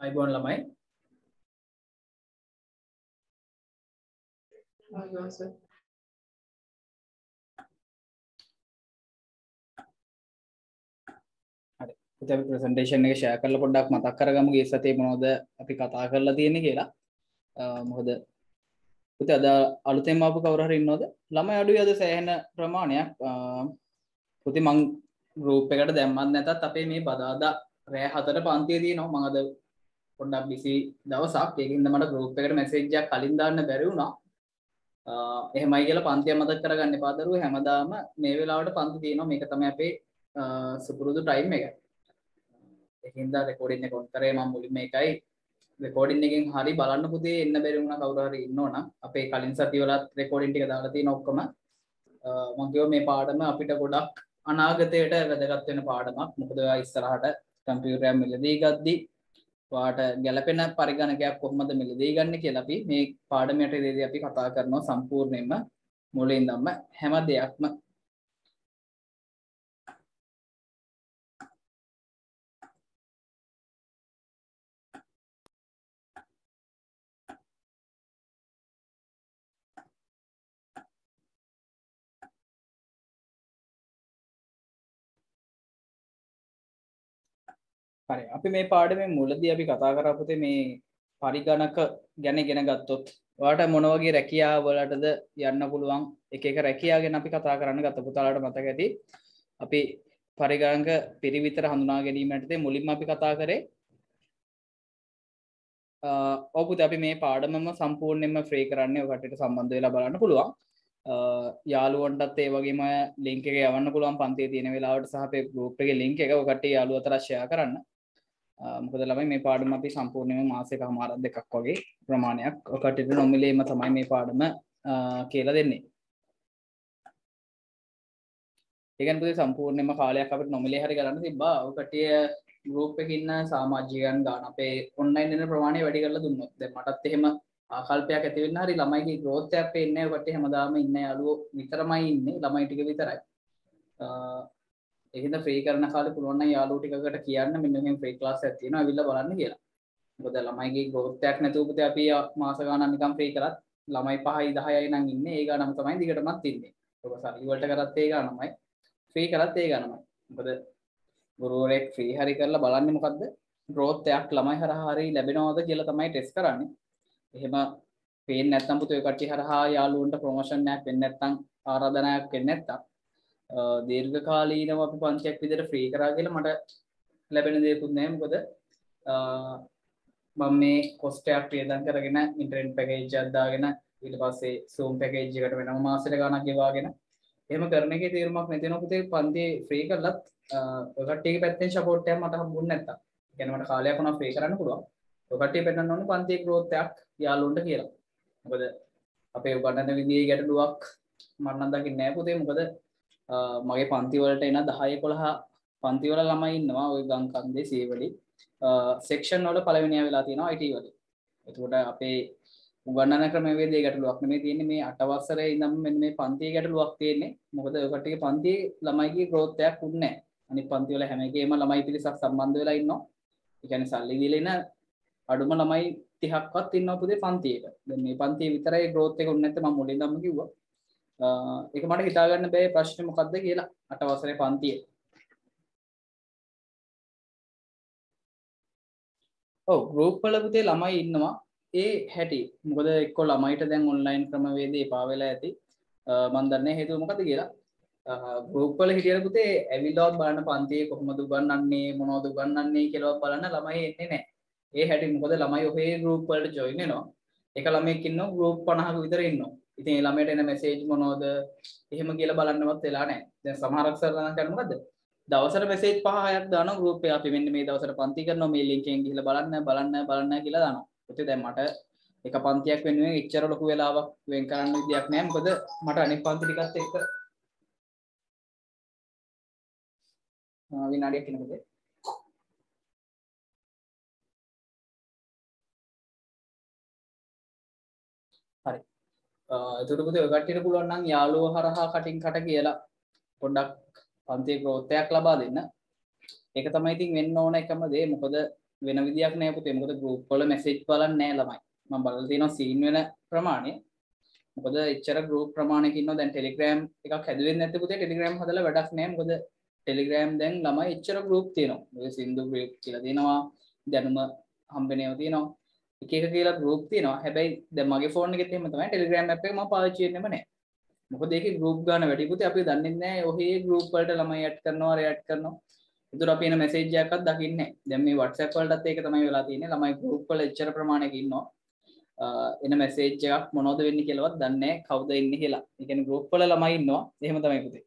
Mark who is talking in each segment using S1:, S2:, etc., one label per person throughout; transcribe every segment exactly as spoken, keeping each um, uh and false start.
S1: අයිබෝන් ළමයි.
S2: ආ සර්.
S1: හරි. ඉතින් අපි ප්‍රසන්ටේෂන් එක ෂෙයා කරලා පොඩ්ඩක් මතක් කරගමු ගිය සතියේ මොනවද අපි කතා කරලා තියෙන්නේ කියලා. මොකද ඉතින් අද අලුතෙන් ආපු කවුරු හරි ඉන්නවද? ළමයි අඩුයි අද සෑහෙන ප්‍රමාණයක්. පුතේ මං ගෲප් එකට දැම්මත් නැතත් අපේ මේ බදාදා රෑ හතට පන්තිය තියෙනවා. මම අද පොඩ්ඩක් බිසි දවසක්. ඒකින්ද මට ගෲප් එකට මැසේජ් එකක් කලින් දාන්න බැරි වුණා. එහෙමයි කියලා පන්තිය මතක් කරගන්න එපා දරුවෝ. හැමදාම මේ වෙලාවට පන්ති තියෙනවා. මේක තමයි අපේ සුපුරුදු ටයිම් එක. ඒකින්ද රෙකෝඩින් එක ඔන් කරේ මම මුලින්ම මේකයි රෙකෝඩින් එකෙන් හරි බලන්න පුතේ එන්න බැරි වුණා කවුරු හරි ඉන්නවනම් අපේ කලින් සතියවලත් රෙකෝඩින් ටික දාලා තියෙන ඔක්කොම මම කියව මේ පාඩම අපිට ගොඩක් අනාගතයට වැදගත් වෙන පාඩමක්. මොකද ඔයා ඉස්සරහට කම්පියුටර් එක මිලදී ගද්දි ඔයාට ගැළපෙන පරිගණකයක් කොහොමද මිලදී ගන්න කියලා අපි මේ පාඩමයට ඉදදී අපි කතා කරනවා සම්පූර්ණයෙන්ම මුලින් ඉඳන්ම හැම දෙයක්ම. හරි අපි මේ පාඩමේ මුලදී අපි කතා කරා පුතේ මේ පරිගණක ගැන ඉගෙන ගත්තොත් ඔයාලට මොන වගේ රැකියාව වලටද යන්න පුළුවන් එක එක රැකියාව ගැන අපි කතා කරන්න ගත්ත පුතාලට මතක ඇති අපි පරිගණක පිරිවිතර හඳුනා ගැනීමටදී මුලින්ම අපි කතා කරේ ඔව් පුතේ අපි මේ පාඩමම සම්පූර්ණයෙන්ම ෆ්‍රී කරන්නේ ඔයකට සම්බන්ධ වෙලා බලන්න පුළුවන් යාළුවන්ටත් ඒ වගේම ලින්ක් එක යවන්න පුළුවන් පන්තියේ තියෙන වෙලාවට සහ අපේ ගෲප් එකේ ලින්ක් එක ඔකට යාළුවෝ අතර ෂෙයා කරන්න. මොකද ළමයි මේ පාඩම අපි සම්පූර්ණයෙන්ම මාසෙකමාරක් දෙකක් වගේ ප්‍රමාණයක් ඔකට නොමිලේම තමයි මේ පාඩම කියලා දෙන්නේ. ඒ කියන්නේ පුතේ සම්පූර්ණයෙන්ම කාලයක් අපිට නොමිලේ හරි කරන්න තිබ්බා. ඔකට ගෲප් එකේ ඉන්න සමාජිකයන් ගන්න අපේ ඔන්ලයින් දෙන ප්‍රමාණය වැඩි කරලා දුන්නොත් දැන් මටත් එහෙම ආකල්පයක් ඇති වෙන්න හරි ළමයිගේ growth එකක් පේන්නේ නැහැ. ඔකට හැමදාම ඉන්න යාළුවෝ විතරමයි ඉන්නේ ළමයි ටික විතරයි. ඒකෙන්ද ෆ්‍රී කරන කාලේ පුළුවන් නම් යාළුවෝ ටිකකට කියන්න මෙන්න මෙහෙම ෆ්‍රී ක්ලාස් එකක් තියෙනවා අවිල්ල බලන්න කියලා. මොකද ළමයිගේ growth එකක් නැතුව පුතේ අපි මාස ගානක් නිකන් ෆ්‍රී කරත් ළමයි පහයි දහයයි නම් ඉන්නේ ඒ ගානම තමයි දිගටමත් ඉන්නේ. ඔබ සල්ලි වලට කරත් ඒ ගානමයි ෆ්‍රී කරත් ඒ ගානමයි. මොකද ගුරුවරයෙක් ෆ්‍රී හරි කරලා බලන්නේ මොකද්ද growth එකක් ළමයි හරහා හරි ලැබෙනවද කියලා තමයි ටෙස්ට් කරන්නේ. එහෙම පේන්නේ නැත්නම් පුතේ ඔය කට්ටිය හරහා යාළුවන්ට ප්‍රොමෝෂන් එකක් වෙන්නේ නැත්නම් ආරාධනාවක් වෙන්නේ නැත්නම් දීර්ඝ කාලීනව අපි පන්තියක් විදිහට ෆ්‍රී කරා කියලා මට ලැබෙන දේකුත් නැහැ. මොකද මම මේ කොස්ට් එකක් වියදම් කරගෙන ඉන්ටර්නෙට් පැකේජ් එකක් දාගෙන ඊට පස්සේ Zoom පැකේජ් එකට වෙනම මාසෙට ගාණක් ගෙවාගෙන එහෙම කරන එකේ තීරමක් නැති වෙනවා පුතේ පන්තියේ ෆ්‍රී කරලත් ඔය කට්ටියගේ පැත්තෙන් සපෝට් එකක් මට හම්බුනේ නැත්තම්. ඒ කියන්නේ මට කාලයක් වුණා ෆ්‍රී කරන්න පුළුවන්. ඔය කට්ටිය පෙන්නන්න ඕනේ පන්තියේ growth එකක් යාළුවන්ට කියලා. මොකද අපේ උගන්නන විදිහේ ගැටලුවක් මම නම් දකින්නේ නැහැ පුතේ. මොකද මගේ පන්ති වලට එන දහය එකොළහ පන්ති වල ළමයි ඉන්නවා ওই ගම්කන්දේ සීවලි සෙක්ෂන් වල පළවෙනියා වෙලා තියෙනවා I T වල. එතකොට අපේ උගන්නන ක්‍රමවේදයේ ගැටලුවක් නෙමෙයි තියෙන්නේ මේ අට වසරේ ඉඳන් මෙන්න මේ පන්තියේ ගැටලුවක් තියෙන්නේ. මොකද ඔය කට්ටියගේ පන්තියේ ළමයිගේ growth එකක් උන්නේ නැහැ. අනිත් පන්ති වල හැම එකේම ළමයි පිරිසක් සම්බන්ධ වෙලා ඉන්නවා. ඒ කියන්නේ සල්ලි දීලා ඉන අඩුම ළමයි තිහක්වත් ඉන්නවා පුතේ පන්තියක. දැන් මේ පන්තියේ විතරයි growth එක උන්නේ නැත්නම් මම මුලින් ඉඳන්ම කිව්වා. ඒක මට හිතා ගන්න බෑ ප්‍රශ්නේ මොකද්ද කියලා අට වසරේ පන්තියේ. ඔව් group වල පුතේ ළමයි ඉන්නවා. ඒ හැටි. මොකද එක්ක ළමයිට දැන් online ක්‍රමවේදේ එපා වෙලා ඇති. මම දන්නේ හේතුව මොකද්ද කියලා. group වල හිටියන පුතේ ඇවිල්ලාවත් බලන්න පන්තියේ කොහොමද උගන්වන්නේ මොනවද උගන්වන්නේ කියලා බලන්න ළමයි එන්නේ නැහැ. ඒ හැටි මොකද ළමයි ඔහේ group වලට join වෙනවා. එක ළමෙක් ඉන්නවා group පනහක විතර ඉන්නවා. ඉතින් ඒ ළමයට එන message මොනවද එහෙම කියලා බලන්නවත් වෙලා නැහැ. දැන් සමහරක් සර්ලා නම් කරන්නේ මොකද්ද? දවසට message පහ හයක් දානවා group එකේ අපි මෙන්න මේ දවසට පන්ති කරනවා මේ link එකෙන් ගිහලා බලන්න බලන්න බලන්න කියලා දානවා. පුතේ දැන් මට එක පන්තියක් වෙනුවෙන් එච්චර ලොකු වෙලාවක් වෙන් කරන්න විදියක් නැහැ. මොකද මට අනෙක් පන්ති ටිකත් එක්ක විනාඩියක් ඉන්නකොට හරි. එතකොට පුතේ ඔය කට්ටියට පුළුවන් නම් යාළුවෝ හරහා කටින් කට කියලා පොඩ්ඩක් පන්තියේ growth එකක් ලබා දෙන්න. ඒක තමයි ඉතින් වෙන්න ඕන එකම දේ. මොකද වෙන විදියක් නෑ පුතේ. මොකද group වල message බලන්නේ නෑ ළමයි. මම බලලා තියෙනවා සීන් වෙන ප්‍රමාණය. මොකද එච්චර group ප්‍රමාණයක ඉන්නවා. දැන් Telegram එකක් හැදුවෙන්නේ නැත්te පුතේ. Telegram හදලා වැඩක් නෑ. මොකද Telegram දැන් ළමයි එච්චර group තියෙනවා. ඔය සින්දු group කියලා තියෙනවා. දැනුම හම්බෙනේව තියෙනවා. එක එක කියලා group තියෙනවා. හැබැයි දැන් මගේ phone එකෙත් එහෙම තමයි. Telegram app එක මම පාවිච්චි වෙන්නෙම නෑ. මොකද ඒකේ group ගන්න වැඩි පුතේ අපි දන්නේ නැහැ. ඔහේ group වලට ළමයි add කරනවා, react කරනවා. ඒතර අපි එන message එකක්වත් දකින්නේ නැහැ. දැන් මේ WhatsApp වලටත් ඒක තමයි වෙලා තියෙන්නේ. ළමයි group වල එච්චර ප්‍රමාණයක ඉන්නවා. එන message එකක් මොනවද වෙන්නේ කියලාවත් දන්නේ නැහැ. කවුද ඉන්නේ කියලා. ඒ කියන්නේ group වල ළමයි ඉන්නවා. එහෙම තමයි පුතේ.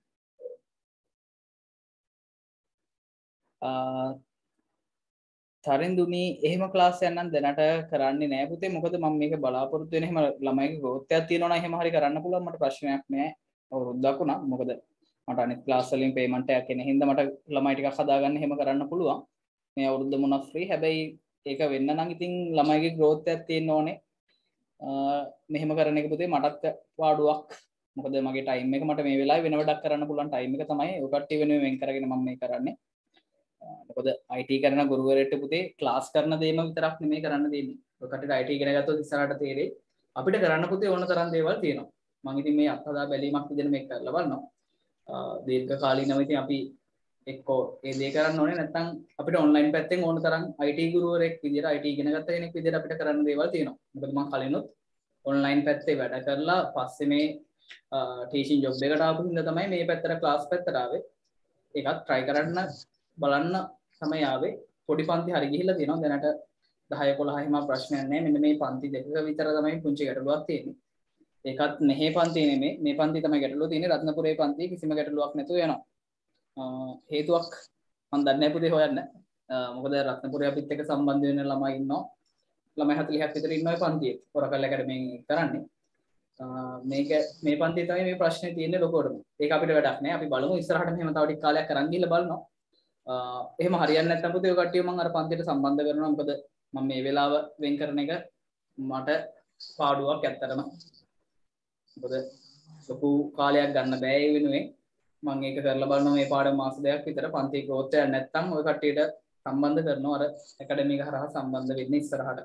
S1: තරින්දුනි එහෙම ක්ලාස් එකක් නම් දැනට කරන්නේ නැහැ පුතේ. මොකද මම මේක බලාපොරොත්තු වෙන එහෙම ළමයිගේ growth එකක් තියෙනවා නම් එහෙම හරි කරන්න පුළුවන්. මට ප්‍රශ්නයක් නැහැ. අවුරුද්දක් උනා. මොකද මට අනිත් ක්ලාස් වලින් payment එකක් එන හින්දා මට ළමයි ටිකක් හදාගන්න එහෙම කරන්න පුළුවන්. මේ අවුරුද්ද මොනවා free. හැබැයි ඒක වෙන්න නම් ඉතින් ළමයිගේ growth එකක් තියෙන්න ඕනේ. මෙහෙම කරන එක පුතේ මටත් පාඩුවක්. මොකද මගේ time එක මට මේ වෙලාවේ වෙන වැඩක් කරන්න පුළුවන් time එක තමයි ඔය කට්ටිය වෙනුවෙන් වෙන් කරගෙන මම මේ කරන්නේ. මොකද I T කරන ගුරුවරයෙක්ට පුතේ ක්ලාස් කරන දේම විතරක් නෙමෙයි කරන්න දෙන්නේ. ඔය කට්ටියට I T ඉගෙන ගත්තොත් ඉස්සරහට තේරෙයි අපිට කරන්න පුතේ ඕන තරම් දේවල් තියෙනවා. මම ඉතින් මේ අත්හදා බැලීමක් විදිහට මේක කරලා බලනවා. දීර්ඝ කාලීනව ඉතින් අපි එක්කෝ ඒ දේ කරන්න ඕනේ නැත්නම් අපිට ඔන්ලයින් පැත්තෙන් ඕන තරම් I T ගුරුවරයෙක් විදිහට I T ඉගෙන ගත්ත කෙනෙක් විදිහට අපිට කරන්න දේවල් තියෙනවා. මොකද මම කලිනුත් ඔන්ලයින් පැත්තේ වැඩ කරලා පස්සේ මේ ටීචින් ජොබ් එකට ආපු හින්දා තමයි මේ පැත්තට ක්ලාස් පැත්තට ආවේ. ඒකත් try කරන්න බලන්න තමයි ආවේ. පොඩි පන්ති හරි ගිහිල්ලා තියෙනවා. දැනට දහය පොළහ එහෙම ප්‍රශ්නයක් නැහැ. මෙන්න මේ පන්ති දෙකක විතර තමයි පුංචි ගැටලුවක් තියෙන්නේ. ඒකත් මෙහි පන්ති නෙමෙයි. මේ පන්ති තමයි ගැටලුව තියෙන්නේ. රත්නපුරේ පන්ති කිසිම ගැටලුවක් නැතුව යනවා. හේතුවක් මම දන්නේ නැහැ පුතේ හොයන්න. මොකද රත්නපුරේ අපිත් එක්ක සම්බන්ධ වෙන ළමයි ඉන්නවා. ළමයි හතළිහක් විතර ඉන්නවා ඒ පන්තියේ. Oracle Academy කරන්නේ. මේක මේ පන්තියේ තමයි මේ ප්‍රශ්නේ තියෙන්නේ ලොකෝටම. ඒක අපිට වැඩක් නැහැ. අපි බලමු ඉස්සරහට මෙහෙම තව ටික කාලයක් කරන් ගිහලා බලනවා. එහෙම හරියන්නේ නැත්නම් පුතේ ඔය කට්ටිය මම අර පන්තියට සම්බන්ධ කරනවා. මොකද මම මේ වෙලාව වෙන් කරන එක මට පාඩුවක් ඇත්තටම. මොකද ලොකු කාලයක් ගන්න බෑ ඒ වෙනුවෙන්. මම ඒක කරලා බලනවා මේ පාඩම මාස දෙකක් විතර පන්ති growth එකක් නැත්නම් ඔය කට්ටියට සම්බන්ධ කරනවා අර academy එක හරහා සම්බන්ධ වෙන්න ඉස්සරහට.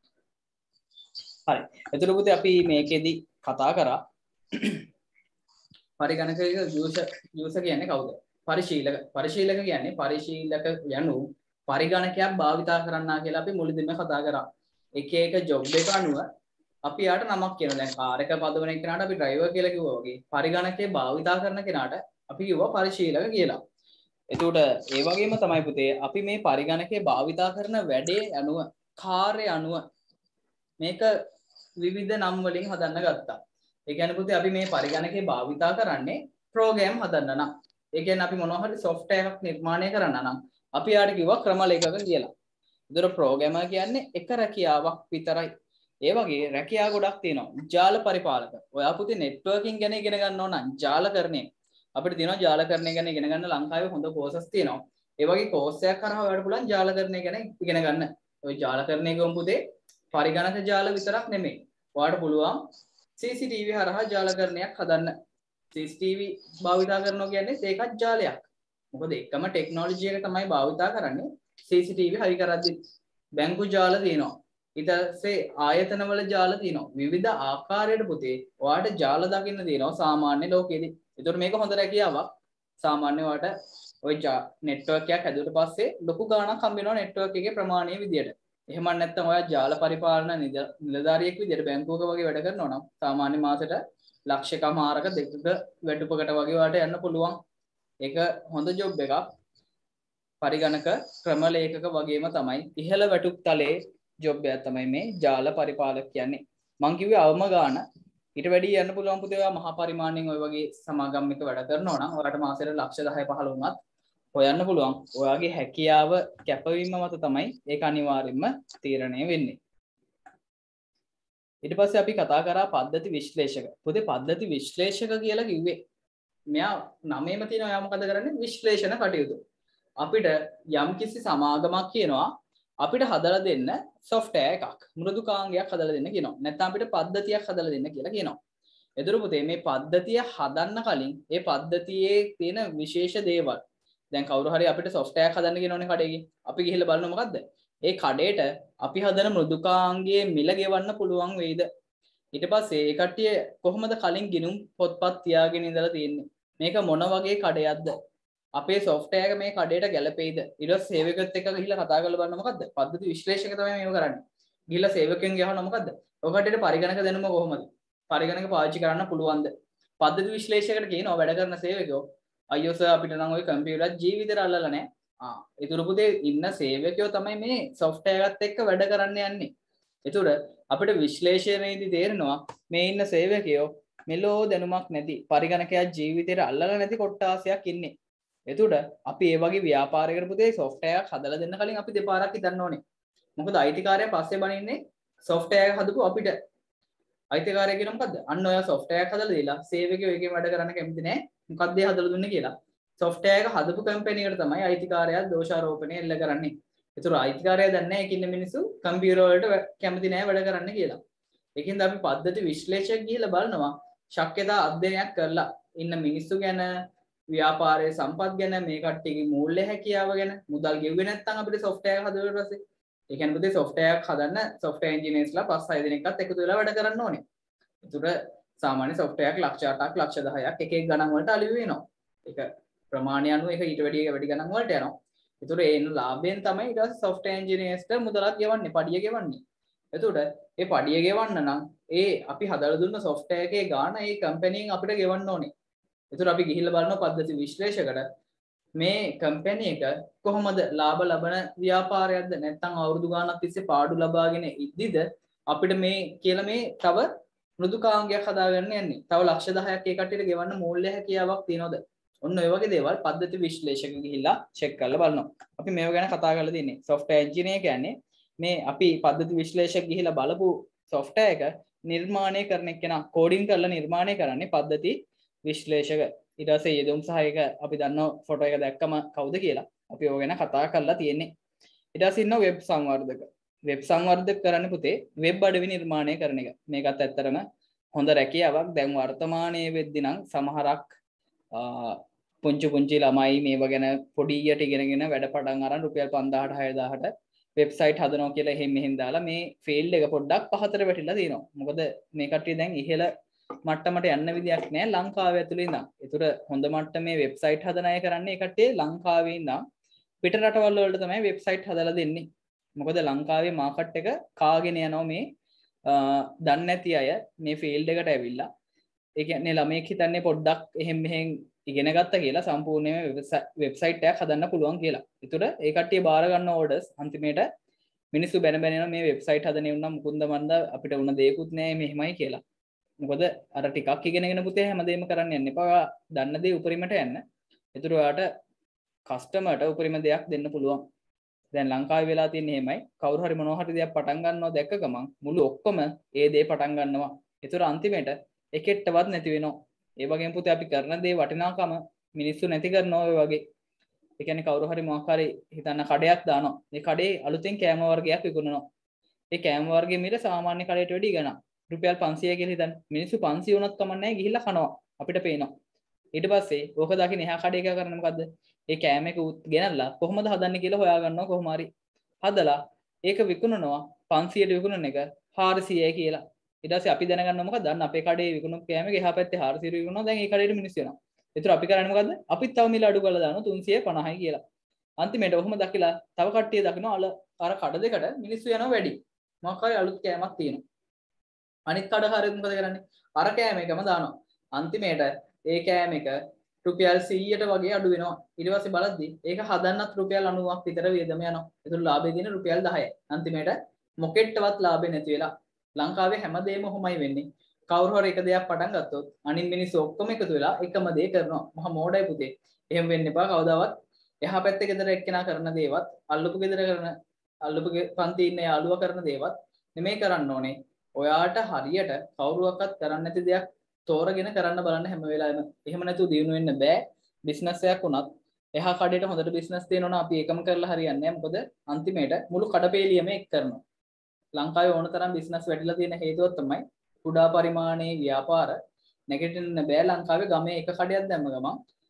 S1: හරි. එතකොට පුතේ අපි මේකෙදි කතා කරා පරිගණක user user කියන්නේ කවුද? පරිශීලක. පරිශීලක කියන්නේ පරිශීලක යනු පරිගණකයක් භාවිතා කරන්නා කියලා අපි මුලදීම කතා කරා. එක එක job එක අනුව අපි යාට නමක් කියනවා. දැන් කාර් එක පදවන කෙනාට අපි driver කියලා කිව්වා වගේ. පරිගණකේ භාවිතා කරන කෙනාට අපි කිව්වා පරිශීලක කියලා. එතකොට ඒ වගේම තමයි පුතේ අපි මේ පරිගණකේ භාවිතා කරන වැඩේ අනුව කාර්ය අනුව මේක විවිධ නම් වලින් හදන්න ගත්තා. ඒ කියන්නේ පුතේ අපි මේ පරිගණකේ භාවිතා කරන්නේ ප්‍රෝග්‍රෑම් හදන්න නම්. ඒ කියන්නේ අපි මොනවා හරි software එකක් නිර්මාණය කරන්න නම් අපි යාට කිව්වා ක්‍රම ලේඛක කියලා. ඒතර ප්‍රෝග්‍රෑමර් කියන්නේ එක රැකියාවක් විතරයි. ඒ වගේ රැකියා ගොඩක් තියෙනවා. ජාල පරිපාලක. ඔයා පුතේ networking ගැන ඉගෙන ගන්න ඕන නම් ජාලකරණය. අපිට තියෙනවා ජාලකරණය ගැන ඉගෙන ගන්න ලංකාවේ හොඳ courses තියෙනවා. ඒ වගේ course එකක් කරා ඔයාලට පුළුවන් ජාලකරණය ගැන ඉගෙන ගන්න. ඔය ජාලකරණය ගමු පුතේ පරිගණක ජාල විතරක් නෙමෙයි. ඔයාලට පුළුවන් C C T V හරහා ජාලකරණයක් හදන්න. C C T V භාවිතා කරනවා කියන්නේ ඒකත් ජාලයක්. මොකද එකම ටෙක්නොලොජි එක තමයි භාවිතා කරන්නේ. C C T V හරි කරද්දි බැංකු ජාල තියෙනවා. ඊට පස්සේ ආයතනවල ජාල තියෙනවා. විවිධ ආකාරයට පුතේ ඔයාලට ජාල දකින්න තියෙනවා සාමාන්‍ය ලෝකෙදී. ඒතකොට මේක හොඳ රැකියාවක්. සාමාන්‍ය ඔයාලට ওই network එකක් හැදුවට පස්සේ ලොකු ගාණක් හම්බ වෙනවා network එකේ ප්‍රමාණය විදියට. එහෙම නැත්නම් ඔයා ජාල පරිපාලන නිලධාරියෙක් විදියට බැංකුවක වගේ වැඩ කරනවා නම් සාමාන්‍ය මාසෙට ලක්ෂකමාරක දෙකක වැඩුපකට වගේ ඔයාලට යන්න පුළුවන්. ඒක හොඳ ජොබ් එකක්. පරිගණක ක්‍රම ලේඛක වගේම තමයි ඉහළ වැටුප් තලයේ ජොබ් එකක් තමයි මේ ජාල පරිපාලක කියන්නේ. මං කිව්වේ අවම ගාණ ඊට වැඩි යන්න පුළුවන් පුතේ ඔයා මහා පරිමාණයෙන් ওই වගේ සමාගම් එක වැඩ කරනවා නම් ඔයාලට මාසෙට ලක්ෂ දහය පහළ වුණත් හොයන්න පුළුවන්. ඔයාගේ හැකියාව කැපවීම මත තමයි ඒක අනිවාර්යයෙන්ම තීරණය වෙන්නේ. ඊට පස්සේ අපි කතා කරා පද්ධති විශ්ලේෂක. පුතේ පද්ධති විශ්ලේෂක කියලා කිව්වේ මෙයා නමේම තියෙන ඔයා මොකද කරන්නේ? විශ්ලේෂණ කටයුතු. අපිට යම්කිසි සමාගමක් කියනවා අපිට හදලා දෙන්න software එකක්. මෘදුකාංගයක් හදලා දෙන්න කියනවා. නැත්නම් අපිට පද්ධතියක් හදලා දෙන්න කියලා කියනවා. එතකොට පුතේ මේ පද්ධතිය හදන්න කලින් ඒ පද්ධතියේ තියෙන විශේෂ දේවල් දැන් කවුරු හරි අපිට software එකක් හදන්න කියනෝනේ කඩේකින්. අපි ගිහිල්ලා බලනවා මොකද්ද? ඒ කඩේට අපි හදන මෘදුකාංගයේ මිල ගෙවන්න පුළුවන් වෙයිද? ඊට පස්සේ ඒ කට්ටිය කොහොමද කලින් ගිනුම් පොත්පත් තියාගෙන ඉඳලා තියෙන්නේ? මේක මොන වගේ කඩයක්ද? අපේ software එක මේ කඩේට ගැලපෙයිද? ඊට පස්සේ සේවකයොත් එක්ක ගිහිල්ලා කතා කරලා බලන්න මොකද්ද? පද්ධති විශ්ලේෂක තමයි මේක කරන්නේ. ගිහිල්ලා සේවකයන් ගහනවා මොකද්ද? ඔය කට්ටියට පරිගණක දැනුම කොහොමද? පරිගණක පාවිච්චි කරන්න පුළුවන්ද? පද්ධති විශ්ලේෂකයට කියනවා වැඩ කරන සේවකයෝ අයියෝ සර් අපිට නම් ওই කම්පියුටර් ජීවිතේට අල්ලලා නැහැ. ආ ඒතුරු පුතේ ඉන්න සේවකයෝ තමයි මේ software එකත් එක්ක වැඩ කරන්න යන්නේ. ඒතුර අපිට විශ්ලේෂණයේදී තේරෙනවා මේ ඉන්න සේවකයෝ මෙලෝ දැනුමක් නැති පරිගණකයක් ජීවිතේට අල්ලලා නැති කොට්ටාසයක් ඉන්නේ. ඒතුර අපි ඒ වගේ ව්‍යාපාරයකට පුතේ software එකක් හදලා දෙන්න කලින් අපි දෙපාරක් හිතන්න ඕනේ. මොකද I T කාර්යය පස්සේ බණින්නේ software එක හදපු අපිට. I T කාර්යය කියන මොකද්ද? අන්න ඔය software එකක් හදලා දීලා සේවකයෝ එකෙන් වැඩ කරන්න කැමති නැහැ. මොකක්ද ඒ හදලා දුන්නේ කියලා. software එක හදපු කම්පැනි එකට තමයි I T කාර්යය දෝෂාරෝපණය එල්ල කරන්නේ. ඒතර I T කාර්යය දන්නේ නැහැ ඒකින්න මිනිස්සු කම්පියුටර් වලට කැමති නැහැ වැඩ කරන්න කියලා. ඒකින්ද අපි පද්ධති විශ්ලේෂක ගිහිල්ලා බලනවා ශක්්‍යතා අධ්‍යයනයක් කරලා ඉන්න මිනිස්සු ගැන ව්‍යාපාරයේ සම්පත් ගැන මේ කට්ටියගේ මූල්‍ය හැකියාව ගැන මුදල් ගෙව්වේ නැත්නම් අපිට software එක හදුවට පස්සේ ඒ කියන්නේ පුතේ software එකක් හදන්න software engineersලා පහ හය දෙනෙක්වත් එකතු වෙලා වැඩ කරන්න ඕනේ. ඒතර සාමාන්‍ය software එකක් ලක්ෂ අටක් ලක්ෂ දහයක් එක එක ගණන් වලට අලුයි වෙනවා. ඒක ප්‍රමාණය අනුව ඒක ඊට වැඩි වැඩි ගණන් වලට යනවා. ඒතර ඒ එන ලාභයෙන් තමයි ඊට පස්සේ software engineersට මුදලක් ගෙවන්නේ, පඩිය ගෙවන්නේ. එතකොට ඒ පඩිය ගෙවන්න නම් ඒ අපි හදලා දුන්න software එකේ ගාණ ඒ කම්පැනියෙන් අපිට ගෙවන්න ඕනේ. ඒතර අපි ගිහිල්ලා බලනවා පද්ධති විශ්ලේෂකකට මේ කම්පැනි එක කොහොමද ලාභ ලබන ව්‍යාපාරයක්ද නැත්නම් අවුරුදු ගාණක් තිස්සේ පාඩු ලබාගෙන ඉද්දිද අපිට මේ කියලා මේ තව මෘදුකාංගයක් හදාගන්න යන්නේ. තව ලක්ෂ දහයක් ඒ කට්ටියට ගෙවන්න මූල්‍ය හැකියාවක් තියනවද? ඔන්න ඔය වගේ දේවල් පද්ධති විශ්ලේෂක ගිහිල්ලා චෙක් කරලා බලනවා. අපි මේව ගැන කතා කරලා තින්නේ. software engineer කියන්නේ මේ අපි පද්ධති විශ්ලේෂක ගිහිල්ලා බලපු software එක නිර්මාණය කරන එක්කෙනා කෝඩින් කරලා නිර්මාණය කරන්නේ පද්ධති විශ්ලේෂක. ඊට පස්සේ යෙදුම් සහායක අපි දන්නවා ෆොටෝ එක දැක්කම කවුද කියලා. අපි ඕක ගැන කතා කරලා තියෙන්නේ. ඊට පස්සේ ඉන්නවා වෙබ් සංවර්ධක. වෙබ් සංවර්ධක කරන්නේ පුතේ වෙබ් අඩවි නිර්මාණය කරන එක. මේකත් ඇත්තටම හොඳ රැකියාවක්. දැන් වර්තමානයේ වෙද්දී නම් සමහරක් පුංචි පුංචි ළමයි මේව ගැන පොඩියට ඉගෙනගෙන වැඩ පටන් අරන් රුපියල් පන්දාහට හයදාහට වෙබ්සයිට් හදනවා කියලා එහෙම මෙහෙම දාලා මේ ෆීල්ඩ් එක පොඩ්ඩක් පහතට වැටිලා තියෙනවා. මොකද මේ කට්ටිය දැන් ඉහළ මට්ටමට යන්න විදියක් නැහැ ලංකාවේ ඇතුළේ ඉඳන්. ඒතර හොඳ මට්ටමේ වෙබ්සයිට් හදන අය කරන්නේ ඒ කට්ටිය ලංකාවේ ඉඳන් පිට රටවල් වලට තමයි වෙබ්සයිට් හදලා දෙන්නේ. මොකද ලංකාවේ මාකට් එක කාගෙන යනවා මේ දන්නේ නැති අය මේ ෆීල්ඩ් එකට ඇවිල්ලා. ඒ කියන්නේ ළමයෙක් හිතන්නේ පොඩ්ඩක් එහෙම මෙහෙම ඉගෙන ගත්තා කියලා සම්පූර්ණයෙන්ම වෙබ්සයිට් එකක් හදන්න පුළුවන් කියලා. ඒතර ඒ කට්ටිය බාර ගන්න ඕඩර්ස් අන්තිමේට මිනිස්සු බැන බැන යනවා මේ වෙබ්සයිට් හදන්නේ වුණා මුකුන්ද මන්ද අපිට උන දෙයක්වත් නැහැ මෙහෙමයි කියලා. මොකද අර ටිකක් ඉගෙනගෙන පුතේ හැමදේම කරන්න යන්න එපා. දන්න දේ උපරිමට යන්න. ඒතර ඔයාට කස්ටමර්ට උපරිම දෙයක් දෙන්න පුළුවන්. දැන් ලංකාවේ වෙලා තියෙන්නේ එහෙමයි. කවුරු හරි මොනවා හරි දෙයක් පටන් ගන්නවා දැක්ක ගමන් මුළු ඔක්කොම ඒ දේ පටන් ගන්නවා. ඒතර අන්තිමේට එකෙක්ටවත් නැති වෙනවා. ඒ වගේම පුතේ අපි කරන දේ වටිනාකම මිනිස්සු නැති කරනවා ඔය වගේ. ඒ කියන්නේ කවුරු හරි මොකක් හරි හිතන්න කඩයක් දානවා. මේ කඩේ අලුතෙන් කෑම වර්ගයක් විකුණනවා. ඒ කෑම වර්ගයේ මිල සාමාන්‍ය කඩේට වැඩිය ගණන්. රුපියල් පන්සියය කියලා හිතන්න. මිනිස්සු පන්සිය වුණත් කමක් නැහැ ගිහිල්ලා කනවා. අපිට පේනවා. ඊට පස්සේ ඕක දකින්න එහා කඩේ එක කරන්නේ මොකද්ද? ඒ කෑම එක ගෙනල්ලා කොහොමද හදන්නේ කියලා හොයාගන්නවා කොහොම හරි. හදලා ඒක විකුණනවා පන්සියයට විකුණන එක හාරසියයි කියලා. ඊට පස්සේ අපි දැනගන්න මොකද? දන්න අපේ කඩේ විකුණු කෑම එක එහා පැත්තේ හාරසියට විකුණනවා. දැන් ඒ කඩේට මිනිස්සු එනවා. ඒතර අපි කරන්නේ මොකද්ද? අපිත් තව මිල අඩු කරලා දානවා තුන්සිය පනහයි කියලා. අන්තිමේට ඔහොම දකිලා තව කට්ටිය දකිනවා අල අර කඩ දෙකට මිනිස්සු යනවා වැඩි. මොකක් හරි අලුත් කෑමක් තියෙනවා. අනිත් කඩකාරයෙක් මොකද කරන්නේ? අර කෑම එකම දානවා. අන්තිමේට ඒ කෑම එක රුපියල් සීයට වගේ අඩු වෙනවා. ඊට පස්සේ බලද්දි ඒක හදන්නත් රුපියල් අනූවක් විතර වියදම යනවා. ඒතර ලාභය දෙන රුපියල් දහයයි. අන්තිමේට මොකෙට්ටවත් ලාභේ නැති වෙලා ලංකාවේ හැමදේම ඔහොමයි වෙන්නේ. කවුරු හරි එක දෙයක් පටන් ගත්තොත් අනිත් මිනිස්සු ඔක්කොම එකතු වෙලා එකම දේ කරනවා. මහා මෝඩයි පුතේ. එහෙම වෙන්න එපා කවදාවත්. එහා පැත්තේ ගෙදර එක්කෙනා කරන දේවත් අල්ලපු ගෙදර කරන අල්ලපු පන්ති ඉන්න යාළුවා කරන දේවත් නෙමෙයි කරන්න ඕනේ. ඔයාට හරියට කවුරුවක්වත් කරන්න නැති දෙයක් තෝරගෙන කරන්න බලන්න හැම වෙලාවෙම. එහෙම නැතුව දිනු වෙන්න බෑ. බිස්නස් එකක් වුණත් එහා කඩේට හොඳට බිස්නස් තියෙනවා නම් අපි ඒකම කරලා හරියන්නේ නැහැ. මොකද අන්තිමේට මුළු කඩපේලියම එක් කරනවා. ලංකාවේ ඕන තරම් බිස්නස් වැඩිලා තියෙන හේතුව තමයි කුඩා පරිමාණයේ ව්‍යාපාර නැගිටින්න බෑ ලංකාවේ ගමේ එක කඩයක් දැම්ම ගමන්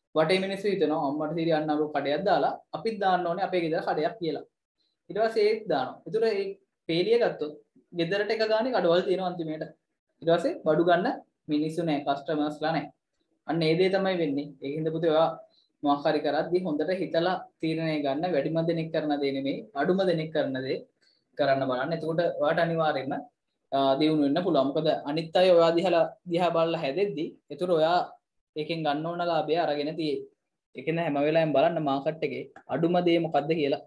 S1: වටේ මිනිස්සු හිතනවා අම්මට තිරියන්න අරු කඩයක් දාලා අපිත් දාන්න ඕනේ අපේ ගෙදර කඩයක් කියලා. ඊට පස්සේ ඒත් දානවා. ඒතර ඒ පේලිය ගත්තොත් ගෙදරට එක ගානේ කඩවල් තියෙනවා අන්තිමේට. ඊට පස්සේ බඩු ගන්න මිනිස්සු නැහැ, කස්ටමර්ස්ලා නැහැ. අන්න ඒ දේ තමයි වෙන්නේ. ඒකින්ද පුතේ ඔයා මොකක් හරි කරද්දී හොඳට හිතලා තීරණය ගන්න. වැඩිම දෙනෙක් කරන දේ නෙමෙයි, අඩුම දෙනෙක් කරන දේ කරන්න බලන්න. එතකොට ඔයාට අනිවාර්යයෙන්ම දියුණු වෙන්න පුළුවන්. මොකද අනිත් අය ඔයා දිහලා දිහා බලලා හැදෙද්දි ඒතර ඔයා ඒකෙන් ගන්න ඕන ලාභය අරගෙන තියෙයි. ඒකෙන් හැම වෙලාවෙම බලන්න මාකට් එකේ අඩුම දේ මොකද්ද කියලා.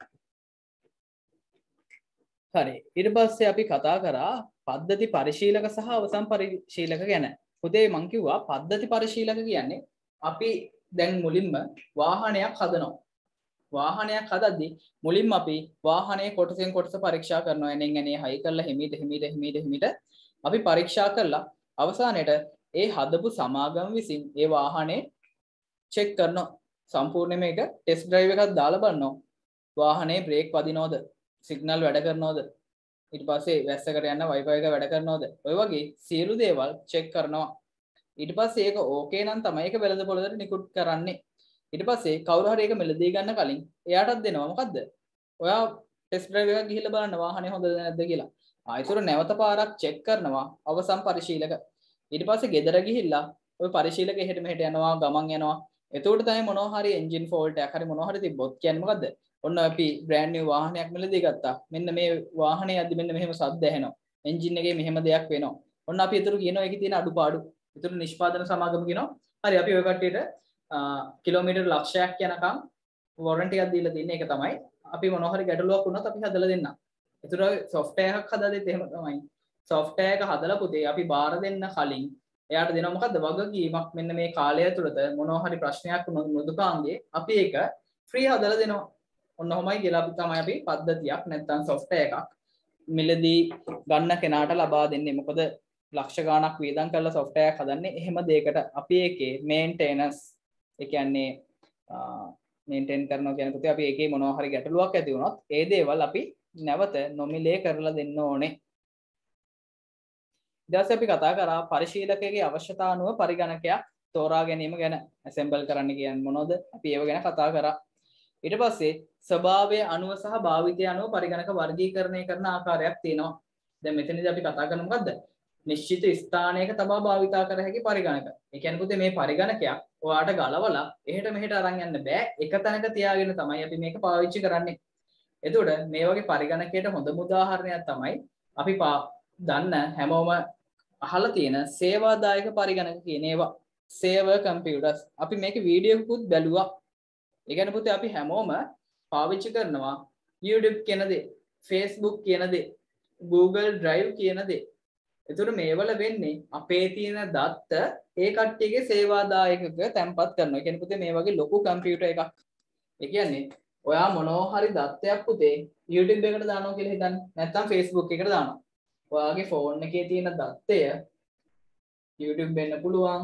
S1: හරි. ඊට පස්සේ අපි කතා කරා පද්ධති පරිශීලක සහ අවසන් පරිශීලක ගැන. පුතේ මං කිව්වා පද්ධති පරිශීලක කියන්නේ අපි දැන් මුලින්ම වාහනයක් හදනවා. වාහනයක් හදද්දී මුලින්ම අපි වාහනයේ කොටසෙන් කොටස පරීක්ෂා කරනවා. එනෙන් එනේ හයි කරලා හිමීට හිමීට හිමීට හිමීට අපි පරීක්ෂා කරලා අවසානයේට ඒ හදපු සමාගම විසින් ඒ වාහනේ චෙක් කරනවා. සම්පූර්ණයෙන්ම ඒක ටෙස්ට් ඩ්‍රයිව් එකක් දාලා බලනවා. වාහනේ බ්‍රේක් වදිනවද? සිග්නල් වැඩ කරනවද? ඊට පස්සේ වැස්සකට යන වයිෆයි එක වැඩ කරනවද? ඔය වගේ සියලු දේවල් චෙක් කරනවා. ඊට පස්සේ ඒක ඕකේ නම් තමයි ඒක වෙළඳ පොළට නිකුත් කරන්නේ. ඊට පස්සේ කවුරු හරි ඒක මිලදී ගන්න කලින් එයාටත් දෙනවා මොකද්ද? ඔයා ටෙස්ට් ඩ්‍රයිව් එකක් ගිහිල්ලා බලන්න වාහනේ හොඳද නැද්ද කියලා. ආයෙත් නැවත පාරක් චෙක් කරනවා අවසන් පරිශීලක. ඊට පස්සේ ගෙදර ගිහිල්ලා ඔය පරිශීලක එහෙට මෙහෙට යනවා ගමන් යනවා. එතකොට තමයි මොනවා හරි එන්ජින් ෆෝල්ට් එකක් හරි මොනවා හරි තිබ්බොත් කියන්නේ මොකද්ද? ඔන්න අපි බ්‍රෑන්ඩ් නිව් වාහනයක් මිලදී ගත්තා. මෙන්න මේ වාහනේ යද්දි මෙන්න මෙහෙම සද්ද ඇහෙනවා. එන්ජින් එකේ මෙහෙම දෙයක් වෙනවා. ඔන්න අපි ඊටු කියනවා ඒකේ තියෙන අඩුපාඩු. ඊටු නිෂ්පාදන සමාගම කියනවා. හරි අපි ඔය කට්ටියට කිලෝමීටර් ලක්ෂයක් යනකම් වොරන්ටි එකක් දීලා තින්නේ. ඒක තමයි අපි මොනවා හරි ගැටලුවක් වුණොත් අපි හදලා දෙන්න. ඊටු සොෆ්ට්වෙයාර් එකක් හදලා දෙද්දි එහෙම තමයි. සොෆ්ට්වෙයාර් එක හදලා පුතේ අපි බාර දෙන්න කලින් එයාට දෙනවා මොකද්ද වගකීමක් මෙන්න මේ කාලය තුළත මොනවා හරි ප්‍රශ්නයක් වුණොත් මෘදුකාංගයේ අපි ඒක ෆ්‍රී හදලා දෙනවා. ඔන්න ඔහොමයි කියලා අපි තමයි අපි පද්ධතියක් නැත්නම් සොෆ්ට්වෙයාර් එකක් මිලදී ගන්න කෙනාට ලබා දෙන්නේ. මොකද ලක්ෂ ගාණක් වියදම් කරලා සොෆ්ට්වෙයාර් එකක් හදන්නේ එහෙම දෙයකට. අපි ඒකේ මේන්ටේනන්ස් ඒ කියන්නේ මේන්ටේන් කරනවා කියන පුතේ අපි ඒකේ මොනවා හරි ගැටලුවක් ඇති වුණොත් ඒ දේවල් අපි නැවත නොමිලේ කරලා දෙන්න ඕනේ. ඊට පස්සේ අපි කතා කරා පරිශීලකයේ අවශ්‍යතාව අනුව පරිගණකයක් තෝරා ගැනීම ගැන. ඇසෙම්බල් කරන්න කියන්නේ මොනවද? අපි ඒව ගැන කතා කරා. ඊට පස්සේ ස්වභාවය අනුව සහ භාවිතය අනුව පරිගණක වර්ගීකරණය කරන ආකාරයක් තියෙනවා. දැන් මෙතනදී අපි කතා කරන්නේ මොකද්ද? නිශ්චිත ස්ථානයක තබා භාවිතා කර හැකි පරිගණක. ඒ කියන්නේ පුතේ මේ පරිගණකයක් ඔයාට ගලවලා එහෙට මෙහෙට අරන් යන්න බෑ. එක තැනක තියාගෙන තමයි අපි මේක පාවිච්චි කරන්නේ. එතකොට මේ වගේ පරිගණකයට හොඳම උදාහරණයක් තමයි අපි දන්න හැමෝම අහලා තියෙන සේවාදායක පරිගණක කියන ඒවා. Server computers. අපි මේකේ වීඩියෝකුත් බැලුවා. ඒ කියන්නේ පුතේ අපි හැමෝම පාවිච්චි කරනවා YouTube කියන දේ, Facebook කියන දේ, Google Drive කියන දේ. එතකොට මේවල වෙන්නේ අපේ තියෙන දත්ත ඒ කට්ටියගේ සේවාදායකක තැන්පත් කරනවා. ඒ කියන්නේ පුතේ මේ වගේ ලොකු කම්පියුටර් එකක්. ඒ කියන්නේ ඔයා මොනවා හරි දත්තයක් පුතේ YouTube එකට දානවා කියලා හිතන්න. නැත්නම් Facebook එකට දානවා. ඔයාගේ ෆෝන් එකේ තියෙන දත්තය YouTube වෙන්න පුළුවන්.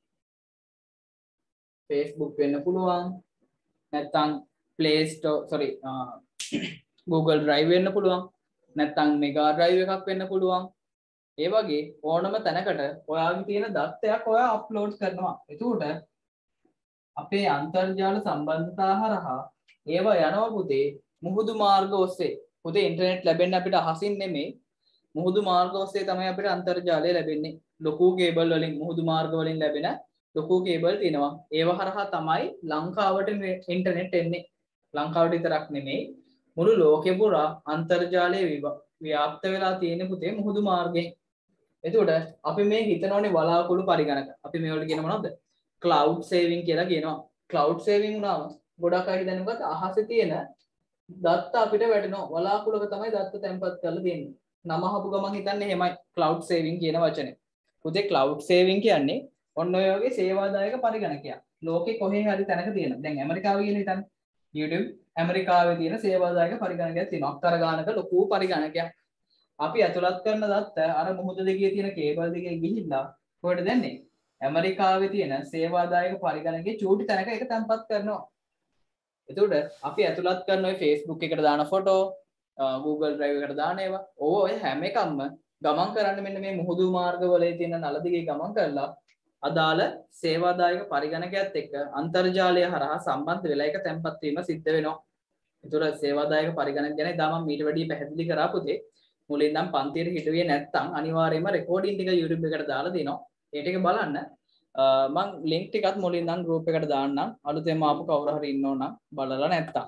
S1: Facebook වෙන්න පුළුවන්. නැත්නම් Play Store sorry Google Drive වෙන්න පුළුවන්. නැත්නම් Mega Drive එකක් වෙන්න පුළුවන්. ඒ වගේ ඕනම තැනකට ඔයාගේ තියෙන දත්තයක් ඔයා අප්ලෝඩ් කරනවා. එතකොට අපේ අන්තර්ජාල සම්බන්ධතා හරහා ඒවා යනවා පුතේ මුහුදු මාර්ග ඔස්සේ. පුතේ ඉන්ටර්නෙට් ලැබෙන්නේ අපිට අහසින් නෙමෙයි. මුහුදු මාර්ග ඔස්සේ තමයි අපිට අන්තර්ජාලය ලැබෙන්නේ. ලොකු කේබල් වලින් මුහුදු මාර්ග වලින් ලැබෙන ලොකු කේබල් තියෙනවා. ඒව හරහා තමයි ලංකාවට ඉන්ටර්නෙට් එන්නේ. ලංකාවට විතරක් නෙමෙයි මුළු ලෝකෙ පුරා අන්තර්ජාලය ව්‍යාප්ත වෙලා තියෙන පුතේ මුහුදු මාර්ගයෙන්. එතකොට අපි මේ හිතනෝනේ වලාකුළු පරිගණක. අපි මේවලට කියන මොනවද? ක්ලවුඩ් සේවින් කියලා කියනවා. ක්ලවුඩ් සේවින් උනාම ගොඩක් අය හිතන්නේ මොකද? අහසේ තියෙන දත්ත අපිට වැටෙනවා. වලාකුළක තමයි දත්ත තැන්පත් කරලා තියෙන්නේ. නම අහපු ගමන් හිතන්නේ එහෙමයි ක්ලවුඩ් සේවින් කියන වචනේ. පුතේ ක්ලවුඩ් සේවින් කියන්නේ ඔන්න ඔය වගේ සේවාදායක පරිගණකයක්. ලෝකේ කොහේ හරි තැනක තියෙන. දැන් ඇමරිකාවේ කියන හිතන්න. YouTube ඇමරිකාවේ තියෙන සේවාදායක පරිගණකයක් තියෙනවා. අක්කර ගානක ලොකු පරිගණකයක්. අපි ඇතුළත් කරන දත්ත අර මුහුද දිගේ තියෙන කේබල් දිගේ ගිහිල්ලා කොහෙද දැන්නේ? ඇමරිකාවේ තියෙන සේවාදායක පරිගණකයේ චූටි තැනක ඒක තැන්පත් කරනවා. එතකොට අපි ඇතුළත් කරන ඔය Facebook එකට දාන ෆොටෝ, Google Drive එකට දාන ඒවා, ඕව ඔය හැම එකක්ම ගමන් කරන්නේ මෙන්න මේ මුහුදු මාර්ගවලේ තියෙන නල දිගේ ගමන් කරලා අදාළ සේවාදායක පරිගණකයත් එක්ක අන්තර්ජාලය හරහා සම්බන්ධ වෙලා ඒක තැන්පත් වීම සිද්ධ වෙනවා. ඒතර සේවාදායක පරිගණක ගැන ඉතාලම මීට වැඩි පැහැදිලි කරා පුතේ. මුලින් නම් පන්තියේ හිටුවේ නැත්නම් අනිවාර්යයෙන්ම රෙකෝඩින් ටික YouTube එකට දාලා දෙනවා. ඒ ටික බලන්න. මම ලින්ක් ටිකත් මුලින් නම් group එකට දාන්නම්. අලුතෙන්ම ආපු කවුරු හරි ඉන්නෝ නම් බලලා නැත්තම්.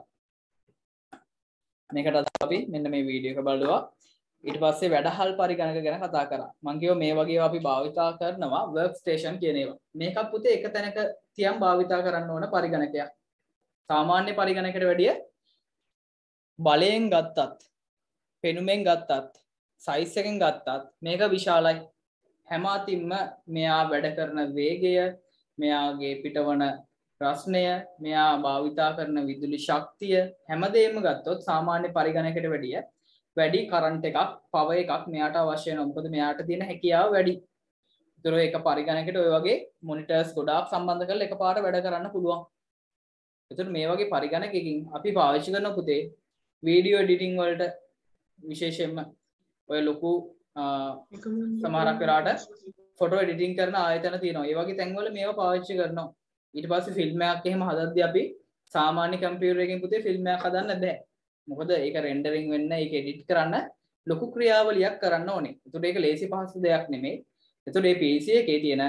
S1: මේකට අපි මෙන්න මේ වීඩියෝ එක බලුවා. ඊට පස්සේ වැඩහල් පරිගණක ගැන කතා කරා. මම කියව මේ වගේ අපි භාවිතා කරනවා work station කියන ඒවා. මේකක් පුතේ එක තැනක තියන් භාවිතා කරන්න ඕන පරිගණකයක්. සාමාන්‍ය පරිගණකයට වැඩිය බලයෙන් ගත්තත්, පෙනුමෙන් ගත්තත්, සයිස් එකෙන් ගත්තත් මේක විශාලයි. හැම අතින්ම මෙයා වැඩ කරන වේගය, මෙයාගේ පිටවන රස්නය, මෙයා භාවිතා කරන විදුලි ශක්තිය හැමදේම ගත්තොත් සාමාන්‍ය පරිගණකයට වැඩිය වැඩි කරන්ට් එකක්, පවර් එකක් මෙයාට අවශ්‍ය වෙනවා. මොකද මෙයාට තියෙන හැකියාව වැඩි. ඒතර ඒක පරිගණකයට ඔය වගේ මොනිටර්ස් ගොඩාක් සම්බන්ධ කරලා එකපාරට වැඩ කරන්න පුළුවන්. ඒතර මේ වගේ පරිගණකකින් අපි පාවිච්චි කරන පුතේ වීඩියෝ එඩිටින් වලට විශේෂයෙන්ම ඔය ලොකු සමහරක් වෙලාවට ෆොටෝ එඩිටින් කරන ආයතන තියෙනවා. ඒ වගේ තැන්වල මේවා පාවිච්චි කරනවා. ඊට පස්සේ ෆිල්ම් එකක් එහෙම හදද්දී අපි සාමාන්‍ය කම්පියුටර් එකකින් පුතේ ෆිල්ම් එකක් හදන්න බෑ. මොකද ඒක රෙන්ඩරින් වෙන්න, ඒක එඩිට් කරන්න ලොකු ක්‍රියාවලියක් කරන්න ඕනේ. ඒතකොට ඒක ලේසි පහසු දෙයක් නෙමෙයි. ඒතකොට මේ P C එකේ තියෙන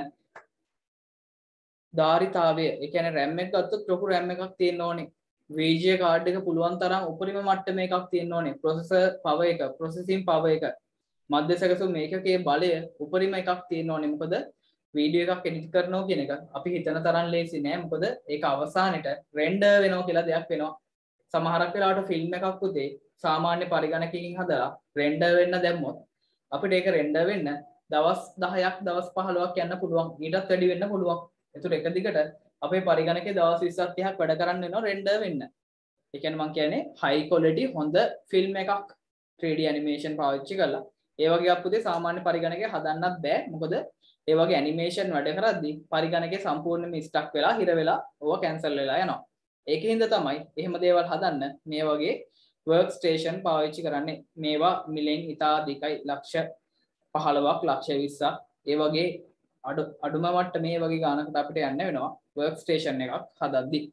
S1: ධාරිතාවය, ඒ කියන්නේ RAM එක ගත්තොත් ලොකු RAM එකක් තියෙන්න ඕනේ. V G A කාඩ් එක පුළුවන් තරම් උපරිම මට්ටමේ එකක් තියෙන්න ඕනේ. processor power එක, processing power එක, මධ්‍යසැකසුම් මේකකේ බලය උපරිම එකක් තියෙන්න ඕනේ. මොකද වීඩියෝ එකක් එඩිට් කරනවා කියන එක අපි හිතන තරම් ලේසි නෑ. මොකද ඒක අවසානෙට රෙන්ඩර් වෙනවා කියලා දෙයක් වෙනවා. සමහරක් වෙලාවට ෆිල්ම් එකක් පුතේ සාමාන්‍ය පරිගණකකින් හදලා රෙන්ඩර් වෙන්න දැම්මොත් අපිට ඒක රෙන්ඩර් වෙන්න දවස් දහයක් දවස් පහළොවක් යන්න පුළුවන්. ඊටත් වැඩි වෙන්න පුළුවන්. ඒතර එක දිගට අපේ පරිගණකේ දවස් විස්සක් තිහක් වැඩ කරන්න වෙනවා රෙන්ඩර් වෙන්න. ඒ කියන්නේ මම කියන්නේ high quality හොඳ ෆිල්ම් එකක් three D animation පාවිච්චි කරලා ඒ වගේ අපුතේ සාමාන්‍ය පරිගණකේ හදන්නත් බෑ. මොකද ඒ වගේ ඇනිමේෂන් වැඩ කරද්දී පරිගණකේ සම්පූර්ණයෙන්ම ස්ටක් වෙලා හිර වෙලා ඕවා කැන්සල් වෙලා යනවා. ඒකින්ද තමයි එහෙම දේවල් හදන්න මේ වගේ work station පාවිච්චි කරන්නේ. මේවා මිලෙන් ඉතා දිකයි ලක්ෂ පහළොවක් ලක්ෂ විස්සක් ඒ වගේ අඩු අඩුම මට්ටමේ මේ වගේ ගානකට අපිට යන්න වෙනවා work station එකක් හදද්දී.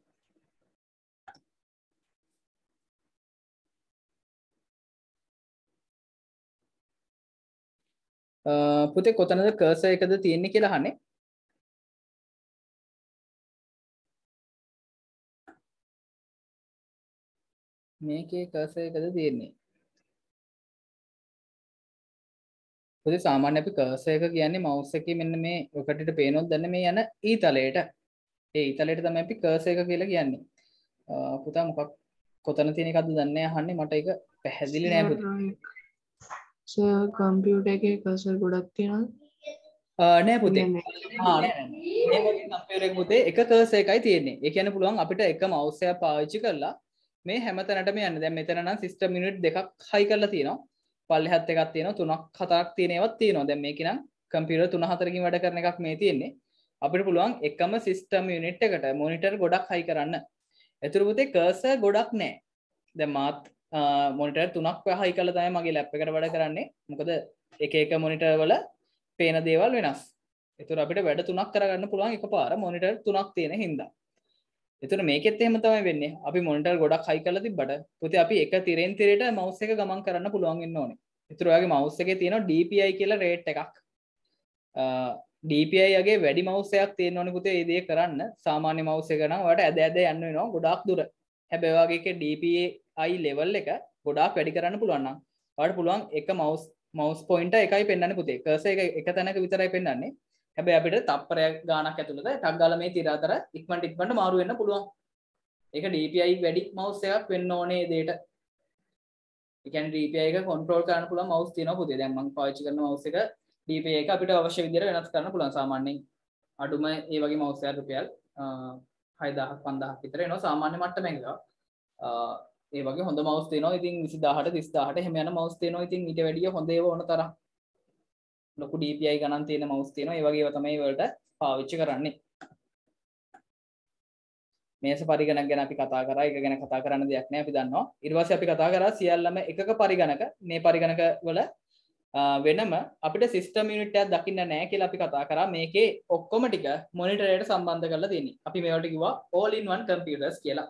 S1: පුතේ කොතනද කර්සර් එකද තියෙන්නේ කියලා අහන්නේ. මේකේ කර්සර් එකද තියෙන්නේ. පුතේ සාමාන්‍ය අපි කර්සර් එක කියන්නේ මවුස් එකේ මෙන්න මේ ඔකටට පේනොත් දන්නේ මේ යන ඊතලයට. ඒ ඊතලයට තමයි අපි කර්සර් එක කියලා කියන්නේ. පුතා මොකක් කොතන තියෙන එකක්ද දන්නේ අහන්නේ. මට ඒක පැහැදිලි නෑ පුතේ.
S2: සර් කම්පියුටර් එකේ කර්සර් ගොඩක් තියෙනවද?
S1: නෑ පුතේ. ආ නෑ නෑ. මේ වගේ කම්පියුටර් එක පුතේ එක කර්සර් එකයි තියෙන්නේ. ඒ කියන්නේ පුළුවන් අපිට එක මවුස් එකක් පාවිච්චි කරලා මේ හැම තැනටම යන්න. දැන් මෙතන නම් සිස්ටම් යුනිට් දෙකක් හයි කරලා තියෙනවා. පල්ලෙහාත් එකක් තියෙනවා, තුනක් හතරක් තියෙන ඒවාත් තියෙනවා. දැන් මේකේ නම් කම්පියුටර් තුන හතරකින් වැඩ කරන එකක් මේ තියෙන්නේ. අපිට පුළුවන් එකම සිස්ටම් යුනිට් එකට මොනිටර් ගොඩක් හයි කරන්න. ඒතර පුතේ කර්සර් ගොඩක් නෑ. දැන් මාත් මොනිටර් තුනක් හයි කරලා තමයි මගේ ලැප් එකට වැඩ කරන්නේ. මොකද එක එක මොනිටර් වල පේන දේවල් වෙනස්. ඒතර අපිට වැඩ තුනක් කරගන්න පුළුවන් එකපාර මොනිටර් තුනක් තියෙන හින්දා. ඒතර මේකෙත් එහෙම තමයි වෙන්නේ. අපි මොනිටර් ගොඩක් හයි කරලා තිබ්බට පුතේ අපි එක තිරෙන් තිරයට මවුස් එක ගමන් කරන්න පුළුවන් වෙන්න ඕනේ. ඒතර ඔයාගේ මවුස් එකේ තියෙනවා D P I කියලා රේට් එකක්. D P I යගේ වැඩි මවුස් එකක් තියෙන්න ඕනේ පුතේ මේ දේ කරන්න. සාමාන්‍ය මවුස් එක නම් ඔයාලට ඇද ඇද යන්න වෙනවා ගොඩාක් දුර. හැබැයි ඔයාගේ එකේ D P I level එක ගොඩාක් වැඩි කරන්න පුළුවන් නම් ඔයාලට පුළුවන් එක මවුස් මවුස් පොයින්ටර් එකයි පෙන්වන්නේ පුතේ. කර්සර් එක එක තැනක විතරයි පෙන්වන්නේ. හැබැයි අපිට තප්පරයක් ගානක් ඇතුළත ටක් ගාලා මේ තිර අතර ඉක්මනට ඉක්මනට මාරු වෙන්න පුළුවන්. ඒක D P I වැඩි මවුස් එකක් වෙන්න ඕනේ දෙයට. ඒ කියන්නේ D P I එක කන්ට්‍රෝල් කරන්න පුළුවන් මවුස් තියෙනවා පුතේ. දැන් මම පාවිච්චි කරන මවුස් එක D P I එක අපිට අවශ්‍ය විදිහට වෙනස් කරන්න පුළුවන්. සාමාන්‍යයෙන් අඩුම ඒ වගේ මවුස් එකක් රුපියල් හයදාහක් පන්දාහක් විතර එනවා සාමාන්‍ය මට්ටමෙන් එක. ඒ වගේ හොඳ මවුස් තියෙනවා. ඉතින් විසිදාහට තිස්දාහට එහෙම යන මවුස් තියෙනවා. ඉතින් ඊට වැඩිය හොඳ ඒවා ඕන තරම් ලොකු D P I ගණන් තියෙන මවුස් තියෙනවා. ඒ වගේ ඒවා තමයි වලට පාවිච්චි කරන්නේ. මේස පරිගණක ගැන අපි කතා කරා. ඒක ගැන කතා කරන්න දෙයක් නෑ අපි දන්නවා. ඊට පස්සේ අපි කතා කරා සියල්ලම එකක පරිගණක. මේ පරිගණක වල වෙනම අපිට සිස්ටම් යුනිට් එකක් දකින්න නැහැ කියලා අපි කතා කරා. මේකේ ඔක්කොම ටික මොනිටර් එකට සම්බන්ධ කරලා තියෙන්නේ. අපි මේවට කිව්වා all in one computers කියලා.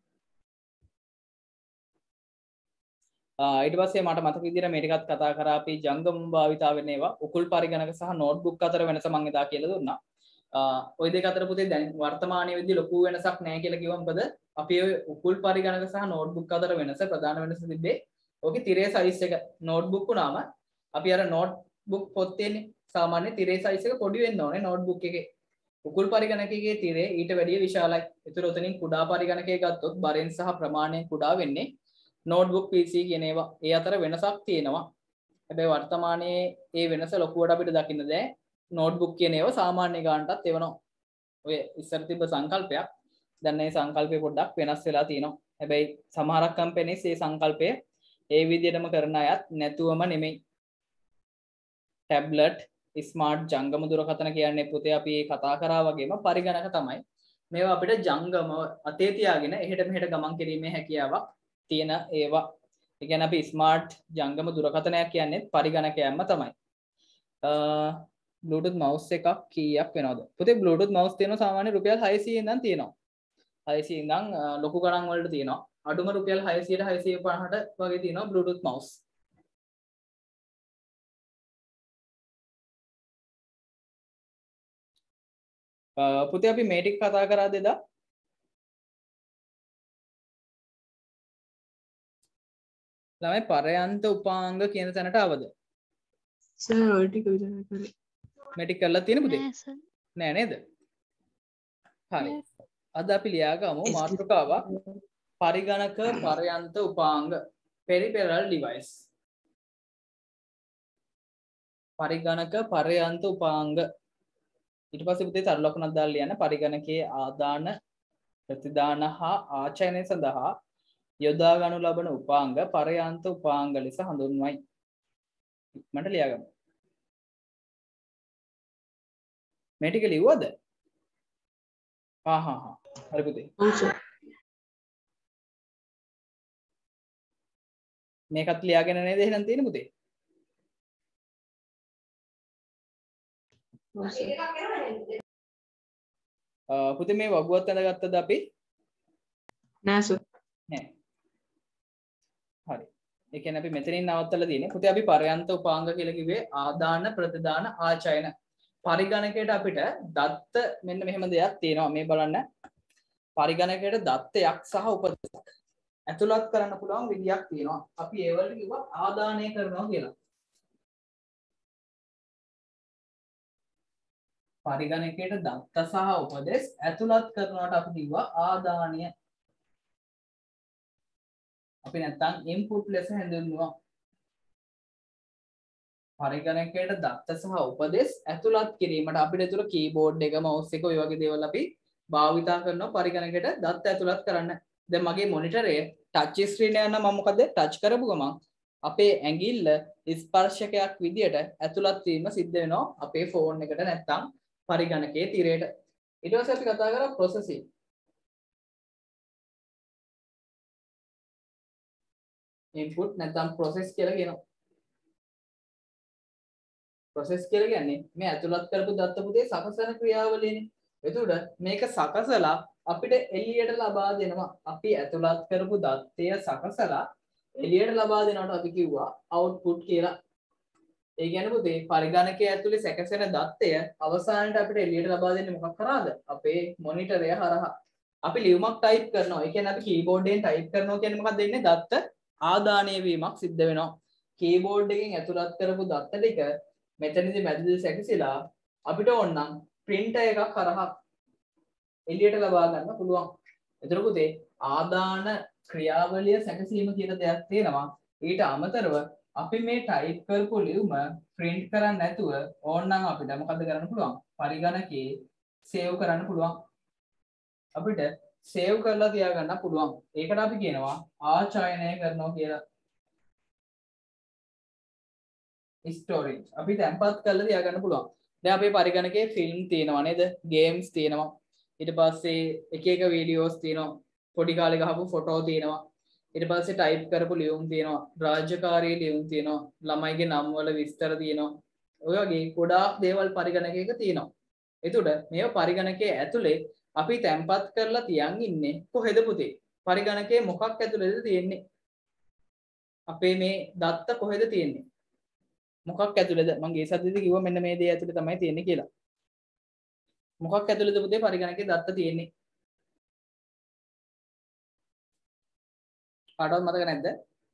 S1: ඊට පස්සේ මට මතක විදිහට මේ ටිකත් කතා කරා අපි ජංගම භාවිතා වෙන ඒවා උකුල් පරිගණක සහ නෝට්බුක් අතර වෙනස මම එදා කියලා දුන්නා. ඔය දෙක අතර පුතේ දැන් වර්තමානයේ වෙද්දී ලොකු වෙනසක් නැහැ කියලා කිව්වම මොකද අපි ඔය උකුල් පරිගණක සහ නෝට්බුක් අතර වෙනස ප්‍රධාන වෙනස තිබ්බේ ඔකේ තිරේ සයිස් එක නෝට්බුක් උනාම අපි අර නෝට්බුක් පොත් තියෙන්නේ සාමාන්‍ය තිරේ සයිස් එක පොඩි වෙන්න ඕනේ නෝට්බුක් එකේ. උකුල් පරිගණකයේ තිරේ ඊට වැඩිය විශාලයි. ඒතර උතනින් කුඩා පරිගණකයේ ගත්තොත් බරෙන් සහ ප්‍රමාණයෙන් කුඩා වෙන්නේ නෝට්බුක් පී සී කියන ඒවා. ඒ අතර වෙනසක් තියෙනවා. හැබැයි වර්තමානයේ ඒ වෙනස ලොකුවට අපිට දකින්න බෑ. නෝට්බුක් කියන ඒවා සාමාන්‍ය ගානටත් එවනවා. ඔය ඉස්සර තිබ්බ සංකල්පයක් දැන් මේ සංකල්පය පොඩ්ඩක් වෙනස් වෙලා තියෙනවා. හැබැයි සමහරක් කම්පැනිස් මේ සංකල්පය ඒ විදිහටම කරන අයත් නැතුවම නෙමෙයි. ටැබ්ලට් ස්මාර්ට් ජංගම දුරකථන කියන්නේ පුතේ අපි කතා කරා වගේම පරිගණක තමයි. මේවා අපිට ජංගම අතේ තියාගෙන එහෙට මෙහෙට ගමන් කිරීමේ හැකියාවක් තියෙන ඒවා. ඒ කියන්නේ අපි ස්මාර්ට් ජංගම දුරකථනයක් කියන්නේ පරිගණකයක්ම තමයි. Bluetooth mouse එකක් කීයක් වෙනවද? පුතේ Bluetooth mouse තියෙනවා සාමාන්‍ය රුපියල් හයසිය ඉඳන් තියෙනවා. හයසිය ඉඳන් ලොකු ගණන් වලට තියෙනවා. අඩුම රුපියල් හයසියට හයසිය පනහට වගේ තියෙනවා Bluetooth mouse. පුතේ අපි මේ ටික කතා කරාද එදා? ළමයි පරයන්ත උපාංග කියන තැනට ආවද?
S2: සර් ඔය ටික විතරයි කරේ.
S1: මේ ටික කරලා තියෙන පුතේ? නෑ නේද? හරි. අද අපි ලියා ගමු මාතෘකාවක් පරිගණක පරයන්ත උපාංග peripheral device. පරිගණක පරයන්ත උපාංග ඊට පස්සේ පුතේ තරු ලකුණක් දාලා ලියන්න පරිගණකයේ ආදාන ප්‍රතිදාන හා ආචයනය සඳහා යොදා ගනු ලබන උපාංග පරයන්ත උපාංග ලෙස හඳුන්වයි. මට ලියාගන්න. මේ ටික ලිව්වද? හා හා හා. හරි පුතේ.
S2: ඔව් සර්.
S1: මේකත් ලියාගෙන නේද එහෙනම් තියෙන්නේ පුතේ?
S2: ඔව් සර්.
S1: පුතේ මේ වගුවත් ඇඳගත්තද අපි?
S2: නෑ සර්.
S1: නෑ. හරි. ඒ කියන්නේ අපි මෙතනින් නවත්තලා තියෙන්නේ. පුතේ අපි පරයන්ත උපාංග කියලා කිව්වේ ආදාන ප්‍රතිදාන ආචයන. පරිගණකයට අපිට දත්ත මෙන්න මෙහෙම දෙයක් තියෙනවා. මේ බලන්න. පරිගණකයට දත්තයක් සහ උපදෙසක් ඇතුළත් කරන්න පුළුවන් විදියක් තියෙනවා. අපි ඒ වලට කිව්වා ආදානය කරනවා කියලා. පරිගණකයට දත්ත සහ උපදෙස් ඇතුළත් කරනවට අපි කිව්වා ආදානය. අපි නැත්තම් ඉන්පුට් ලෙස හඳුන්වනවා. පරිගණකයට දත්ත සහ උපදෙස් ඇතුළත් කිරීමට අපිට ඒතර කීබෝඩ් එක මවුස් එක ඔය වගේ දේවල් අපි භාවිතා කරනවා පරිගණකයට දත්ත ඇතුළත් කරන්න. දැන් මගේ මොනිටරේ ටච් ස්ක්‍රීන් එක නම් මම මොකද ටච් කරපු ගමන් අපේ ඇඟිල්ල ස්පර්ශකයක් විදියට ඇතුළත් වීම සිද්ධ වෙනවා අපේ ෆෝන් එකට නැත්තම් පරිගණකයේ තිරයට. ඊට පස්සේ අපි කතා කරා ප්‍රොසෙසින්. ඉන්පුට් නැත්නම් process කියලා කියනවා. process කියලා කියන්නේ මේ ඇතුළත් කරපු දත්ත පුතේ සකසන ක්‍රියාවලියනේ. එතකොට මේක සකසලා අපිට එළියට ලබා දෙනවා. අපි ඇතුළත් කරපු දත්තය සකසලා එළියට ලබා දෙනවට අපි කිව්වා output කියලා. ඒ කියන්නේ පුතේ පරිගණකයේ ඇතුලේ සැකසෙන දත්තය අවසානයේ අපිට එළියට ලබා දෙන්නේ මොකක් කරාද? අපේ මොනිටරය හරහා. අපි ලියුමක් ටයිප් කරනවා. ඒ කියන්නේ අපි කීබෝඩ් එකෙන් ටයිප් කරනවා කියන්නේ මොකක්ද වෙන්නේ? දත්ත ආදානය වීමක් සිද්ධ වෙනවා. කීබෝඩ් එකෙන් ඇතුළත් කරපු දත්ත ටික මෙතනදී මැදදී සැකසিলা අපිට ඕනනම් printer එකක් හරහා එළියට ලබා ගන්න පුළුවන්. එතකොට පුතේ ආදාන ක්‍රියාවලිය සැකසීම කියන දෙයක් තියෙනවා. ඊට අමතරව අපි මේ ටයිප් කරපු ලියුම print කරන්න නැතුව ඕනනම් අපිට මොකද කරන්න පුළුවන්? පරිගණකේ save කරන්න පුළුවන්. අපිට save කරලා තියාගන්න පුළුවන්. ඒකට අපි කියනවා ආචයනය කරනවා කියලා. storage. අපි තැන්පත් කරලා තියාගන්න පුළුවන්. දැන් අපේ පරිගණකේ ෆිල්ම් තියෙනවා නේද? ගේම්ස් තියෙනවා. ඊට පස්සේ එක එක වීඩියෝස් තියෙනවා. පොඩි කාලේ ගහපු ෆොටෝ තියෙනවා. ඊට පස්සේ ටයිප් කරපු ලියුම් තියෙනවා, රාජ්‍යකාරී ලියුම් තියෙනවා, ළමයිගේ නම් වල විස්තර තියෙනවා. ඔය වගේ ගොඩාක් දේවල් පරිගණකයක තියෙනවා. එතකොට මේව පරිගණකයේ ඇතුලේ අපි තැම්පත් කරලා තියන් ඉන්නේ කොහෙද පුතේ? පරිගණකයේ මොකක් ඇතුලේද තියෙන්නේ? අපේ මේ දත්ත කොහෙද තියෙන්නේ? මොකක් ඇතුලේද? මම ගේ සද්දෙදි කිව්වා මෙන්න මේ දේ ඇතුලේ තමයි තියෙන්නේ කියලා. මොකක් ඇතුලේද පුතේ පරිගණකයේ දත්ත තියෙන්නේ? කාටවත් මතක නැද්ද?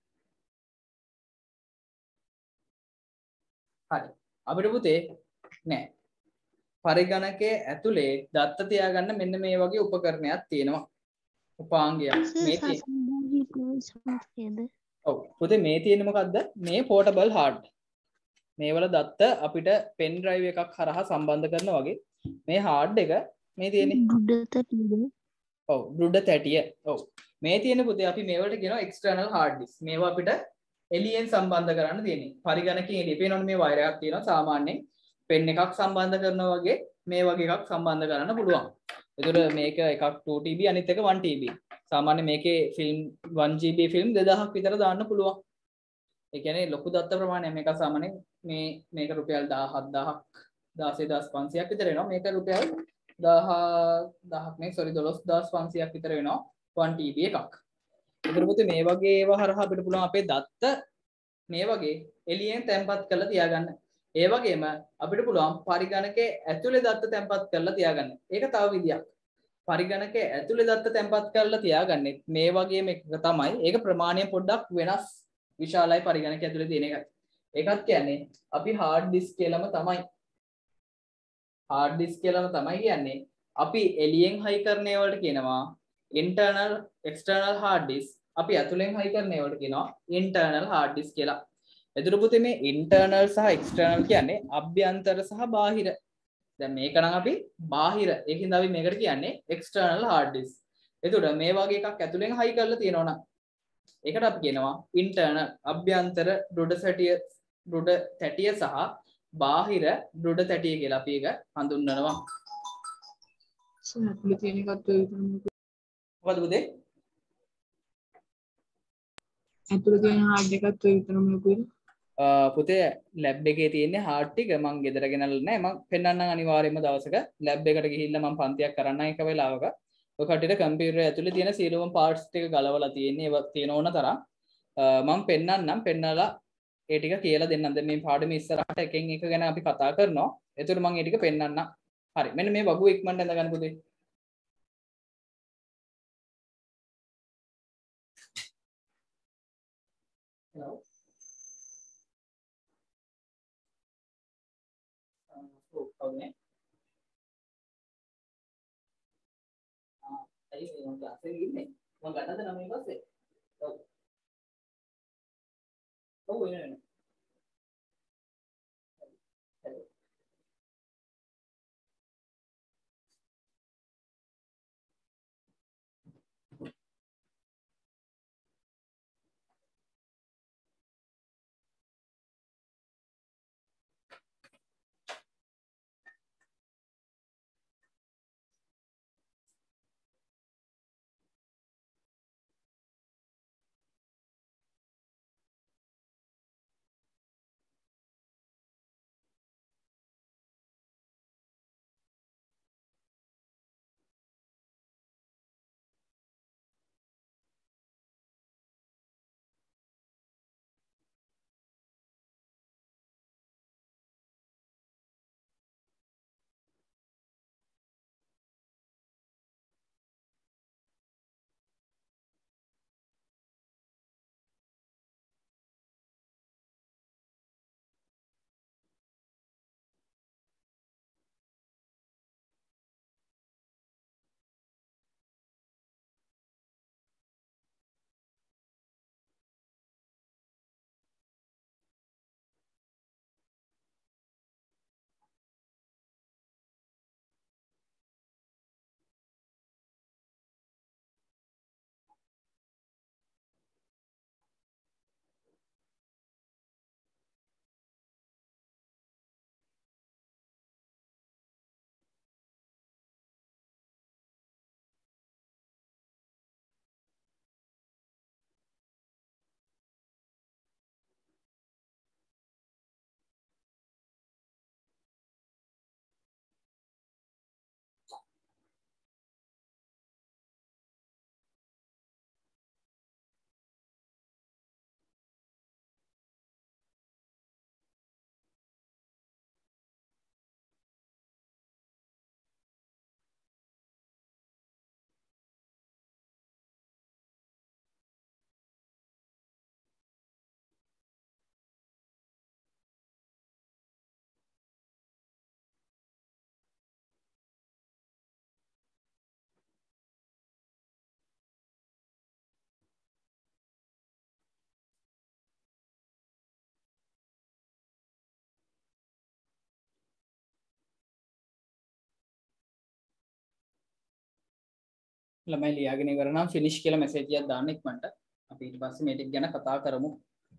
S1: හරි. අපිට පුතේ නෑ. පරිගණකයේ ඇතුලේ දත්ත තියාගන්න මෙන්න මේ වගේ උපකරණයක් තියෙනවා. උපාංගයක්. මේ තියෙන්නේ. ඔව්. පුතේ මේ තියෙන්නේ මොකද්ද? මේ පෝටබල් හાર્ඩ්. මේවල දත්ත අපිට පෙන් ඩ්‍රයිව් එකක් හරහා සම්බන්ධ කරනවා වගේ මේ හાર્ඩ් එක මේ තියෙන්නේ. බ්ලුඩ තැටිය. ඔව් බ්ලුඩ තැටිය. ඔව්. මේ තියෙන පුතේ අපි මේවලට කියනවා එක්ස්ටර්නල් හાર્ඩ් ඩිස්ක්. මේවා අපිට එළියෙන් සම්බන්ධ කරන්න තියෙන්නේ. පරිගණකයේ එළිය පේනවනේ මේ වයර් එකක් තියෙනවා. සාමාන්‍යයෙන් පෙන් එකක් සම්බන්ධ කරනවා වගේ මේ වගේ එකක් සම්බන්ධ කරන්න පුළුවන්. ඒතකොට මේක එකක් two T B අනිත් එක one T B. සාමාන්‍ය මේකේ film one G B film දෙදාහක් විතර දාන්න පුළුවන්. ඒ කියන්නේ ලොකු දත්ත ප්‍රමාණයක්. මේක සාමාන්‍යයෙන් මේ මේක රුපියල් දහහක් දාසය දහස් පන්සියයක් විතර වෙනවා. මේක රුපියල් දහයක් නේ සෝරි දොළොස් දහස් පන්සියයක් විතර වෙනවා one T B එකක්. ඒතර පුතේ මේ වගේ ඒවා හරහා අපිට පුළුවන් අපේ දත්ත මේ වගේ එළියෙන් තැම්පත් කරලා තියාගන්න. ඒ වගේම අපිට පුළුවන් පරිගණකයේ ඇතුලේ දත්ත තැම්පත් කරලා තියාගන්න. ඒක තව විදියක්. පරිගණකයේ ඇතුලේ දත්ත තැම්පත් කරලා තියාගන්නේ මේ වගේම එක තමයි. ඒක ප්‍රමාණය පොඩ්ඩක් වෙනස්. විශාලයි පරිගණකයේ ඇතුලේ තියෙන එකයි. ඒකත් කියන්නේ අපි hard disk කියලාම තමයි. hard disk කියලාම තමයි කියන්නේ. අපි එළියෙන් හයි කරන ඒවාට කියනවා internal external hard disk. අපි ඇතුලෙන් හයි කරන ඒවාට කියනවා internal hard disk කියලා. එතකොට පුතේ මේ internal සහ external කියන්නේ අභ්‍යන්තර සහ බාහිර. දැන් මේක නම් අපි බාහිර. ඒකින්ද අපි මේකට කියන්නේ external hard disk. එතකොට මේ වගේ එකක් ඇතුලෙන් හයි කරලා තියෙනවා නම් ඒකට අපි කියනවා internal අභ්‍යන්තර දෘඩ සැටිය දෘඩ තැටිය සහ බාහිර දෘඩ තැටිය කියලා අපි ඒක හඳුන්වනවා.
S2: ඇතුලේ තියෙන එකත් ඔය විතරම
S1: මොකද පුතේ?
S2: ඇතුලේ තියෙන හાર્ඩ් එකත් ඔය විතරම ලොකුයි.
S1: පුතේ ලැබ් එකේ තියෙන හાર્ඩ් ටික මම ගෙදර ගෙනල්ලා නැහැ. මම පෙන්නන්නම් අනිවාර්යයෙන්ම දවසක ලැබ් එකට ගිහිල්ලා මම පන්තියක් කරන්න එක වෙලාවක. ඔය කට්ටියට කම්පියුටර් ඇතුලේ තියෙන සියලුම පාර්ට්ස් ටික ගලවලා තියෙන්නේ. ඒවා තියෙන ඕන තරම්. මම පෙන්නන්නම් පෙන්නලා ඒ ටික කියලා දෙන්නම්. දැන් මේ පාඩමේ ඉස්සරහට එකෙන් එක ගැන අපි කතා කරනවා. ඒතකොට මම ඒ ටික පෙන්නන්නම්. හරි. මෙන්න මේ වගුව ඉක්මනට ඇඳ ගන්න පුතේ. Hello. Oh, okay. Ah, tadi memang kelasnya gini. Mau gak ada namanya kelas ya? Oh. Oh, ini ini. Hello. ළමයි ලියාගෙන ඉවර නම් ෆිනිෂ් කියලා මැසේජ් එකක් දාන්න ඉක්මනට. අපි ඊට පස්සේ මේ ටික ගැන කතා කරමු.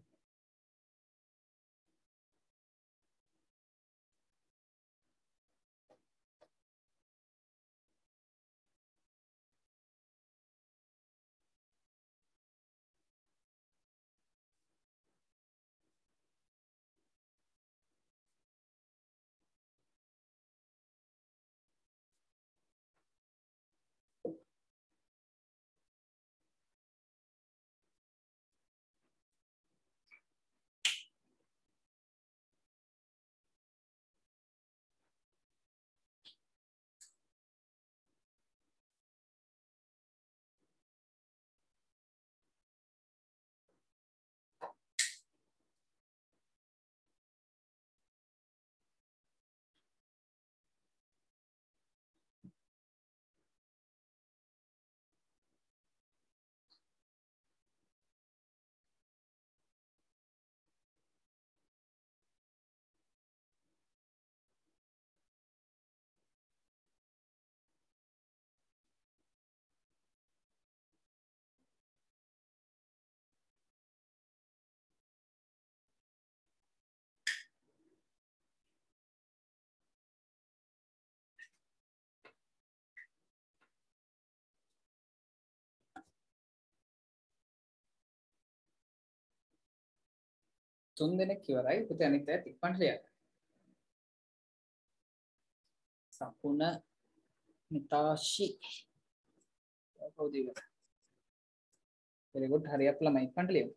S1: තුන් දෙනෙක් ඉවරයි. පුතේ අනිත් අයත් ඉක්මනට ලියන්න. සපුන නිතාශි කවුද ඉවර? very good. හරි අප් ළමයි ඉක්මනට ලියමු.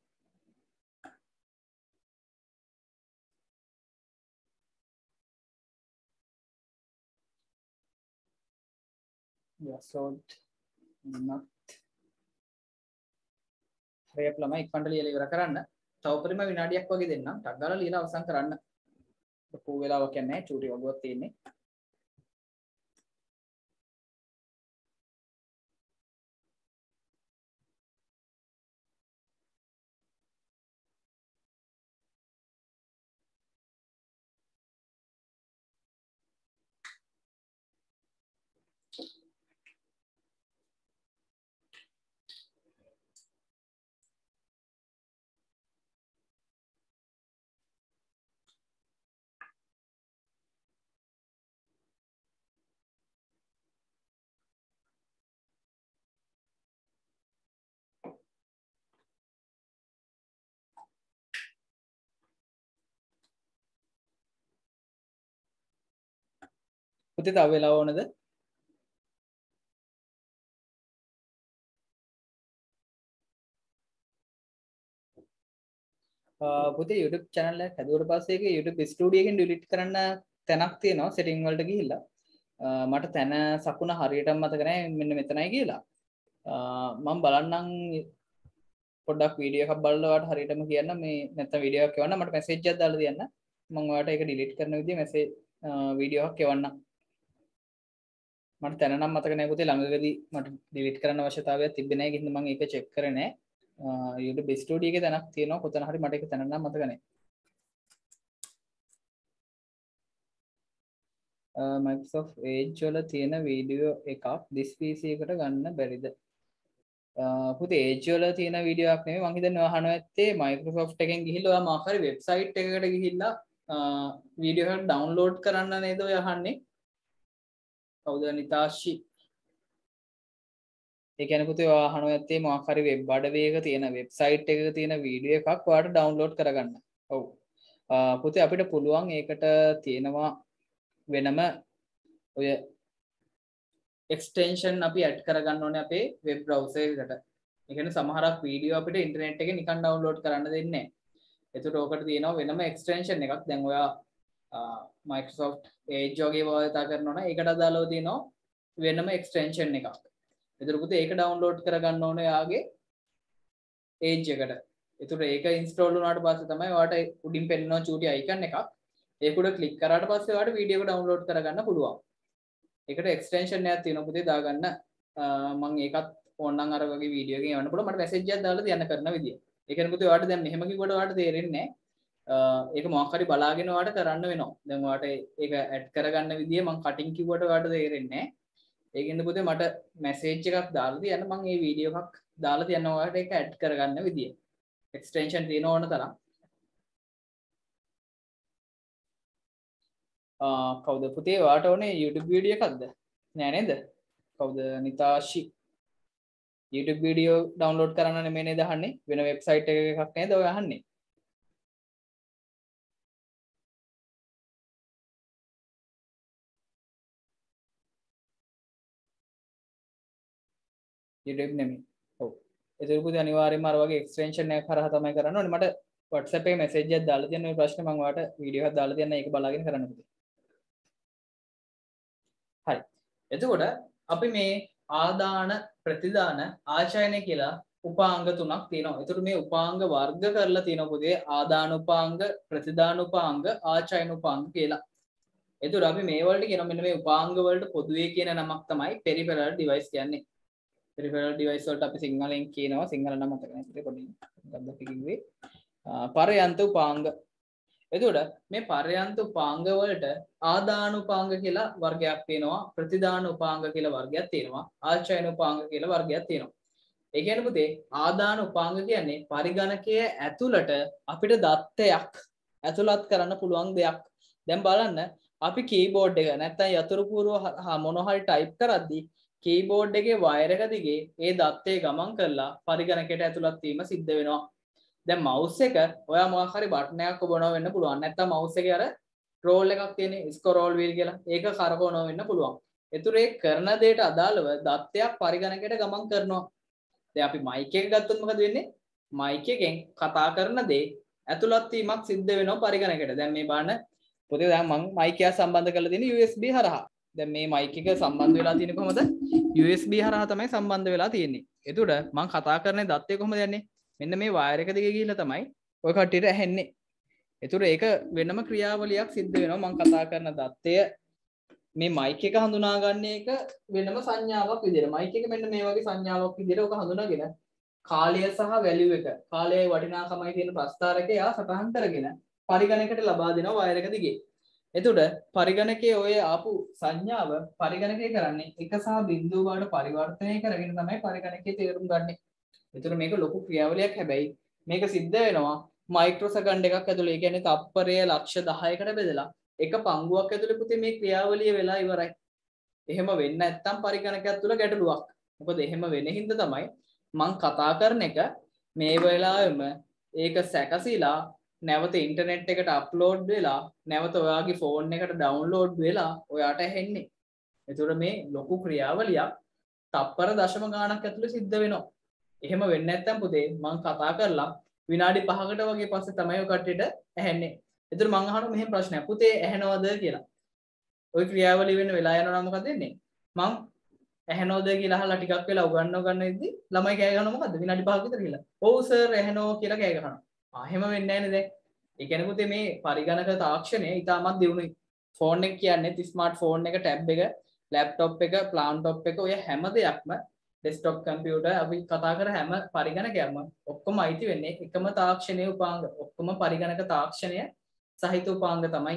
S1: යසෝත් නත් හරි අප් ළමයි ඉක්මනට ලියලා ඉවර කරන්න. තව උපරිම විනාඩියක් වගේ දෙන්නම්. ටක් ගාලා ලියලා අවසන් කරන්න. ලොකු වෙලාවක් යන්නේ නැහැ. චූටි වගුවක් තියෙන්නේ. පුතේ තව වෙලාව ඕනද? පුතේ YouTube channel එක හැදුවට පස්සේ ඒක YouTube studio එකෙන් delete කරන්න තැනක් තියෙනවා setting වලට ගිහිල්ලා. මට තැන සකුණ හරියටම මතක නැහැ මෙන්න මෙතනයි කියලා. මම බලන්නම් පොඩ්ඩක් වීඩියෝ එකක් බලලා ඔයාලට හරියටම කියන්න මේ නැත්නම් වීඩියෝ එකක් එවන්න මට මැසේජ් එකක් දාලා දෙන්න. මම ඔයාලට ඒක delete කරන විදිය මැසේජ් වීඩියෝ එකක් එවන්නම්. මට තැන නම් මතක නැහැ පුතේ ළඟදී මට delete කරන්න අවශ්‍යතාවයක් තිබ්බේ නැහැ කිසිම මම ඒක check කරේ නැහැ. YouTube studio එකේ තැනක් තියෙනවා කොතන හරි මට ඒක තැන නම් මතක නැහැ. Microsoft Edge වල තියෙන වීඩියෝ එකක් this P C එකට ගන්න බැරිද? පුතේ Edge වල තියෙන වීඩියෝ එකක් නෙමෙයි මම හිතන්නේ අහනවා ඇත්තේ Microsoft එකෙන් ගිහිල්ලා ඔයා මාක් හරි වෙබ්සයිට් එකකට ගිහිල්ලා වීඩියෝ එකක් ඩවුන්ලෝඩ් කරන්න නේද ඔය අහන්නේ? කවුද නිතාශි? ඒ කියන්නේ පුතේ ඔයා අහනවා ඇත්තේ මොකක් හරි වෙබ් අඩවියක තියෙන වෙබ්සයිට් එකක තියෙන වීඩියෝ එකක් ඔයාලට ඩවුන්ලෝඩ් කරගන්න. ඔව්. පුතේ අපිට පුළුවන් ඒකට තියෙනවා වෙනම ඔය එක්ස්ටෙන්ෂන් අපි ඇඩ් කරගන්න ඕනේ අපේ වෙබ් බ්‍රවුසර් එකකට. ඒ කියන්නේ සමහරක් වීඩියෝ අපිට ඉන්ටර්නෙට් එකේ නිකන් ඩවුන්ලෝඩ් කරන්න දෙන්නේ නැහැ. ඒකට ඕකට තියෙනවා වෙනම එක්ස්ටෙන්ෂන් එකක්. දැන් ඔයා Microsoft Edge වගේ භාවිතා කරනවා නම් ඒකට අදාළව තියෙනවා වෙනම එක්ස්ටෙන්ෂන් එකක්. ඒතර පුතේ ඒක ඩවුන්ලෝඩ් කරගන්න ඕනේ යාගේ Edge එකට. ඒතර ඒක ඉන්ස්ටෝල් වුණාට පස්සේ තමයි ඔයාලට උඩින් පෙන්නන චූටි අයිකන් එකක්. ඒක උඩ ක්ලික් කරාට පස්සේ ඔයාලට වීඩියෝ එක ඩවුන්ලෝඩ් කරගන්න පුළුවන්. ඒකට එක්ස්ටෙන්ෂන් එකක් තියෙනවා පුතේ දාගන්න. මම ඒකත් ඕනනම් අර වගේ වීඩියෝ එකකින් යවන්න පුළුවන්. මට මැසේජ් එකක් දාලා තියන්න කරන විදිය. ඒ කියන්නේ පුතේ ඔයාලට දැන් මෙහෙම කිව්වට ඔයාලට තේරෙන්නේ නැහැ. ඒක මොකක් හරි බලාගෙන ඔයාලට කරන්න වෙනවා. දැන් ඔයාලට ඒක ඇඩ් කරගන්න විදිය මම කටින් කිව්වට ඔයාලට තේරෙන්නේ නැහැ. ඒකෙන්ද පුතේ මට මැසේජ් එකක් දාලා තියන්න මම මේ වීඩියෝ එකක් දාලා තියන්න ඔයාලට ඒක ඇඩ් කරගන්න විදිය. එක්ස්ටෙන්ෂන් තියෙන ඕන තරම්. ආ කවුද පුතේ ඔයාට ඕනේ YouTube වීඩියෝ එකක්ද? නෑ නේද? කවුද නිතාෂි YouTube වීඩියෝ ඩවුන්ලෝඩ් කරන්න නෙමෙයි නේද අහන්නේ? වෙන වෙබ්සයිට් එකක නේද ඔය අහන්නේ? YouTube නෙමෙයි. ඔව්. ඒක පුතේ අනිවාර්යයෙන්ම අර වගේ එක්ස්ටෙන්ෂන් එකක් හරහා තමයි කරන්න ඕනේ. මට WhatsApp එකේ මැසේජ් එකක් දාලා තියන්න මේ ප්‍රශ්නේ මම ඔයාලට වීඩියෝ එකක් දාලා තියන්න ඒක බලාගෙන කරන්න පුතේ. හරි. එතකොට අපි මේ ආදාන ප්‍රතිදාන ආචයනය කියලා උපාංග තුනක් තියෙනවා. එතකොට මේ උපාංග වර්ග කරලා තියෙනවා පුතේ ආදාන උපාංග, ප්‍රතිදාන උපාංග, ආචයන උපාංග කියලා. එතකොට අපි මේ වලට කියනවා මෙන්න මේ උපාංග වලට පොදුවේ කියන නමක් තමයි peripheral device කියන්නේ. peripheral device වලට අපි සිංහලෙන් කියනවා සිංහල නම මතක නැහැ පුතේ පොඩි ගද්දක් කිව්වේ. පරයන්ත උපාංග. එතකොට මේ පරයන්ත උපාංග වලට ආදාන උපාංග කියලා වර්ගයක් තියෙනවා, ප්‍රතිදාන උපාංග කියලා වර්ගයක් තියෙනවා, ආචයන උපාංග කියලා වර්ගයක් තියෙනවා. ඒ කියන්නේ පුතේ ආදාන උපාංග කියන්නේ පරිගණකයේ ඇතුළට අපිට දත්තයක් ඇතුළත් කරන්න පුළුවන් දෙයක්. දැන් බලන්න අපි කීබෝඩ් එක නැත්නම් යතුරු පුරුව මොන හරි ටයිප් කරද්දී කීබෝඩ් එකේ වයර් එක දිගේ ඒ දත්තේ ගමන් කරලා පරිගණකයට ඇතුළත් වීම සිද්ධ වෙනවා. දැන් මවුස් එක ඔයා මොකක් හරි බටන් එකක් ඔබනවා වෙන්න පුළුවන්. නැත්නම් මවුස් එකේ අර රෝල් එකක් තියෙන ස්ක්‍රෝල් වීල් කියලා. ඒක කරකවනවා වෙන්න පුළුවන්. ඒතර ඒ කරන දෙයට අදාළව දත්තයක් පරිගණකයට ගමන් කරනවා. දැන් අපි මයික් එක ගත්තොත් මොකද වෙන්නේ? මයික් එකෙන් කතා කරන දේ ඇතුළත් වීමක් සිද්ධ වෙනවා පරිගණකයට. දැන් මේ බලන්න පුතේ දැන් මම මයික් එක සම්බන්ධ කරලා තියෙන්නේ යූ එස් බී හරහා. දැන් මේ මයික් එක සම්බන්ධ වෙලා තියෙන්නේ කොහමද? යූ එස් බී හරහා තමයි සම්බන්ධ වෙලා තියෙන්නේ. එතකොට මම කතා කරන දත්තේ කොහමද යන්නේ? මෙන්න මේ වයර් එක දිගේ ගිහිල්ලා තමයි ඔය කට්ටියට ඇහෙන්නේ. ඒතර ඒක වෙනම ක්‍රියාවලියක් සිද්ධ වෙනවා. මම කතා කරන දත්තය මේ මයික් එක හඳුනාගන්න එක වෙනම සංඥාවක් විදිහට. මයික් එක මෙන්න මේ වගේ සංඥාවක් විදිහට ඔක හඳුනාගෙන කාලය සහ වැලියු එක, කාලයයි වටිනාකමයි තියෙන ප්‍රස්ථාරකය යා සටහන් කරගෙන පරිගණකයට ලබා දෙනවා වයර් එක දිගේ. එතකොට පරිගණකයේ ඔය ආපු සංඥාව පරිගණකය කරන්නේ එක සහ බිංදුව වලට පරිවර්තනය කරගෙන තමයි පරිගණකයේ තේරුම් ගන්නෙ. එතකොට මේක ලොකු ක්‍රියාවලියක්. හැබැයි මේක සිද්ධ වෙනවා මයික්‍රෝ සෙකන්ඩ් එකක් ඇතුළේ. ඒ කියන්නේ තප්පරය ලක්ෂ දහයකට බෙදලා එක පංගුවක් ඇතුළේ පුතේ මේ ක්‍රියාවලිය වෙලා ඉවරයි. එහෙම වෙන්නේ නැත්නම් පරිගණකයක් තුල ගැටලුවක්. මොකද එහෙම වෙන හින්දා තමයි මම කතා කරන එක මේ වෙලාවෙම ඒක සැකසීලා නැවත ඉන්ටර්නෙට් එකට අප්ලෝඩ් වෙලා නැවත ඔයාගේ ෆෝන් එකට ඩවුන්ලෝඩ් වෙලා ඔයාට ඇහෙන්නේ. ඒතකොට මේ ලොකු ක්‍රියාවලියක් තප්පර දශම ගාණක් ඇතුළේ සිද්ධ වෙනවා. එහෙම වෙන්නේ නැත්නම් පුතේ මම කතා කරලා විනාඩි පහකට වගේ පස්සේ තමයි ඔය කට්ටියට ඇහෙන්නේ. ඒතර මම අහනවා මෙහෙම ප්‍රශ්නයක්. පුතේ ඇහෙනවද කියලා. ওই ක්‍රියාවලිය වෙන්න වෙලා යනවා නම් මොකද වෙන්නේ? මම ඇහෙනවද කියලා අහලා ටිකක් වෙලා උගන්වව ගන්න ඉද්දි ළමයි කෑ ගහනවා මොකද්ද? විනාඩි පහක් විතර කියලා. ඔව් සර් ඇහෙනවා කියලා කෑ ගහනවා. ආ එහෙම වෙන්නේ නැහැ නේද? ඒ කියන්නේ පුතේ මේ පරිගණක තාක්ෂණය ඉතාමත් දියුණුයි. ෆෝන් එක කියන්නේ ස්මාර්ට් ෆෝන් එක, ටැබ් එක, ලැප්ටොප් එක, ප්ලාන්ටොප් එක ඔය හැම දෙයක්ම ඩෙස්ක්ටොප් කම්පියුටර් අපි කතා කර හැම පරිගණකයක්ම ඔක්කොම අයිති වෙන්නේ එකම තාක්ෂණයේ උපාංග. ඔක්කොම පරිගණක තාක්ෂණය සහිත උපාංග තමයි.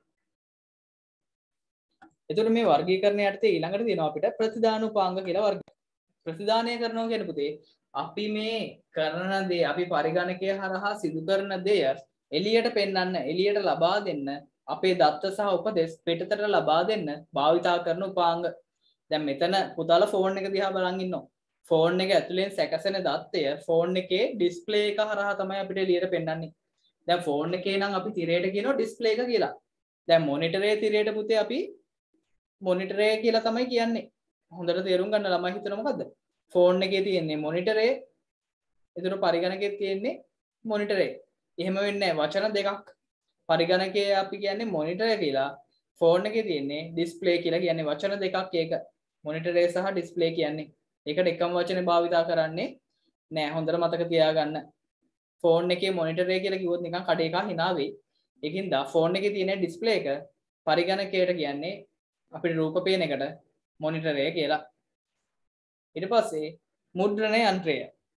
S1: එතකොට මේ වර්ගීකරණය යටතේ ඊළඟට තියෙනවා අපිට ප්‍රතිදාන උපාංග කියලා වර්ග. ප්‍රතිදානය කරනවා කියන්නේ පුතේ අපි මේ කරන දේ අපි පරිගණකය හරහා සිදු කරන දේ එළියට පෙන්වන්න, එළියට ලබා දෙන්න, අපේ දත්ත සහ උපදෙස් පිටතට ලබා දෙන්න භාවිතා කරන උපාංග. දැන් මෙතන පුතාලා ෆෝන් එක දිහා බලන් ඉන්නවා. ෆෝන් එක ඇතුලෙන් සැකසෙන දත්තය ෆෝන් එකේ ඩිස්ප්ලේ එක හරහා තමයි අපිට එළියට පෙන්වන්නේ. දැන් ෆෝන් එකේ නම් අපි තිරයට කියනවා ඩිස්ප්ලේ එක කියලා. දැන් මොනිටරේ තිරයට පුතේ අපි මොනිටරේ කියලා තමයි කියන්නේ. හොඳට තේරුම් ගන්න ළමයි හිතන මොකද්ද? ෆෝන් එකේ තියෙන්නේ මොනිටරේ. ඒතර පරිගණකයේ තියෙන්නේ මොනිටරේ. එහෙම වෙන්නේ නැහැ. වචන දෙකක්. පරිගණකයේ අපි කියන්නේ මොනිටරේ කියලා. ෆෝන් එකේ තියෙන්නේ ඩිස්ප්ලේ කියලා කියන්නේ වචන දෙකක් ඒක. මොනිටරේ සහ ඩිස්ප්ලේ කියන්නේ. ඒකට එකම වචනේ භාවිතා කරන්නේ නෑ. හොඳට මතක තියාගන්න. ෆෝන් එකේ මොනිටරේ කියලා කිව්වොත් නිකන් කඩේ එකා hina වෙයි. ඒකින්ද ෆෝන් එකේ තියෙන ඩිස්ප්ලේ එක පරිගණකයට කියන්නේ අපිට රූප පේන එකට මොනිටරය කියලා. ඊට පස්සේ මුද්‍රණ යන්ත්‍රය.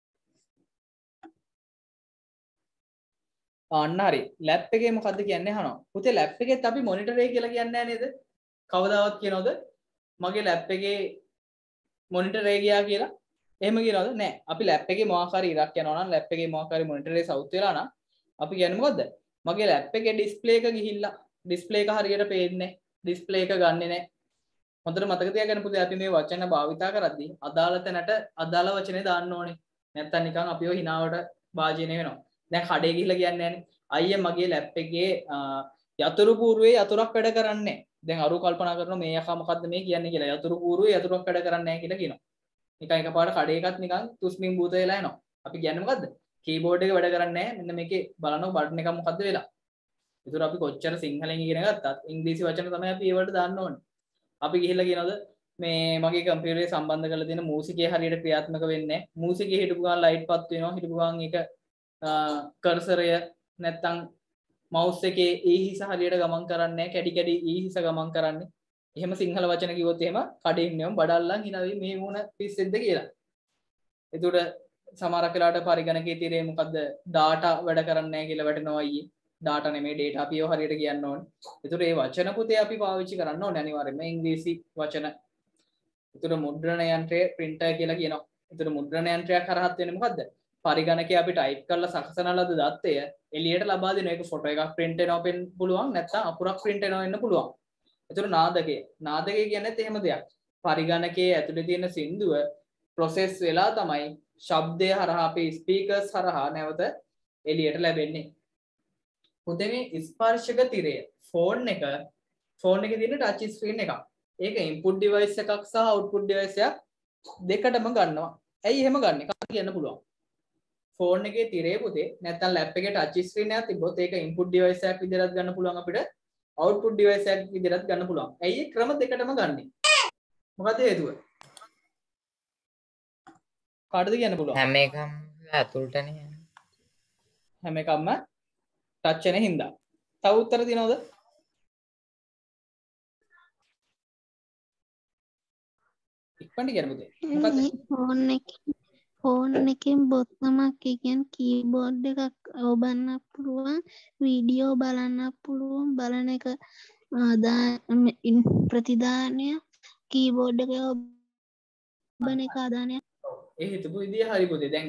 S1: අන්න හරි. ලැප් එකේ මොකද්ද කියන්නේ අහනවා. පුතේ ලැප් එකෙත් අපි මොනිටරය කියලා කියන්නේ නැහැ නේද? කවදාවත් කියනවද? මගේ ලැප් එකේ මොනිටර් එක ගියා කියලා එහෙම කියනවද නෑ අපි ලැප් එකේ මොකක් හරි ඉරක් යනවා නම් ලැප් එකේ මොකක් හරි මොනිටර් එක සවුත් වෙලා නම් අපි කියන්නේ මොකද්ද මගේ ලැප් එකේ ඩිස්ප්ලේ එක ගිහිල්ලා ඩිස්ප්ලේ එක හරියට පේන්නේ ඩිස්ප්ලේ එක ගන්නෙ නෑ හොඳට මතක තියාගන්න පුතේ අපි මේ වචන භාවිතා කරද්දී අදාළ තැනට අදාළ වචනේ දාන්න ඕනේ නැත්තම් නිකන් අපිව හිනාවට භාජනය වෙනවා දැන් කඩේ ගිහිල්ලා කියන්නේ නෑනේ අයියේ මගේ ලැප් එකේ යතුරු කූරුවේ යතුරක් වැඩ කරන්නේ දැන් අරු කල්පනා කරනවා මේ යකා මොකද්ද මේ කියන්නේ කියලා යතුරු කූරුවේ යතුරක් වැඩ කරන්නේ නැහැ කියලා කියනවා නිකන් එකපාරට කඩේ එකත් නිකන් තුස්මින් භූත වෙලා එනවා අපි කියන්නේ මොකද්ද කීබෝඩ් එක වැඩ කරන්නේ නැහැ මෙන්න මේකේ බලනවා බටන් එක මොකද්ද වෙලා ඒතර අපි කොච්චර සිංහලෙන් ඉගෙන ගත්තත් ඉංග්‍රීසි වචන තමයි අපි ඒවට දාන්න ඕනේ අපි ගිහිල්ලා කියනවාද මේ මගේ කම්පියුටරේ සම්බන්ධ කරලා තියෙන මූසිකේ හරියට ක්‍රියාත්මක වෙන්නේ නැහැ මූසිකේ හිටපු ගමන් ලයිට් පත් වෙනවා හිටපු ගමන් ඒක කර්සරය නැත්තම් මවුස් එකේ ඒ හිස හරියට ගමන් කරන්නේ නැහැ කැඩි කැඩි ඒ හිස ගමන් කරන්නේ එහෙම සිංහල වචන කිව්වොත් එහෙම කඩේ ඉන්නවම බඩල්ලන් හිනාවේ මේ මොන පිස්සෙද්ද කියලා එතකොට සමහරක් වෙලාවට පරිගණකයේ තිරේ මොකද්ද data වැඩ කරන්නේ නැහැ කියලා වැටෙනවා අයියේ data නෙමෙයි data අපි ඒව හරියට කියන්න ඕනේ. ඒතර ඒ වචන පුතේ අපි පාවිච්චි කරන්න ඕනේ අනිවාර්යයෙන්ම ඉංග්‍රීසි වචන. ඒතර මුද්‍රණ යන්ත්‍රය printer කියලා කියනවා. ඒතර මුද්‍රණ යන්ත්‍රයක් හරහත් වෙන්නේ මොකද්ද? පරිගණකයේ අපි type කරලා සකසන ලද දත්තය එළියට ලබා දෙන එක ෆොටෝ එකක් print වෙනවා වෙන්න පුළුවන් නැත්නම් අකුරක් print වෙනවා වෙන්න පුළුවන්. ඒතර නාදකය. නාදකය කියන්නේත් එහෙම දෙයක්. පරිගණකයේ ඇතුලේ තියෙන සින්දුව process වෙලා තමයි ශබ්දය හරහා අපි speakers හරහා නැවත එළියට ලැබෙන්නේ. පුතේ මේ ස්පර්ශක තිරය ෆෝන් එක ෆෝන් එකේ තියෙන ටච් ස්ක්‍රීන් එකක්. ඒක ඉන්පුට් ඩිවයිස් එකක් සහ අවුට්පුට් ඩිවයිස් එකක් දෙකටම ගන්නවා. ඇයි එහෙම ගන්නෙ? කාට කියන්න පුළුවන්. ෆෝන් එකේ තිරේ පුතේ නැත්නම් ලැප් එකේ ටච් ස්ක්‍රීන් එකක් තිබ්බොත් ඒක ඉන්පුට් ඩිවයිස් එකක් විදිහට ගන්න පුළුවන් අපිට අවුට්පුට් ඩිවයිස් එකක් විදිහට ගන්න පුළුවන්. ඇයි ඒ ක්‍රම දෙකටම ගන්නෙ? මොකද හේතුව? කාටද කියන්න පුළුවන්?
S3: හැම එකම ඇතුළටනේ.
S1: හැම එකම ටච් වෙන හින්දා. තව උත්තර දිනවද? ඉක්මනට කියන්න පුතේ. මොකද
S4: ෆෝන් එකේ ෆෝන් එකෙන් බොත්තමක් කියන්නේ කීබෝඩ් එකක් ඔබන්න පුළුවන් වීඩියෝ බලන්න පුළුවන් බලන එක ප්‍රතිදානය කීබෝඩ් එක ඔබන එක ආදානය
S1: ඒ හිතපු විදිය හරි පුතේ. දැන්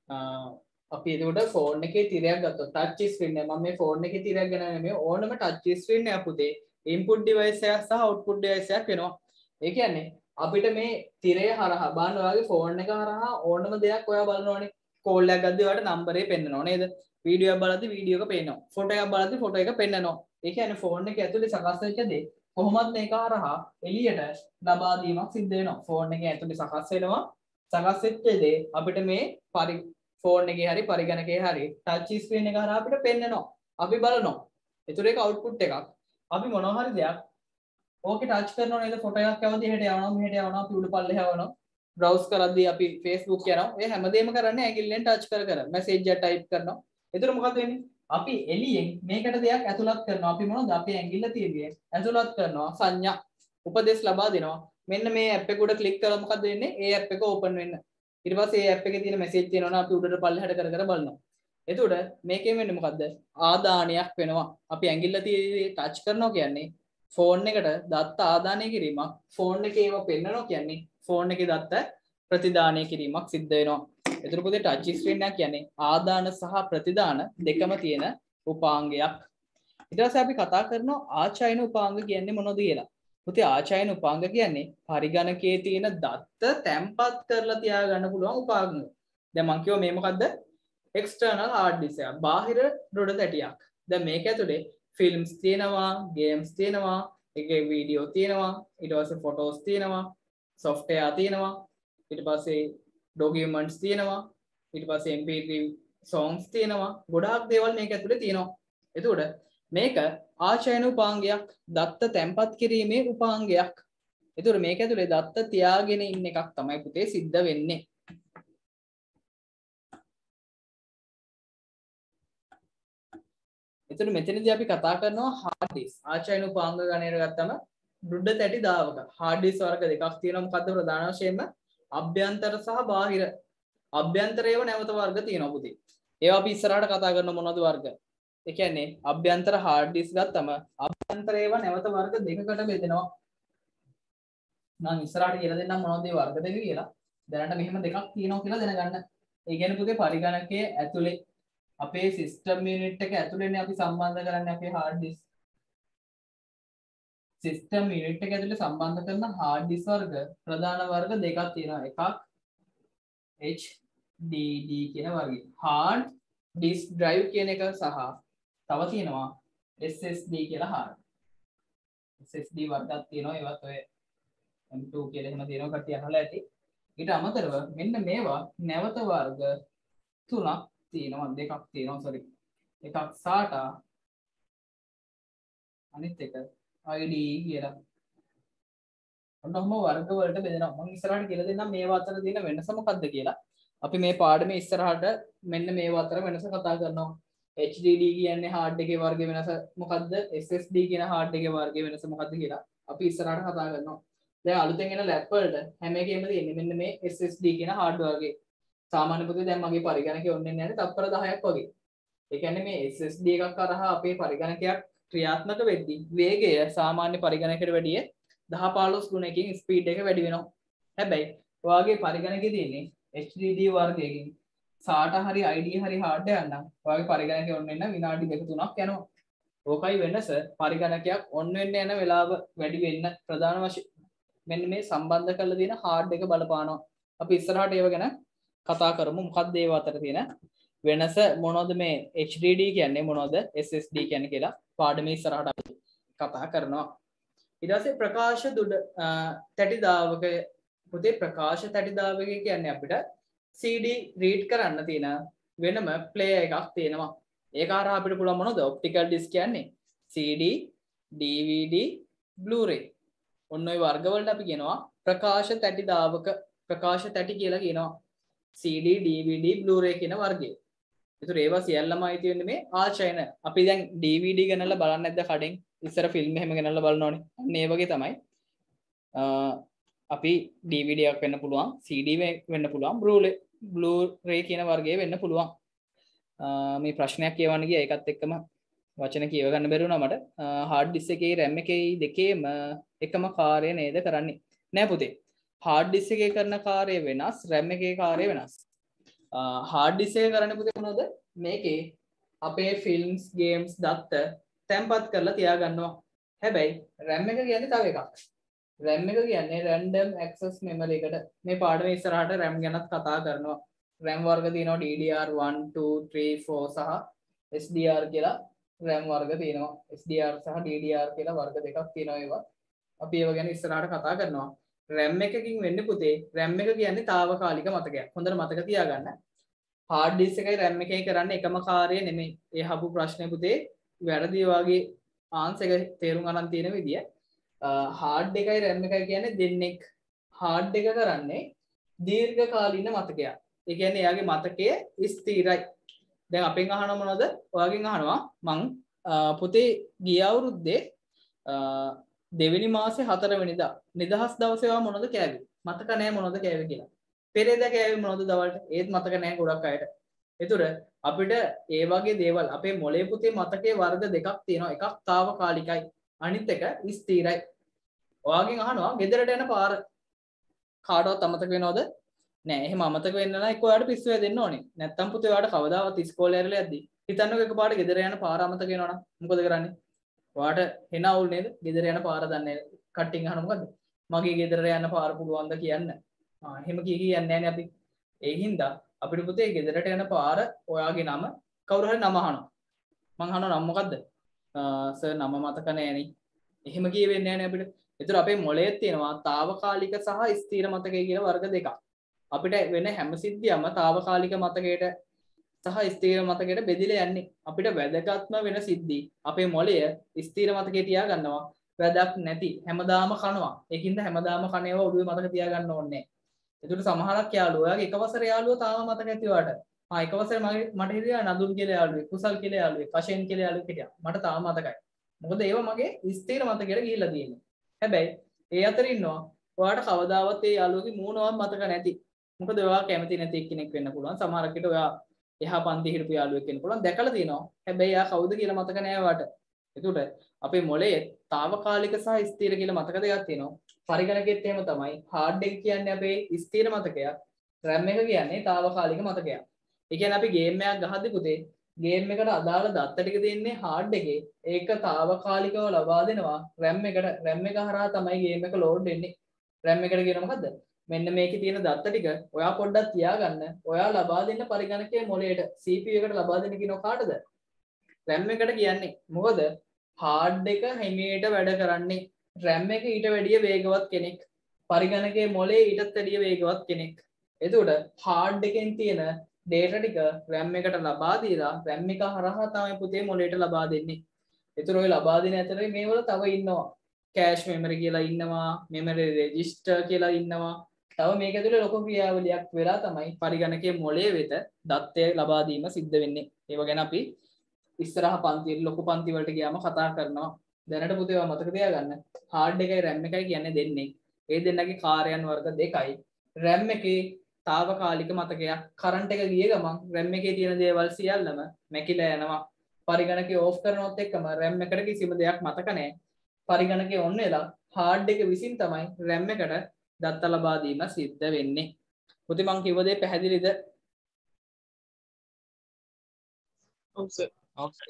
S1: අපි එතකොට ෆෝන් එකේ තිරයක් ගත්තොත් ටච් ස්ක්‍රීන් එක මම මේ ෆෝන් එකේ තිරයක් ගන්න නෙමෙයි ඕනම ටච් ස්ක්‍රීන් එකක් පුතේ ඉන්පුට් ඩිවයිස් එකක් සහ අවුට්පුට් ඩිවයිස් එකක් වෙනවා. ඒ කියන්නේ අපිට මේ තිරය හරහා බලන්න ඔයාගේ ෆෝන් එක හරහා ඕනම දෙයක් ඔයා බලනවනේ. කෝල් එකක් ගද්දි ඔයාලට නම්බරේ පෙන්නනවා නේද? වීඩියෝ එකක් බලද්දි වීඩියෝ එක පේනවා. ෆොටෝ එකක් බලද්දි ෆොටෝ එක පෙන්නනවා. ඒ කියන්නේ ෆෝන් එක ඇතුලේ සකස් වෙච්ච දේ කොහොමද මේක හරහා එළියට ලබා දීමක් සිද්ධ වෙනවා. ෆෝන් එකේ ඇතුලේ සකස් වෙනවා. සකස් වෙච්ච දේ අපිට මේ පරි ෆෝන් එකේ හරි පරිගණකයේ හරි ටච් ස්ක්‍රීන් එක හරහා අපිට පෙන්නනවා. අපි බලනවා. ඒතර ඒක අවුට්පුට් එකක්. අපි මොනවා හරි දෙයක් ඕකේ ටච් කරනවා නේද? ෆොටෝ එකක් යවද්දි එහෙට යවනවා මෙහෙට යවනවා අපි උඩ පල්ලෙහා යවනවා. බ්‍රවුස් කරද්දී අපි Facebook යනවා. ඒ හැමදේම කරන්නේ ඇඟිල්ලෙන් ටච් කර කර මැසේජ් එක ටයිප් කරනවා. ඒතර මොකද වෙන්නේ? අපි එළියෙන් මේකට දෙයක් ඇතුළත් කරනවා. අපි මොනවද? අපේ ඇඟිල්ල තියෙන්නේ ඇතුළත් කරනවා සංඥා උපදේශ ලබා දෙනවා. මෙන්න මේ ඇප් එක උඩ ක්ලික් කරලා මොකද වෙන්නේ? ඒ ඇප් එක ඕපන් වෙන්න. ඊට පස්සේ ඒ ඇප් එකේ තියෙන මැසේජ් තියෙනවා අපි උඩට පල්ලෙහාට කර කර බලනවා. එතකොට මේකෙන් වෙන්නේ මොකද්ද? ආදානයක් වෙනවා. අපි ඇඟිල්ල තියෙන්නේ ටච් කරනවා කියන්නේ ෆෝන් එකට දත්ත ආදානය කිරීමක්. ෆෝන් එකේ ඒව පෙන්නනවා කියන්නේ ෆෝන් එකේ දත්ත ප්‍රතිදානය කිරීමක් සිද්ධ වෙනවා. ඒතර පොතේ ටච් ස්ක්‍රීන් එක කියන්නේ ආදාන සහ ප්‍රතිදාන දෙකම තියෙන උපාංගයක්. ඊට පස්සේ අපි කතා කරනවා ආචායන උපාංග කියන්නේ මොනවද කියලා. පුතේ ආචායන උපාංග කියන්නේ පරිගණකයේ තියෙන දත්ත තැම්පත් කරලා තියාගන්න පුළුවන් උපාංග. දැන් මම කියව මේ මොකද්ද? external hard disk එක. බාහිර රොඩ තැටියක්. දැන් මේක ඇතුලේ ෆිල්ම්ස් තියෙනවා, ගේම්ස් තියෙනවා, එකේ වීඩියෝ තියෙනවා, ඊට පස්සේ ෆොටෝස් තියෙනවා, software තියෙනවා, ඊට පස්සේ documents තියෙනවා, ඊට පස්සේ M P three songs තියෙනවා. ගොඩාක් දේවල් මේක ඇතුලේ තියෙනවා. එතකොට මේක ආචයන උපාංගයක්, දත්ත තැම්පත් කිරීමේ උපාංගයක්. එතකොට මේක ඇතුලේ දත්ත තියාගෙන ඉන්න එකක් තමයි පුතේ සිද්ධ වෙන්නේ. එතකොට මෙතනදී අපි කතා කරනවා hard disk. ආචයන උපාංග ගණයට ගත්තම දුඩ තැටි දාවක hard disk වර්ග දෙකක් තියෙනවා. මොකද්ද ප්‍රධාන වශයෙන්ම අභ්‍යන්තර සහ බාහිර. අභ්‍යන්තරයේව නැවත වර්ග තියෙනවා පුතේ. ඒවා අපි ඉස්සරහට කතා කරන මොනවද වර්ග? ඒ කියන්නේ අභ්‍යන්තර hard disk ගත්තම අභ්‍යන්තරයේව නැවත වර්ග දෙකකට බෙදෙනවා. මම ඉස්සරහට කියලා දෙන්නම් මොනවද ඒ වර්ග දෙක කියලා. දැනට මෙහෙම දෙකක් තියෙනවා කියලා දැනගන්න. ඒ කියන්නේ පුතේ පරිගණකයේ ඇතුලේ අපේ සිස්ටම් යුනිට් එක ඇතුලේනේ අපි සම්බන්ධ කරන්නේ අපේ hard disk. සිස්ටම් යුනිට් එක ඇතුලේ සම්බන්ධ කරන hard disk වර්ග ප්‍රධාන වර්ග දෙකක් තියෙනවා. එකක් H D D කියන වර්ගය. hard disk drive කියන එක සහ තව තියෙනවා S S D කියලා hard. S S D වර්ගයක් තියෙනවා. ඒවත් ඔය M two කියලා එහෙම තියෙනවා කට්ටිය අහලා ඇති. ඊට අමතරව මෙන්න මේවා නැවත වර්ග තුනක් තියෙනවා. දෙකක් තියෙනවා sorry. එකක් SATA අනිත් එක I D E කියලා. ඔන්නෝම වර්ග වලට බෙදෙනවා. මම ඉස්සරහට කියලා දෙන්නම් මේවා අතර තියෙන වෙනස මොකක්ද කියලා. අපි මේ පාඩමේ ඉස්සරහට මෙන්න මේවා අතර වෙනස කතා කරනවා. H D D කියන්නේ hard එකේ වර්ගයේ වෙනස මොකද්ද? S S D කියන hard එකේ වර්ගයේ වෙනස මොකද්ද කියලා අපි ඉස්සරහට කතා කරනවා. දැන් අලුතෙන් එන ලැප් වලට හැම එකෙම තියෙන්නේ මෙන්න මේ S S D කියන hard වර්ගයේ. සාමාන්‍ය පුතේ දැන් මගේ පරිගණකයේ ඔන්නේ නැහැ තත්පර දහයක් වගේ. ඒ කියන්නේ මේ S S D එකක් කරහා අපේ පරිගණකයක් ක්‍රියාත්මක වෙද්දී වේගය සාමාන්‍ය පරිගණකයට වැඩිය දහ පහළොස් ගුණයකින් ස්පීඩ් එක වැඩි වෙනවා. හැබැයි ඔයාගේ පරිගණකයේ තියෙන්නේ H D D වර්ගයකින් SATA හරි I D හරි hard එකක් නම් ඔයාගේ පරිගණකයේ ඔන්න වෙන විනාඩි දෙක තුනක් යනවා. ඕකයි වෙනස. පරිගණකයක් ඔන්න වෙන්න යන වෙලාව වැඩි වෙන්න ප්‍රධාන වශයෙන් මෙන්න මේ සම්බන්ධ කරලා තියෙන hard එක බලපානවා. අපි ඉස්සරහට ඒව ගැන කතා කරමු. මොකක්ද ඒව අතර තියෙන වෙනස මොනවද මේ H D D කියන්නේ මොනවද S S D කියන්නේ කියලා පාඩමේ ඉස්සරහට අපි කතා කරනවා. ඊට පස්සේ ප්‍රකාශ දුඩ තැටි දාවක පුතේ ප්‍රකාශ තැටි දාවක කියන්නේ අපිට C D read කරන්න තියෙන වෙනම player එකක් තියෙනවා. ඒක හරහා අපිට පුළුවන් මොනවද optical disc කියන්නේ C D D V D Blu-ray. ඔන්න ඔය වර්ග වලට අපි කියනවා ප්‍රකාශ තැටි දාවක ප්‍රකාශ තැටි කියලා කියනවා. C D D V D Blu-ray කියන වර්ගය. ඒතර ඒවා සියල්ලම අයිති වෙන්නේ මේ ආචයන. අපි දැන් D V D ගණන්ලා බලන්නේ නැද්ද කඩෙන්? ඉස්සර ෆිල්ම් එහෙම ගණන්ලා බලනෝනේ. අන්න ඒ වගේ තමයි. අපි D V D එකක් වෙන්න පුළුවන්, C D වෙන්න පුළුවන්, Blu-ray Blu-ray කියන වර්ගයේ වෙන්න පුළුවන්. මේ ප්‍රශ්නයක් කියවන්න ගියා ඒකත් එක්කම වචන කියව ගන්න බැරි වුණා මට. hard disk එකේ RAM එකේ දෙකේම එකම කාර්යය නේද කරන්නේ? නෑ පුතේ. hard disk එකේ කරන කාර්යය වෙනස්, RAM එකේ කාර්යය වෙනස්. hard disk එකේ කරන්නේ පුතේ මොනවද? මේකේ අපේ films, games දත්ත තැන්පත් කරලා තියා ගන්නවා. හැබැයි RAM එක කියන්නේ තව එකක්. RAM එක කියන්නේ random access memory එකට. මේ පාඩමේ ඉස්සරහට RAM ගැනත් කතා කරනවා. RAM වර්ග තියෙනවා D D R one two three four සහ S D R කියලා RAM වර්ග තියෙනවා. S D R සහ D D R කියලා වර්ග දෙකක් තියෙනවා ඒවා. අපි ඒව ගැන ඉස්සරහට කතා කරනවා. RAM එකකින් වෙන්නේ පුතේ RAM එක කියන්නේ తాවකාලික මතකයක්. හොඳට මතක තියාගන්න. hard disk එකයි RAM එකයි කරන්නේ එකම කාර්යය නෙමෙයි. ඒ අහපු ප්‍රශ්නේ පුතේ වැරදි වගේ ආන්සර් එක තේරුම් ගන්න තියෙන විදිය. hard එකයි RAM එකයි කියන්නේ දෙන්නෙක් hard එක කරන්නේ දීර්ඝකාලීන මතකයක්. ඒ කියන්නේ එයාගේ මතකය ස්ථිරයි. දැන් අපෙන් අහනවා මොනවද? ඔයාගෙන් අහනවා මං පුතේ ගිය අවුරුද්දේ දෙවෙනි මාසේ හතර වෙනිදා නිදහස් දවසේ ඔයා මොනවද කෑවේ? මතක නැහැ මොනවද කෑවේ කියලා. පෙරේදා කෑවේ මොනවද දවල්ට? ඒත් මතක නැහැ ගොඩක් අයට. ඒතර අපිට ඒ වගේ දේවල් අපේ මොලේ පුතේ මතකයේ වර්ග දෙකක් තියෙනවා. එකක් తాවකාලිකයි අනිත් එක ස්ථිරයි. ඔයාගෙන් අහනවා ගෙදරට යන පාර කාටවත් අමතක වෙනවද? නෑ. එහෙම අමතක වෙන්න නම් එක්ක ඔයාලට පිස්සු වැදෙන්න ඕනේ. නැත්තම් පුතේ ඔයාලට කවදාවත් ඉස්කෝලේ ඇරලා යද්දි හිතන්නකෝ එකපාරට ගෙදර යන පාර අමතක වෙනවා නම් මොකද කරන්නේ? ඔයාලට එන අවුල් නේද? ගෙදර යන පාර දන්නේ නැහැ. කට්ටියන් අහන මොකද්ද? මගේ ගෙදර යන පාර පුළුවන්ද කියන්න? ආ එහෙම කිය කිය යන්නේ නැහනේ අපි. ඒ හින්දා අපිට පුතේ ගෙදරට යන පාර ඔයාගේ නම කවුරු හරි නම අහනවා. මං අහනවා නම මොකද්ද? සර් නම මතක නෑනේ. එහෙම කියෙන්නේ නෑනේ අපිට. ඒතර අපේ මොළයේ තියෙනවා తాවකාලික සහ ස්ථිර මතකය කියලා වර්ග දෙකක්. අපිට වෙන හැම සිද්ධියම తాවකාලික මතකයට සහ ස්ථිර මතකයට බෙදිලා යන්නේ. අපිට වැදගත්ම වෙන සිද්ධි අපේ මොළය ස්ථිර මතකයේ තියා ගන්නවා. වැදක් නැති හැමදාම කනවා. ඒකින්ද හැමදාම කන ඒවා ඔළුවේ මතක තියා ගන්න ඕනේ. ඒකට සමහරක් යාළුවෝ ඔයාගේ එක වසර යාළුවෝ තාම මතක නැති වාට. ආ එක වසර මට හිටියා නදුන් කියලා යාළුවෙක්, කුසල් කියලා යාළුවෙක්, කෂෙන් කියලා යාළුවෙක් හිටියා. මට තාම මතකයි. මොකද ඒවා මගේ ස්ථිර මතකයට ගිහිල්ලා තියෙන්නේ. හැබැයි ඒ අතර ඉන්නවා ඔයාට කවදාවත් ඒ යාළුවගේ මූණවත් මතක නැති. මොකද ඔයා කැමති නැති කෙනෙක් වෙන්න පුළුවන්. සමහරක් විට ඔයා එහා පන්ති හිටපු යාළුවෙක් වෙන්න පුළුවන්. දැකලා තියෙනවා. හැබැයි එයා කවුද කියලා මතක නැහැ වාට. ඒකට අපේ මොළයේ తాවකාලික සහ ස්ථිර කියලා මතක දෙකක් තියෙනවා. පරිගණකෙත් එහෙම තමයි. hard එක කියන්නේ අපේ ස්ථිර මතකයක්. RAM එක කියන්නේ తాවකාලික මතකයක්. ඒ කියන්නේ අපි ගේම් එකක් ගහද්දි පුතේ ගේම් එකට අදාළ දත්ත ටික දෙන්නේ hard එකේ. ඒක తాවකාලිකව ලබා දෙනවා RAM එකට. RAM එක හරහා තමයි ගේම් එක load වෙන්නේ. RAM එකට කියන මොකද්ද? මෙන්න මේකේ තියෙන දත්ත ටික ඔයා පොඩ්ඩක් තියාගන්න. ඔයා ලබා දෙන්න පරිගණකයේ මොලේට C P U එකට ලබා දෙන්න කියනවා කාටද? RAM එකට කියන්නේ. මොකද hard එක හිමීට වැඩ කරන්නේ RAM එක ඊට වැඩිය වේගවත් කෙනෙක්. පරිගණකයේ මොලේ ඊටත් වැඩිය වේගවත් කෙනෙක්. එතකොට hard එකෙන් තියෙන data ටික RAM එකට ලබා දීලා RAM එක හරහා තමයි පුතේ මොලේට ලබා දෙන්නේ. ඒතර ඔය ලබා දෙන ඇතරේ මේවල තව ඉන්නවා. cache memory කියලා ඉන්නවා, memory register කියලා ඉන්නවා. තව මේක ඇතුලේ ලොකු ක්‍රියාවලියක් වෙලා තමයි පරිගණකයේ මොලේ වෙත දත්තය ලබා දීම සිද්ධ වෙන්නේ. ඒව ගැන අපි ඉස්සරහ පන්තියේ ලොකු පන්ති වලට ගියාම කතා කරනවා. දැනට පුතේ ඔයා මතක තියාගන්න. hard එකයි RAM එකයි කියන්නේ දෙන්නේ. ඒ දෙන්නගේ කාර්යයන් වර්ග දෙකයි. RAM එකේ తాවකාලික මතකයක් කරන්ට් එක ගිය ගමන් RAM එකේ තියෙන දේවල් සියල්ලම මැකිලා යනවා. පරිගණකය ඕෆ් කරනොත් එක්කම RAM එකට කිසිම දෙයක් මතක නැහැ. පරිගණකය ඔන් වෙලා hard එක විසින් තමයි RAM එකට දත්ත ලබා දීම සිද්ධ වෙන්නේ. පුතේ මං කිව්ව දේ පැහැදිලිද?
S2: ඔව් සර්.
S1: ඔව් සර්.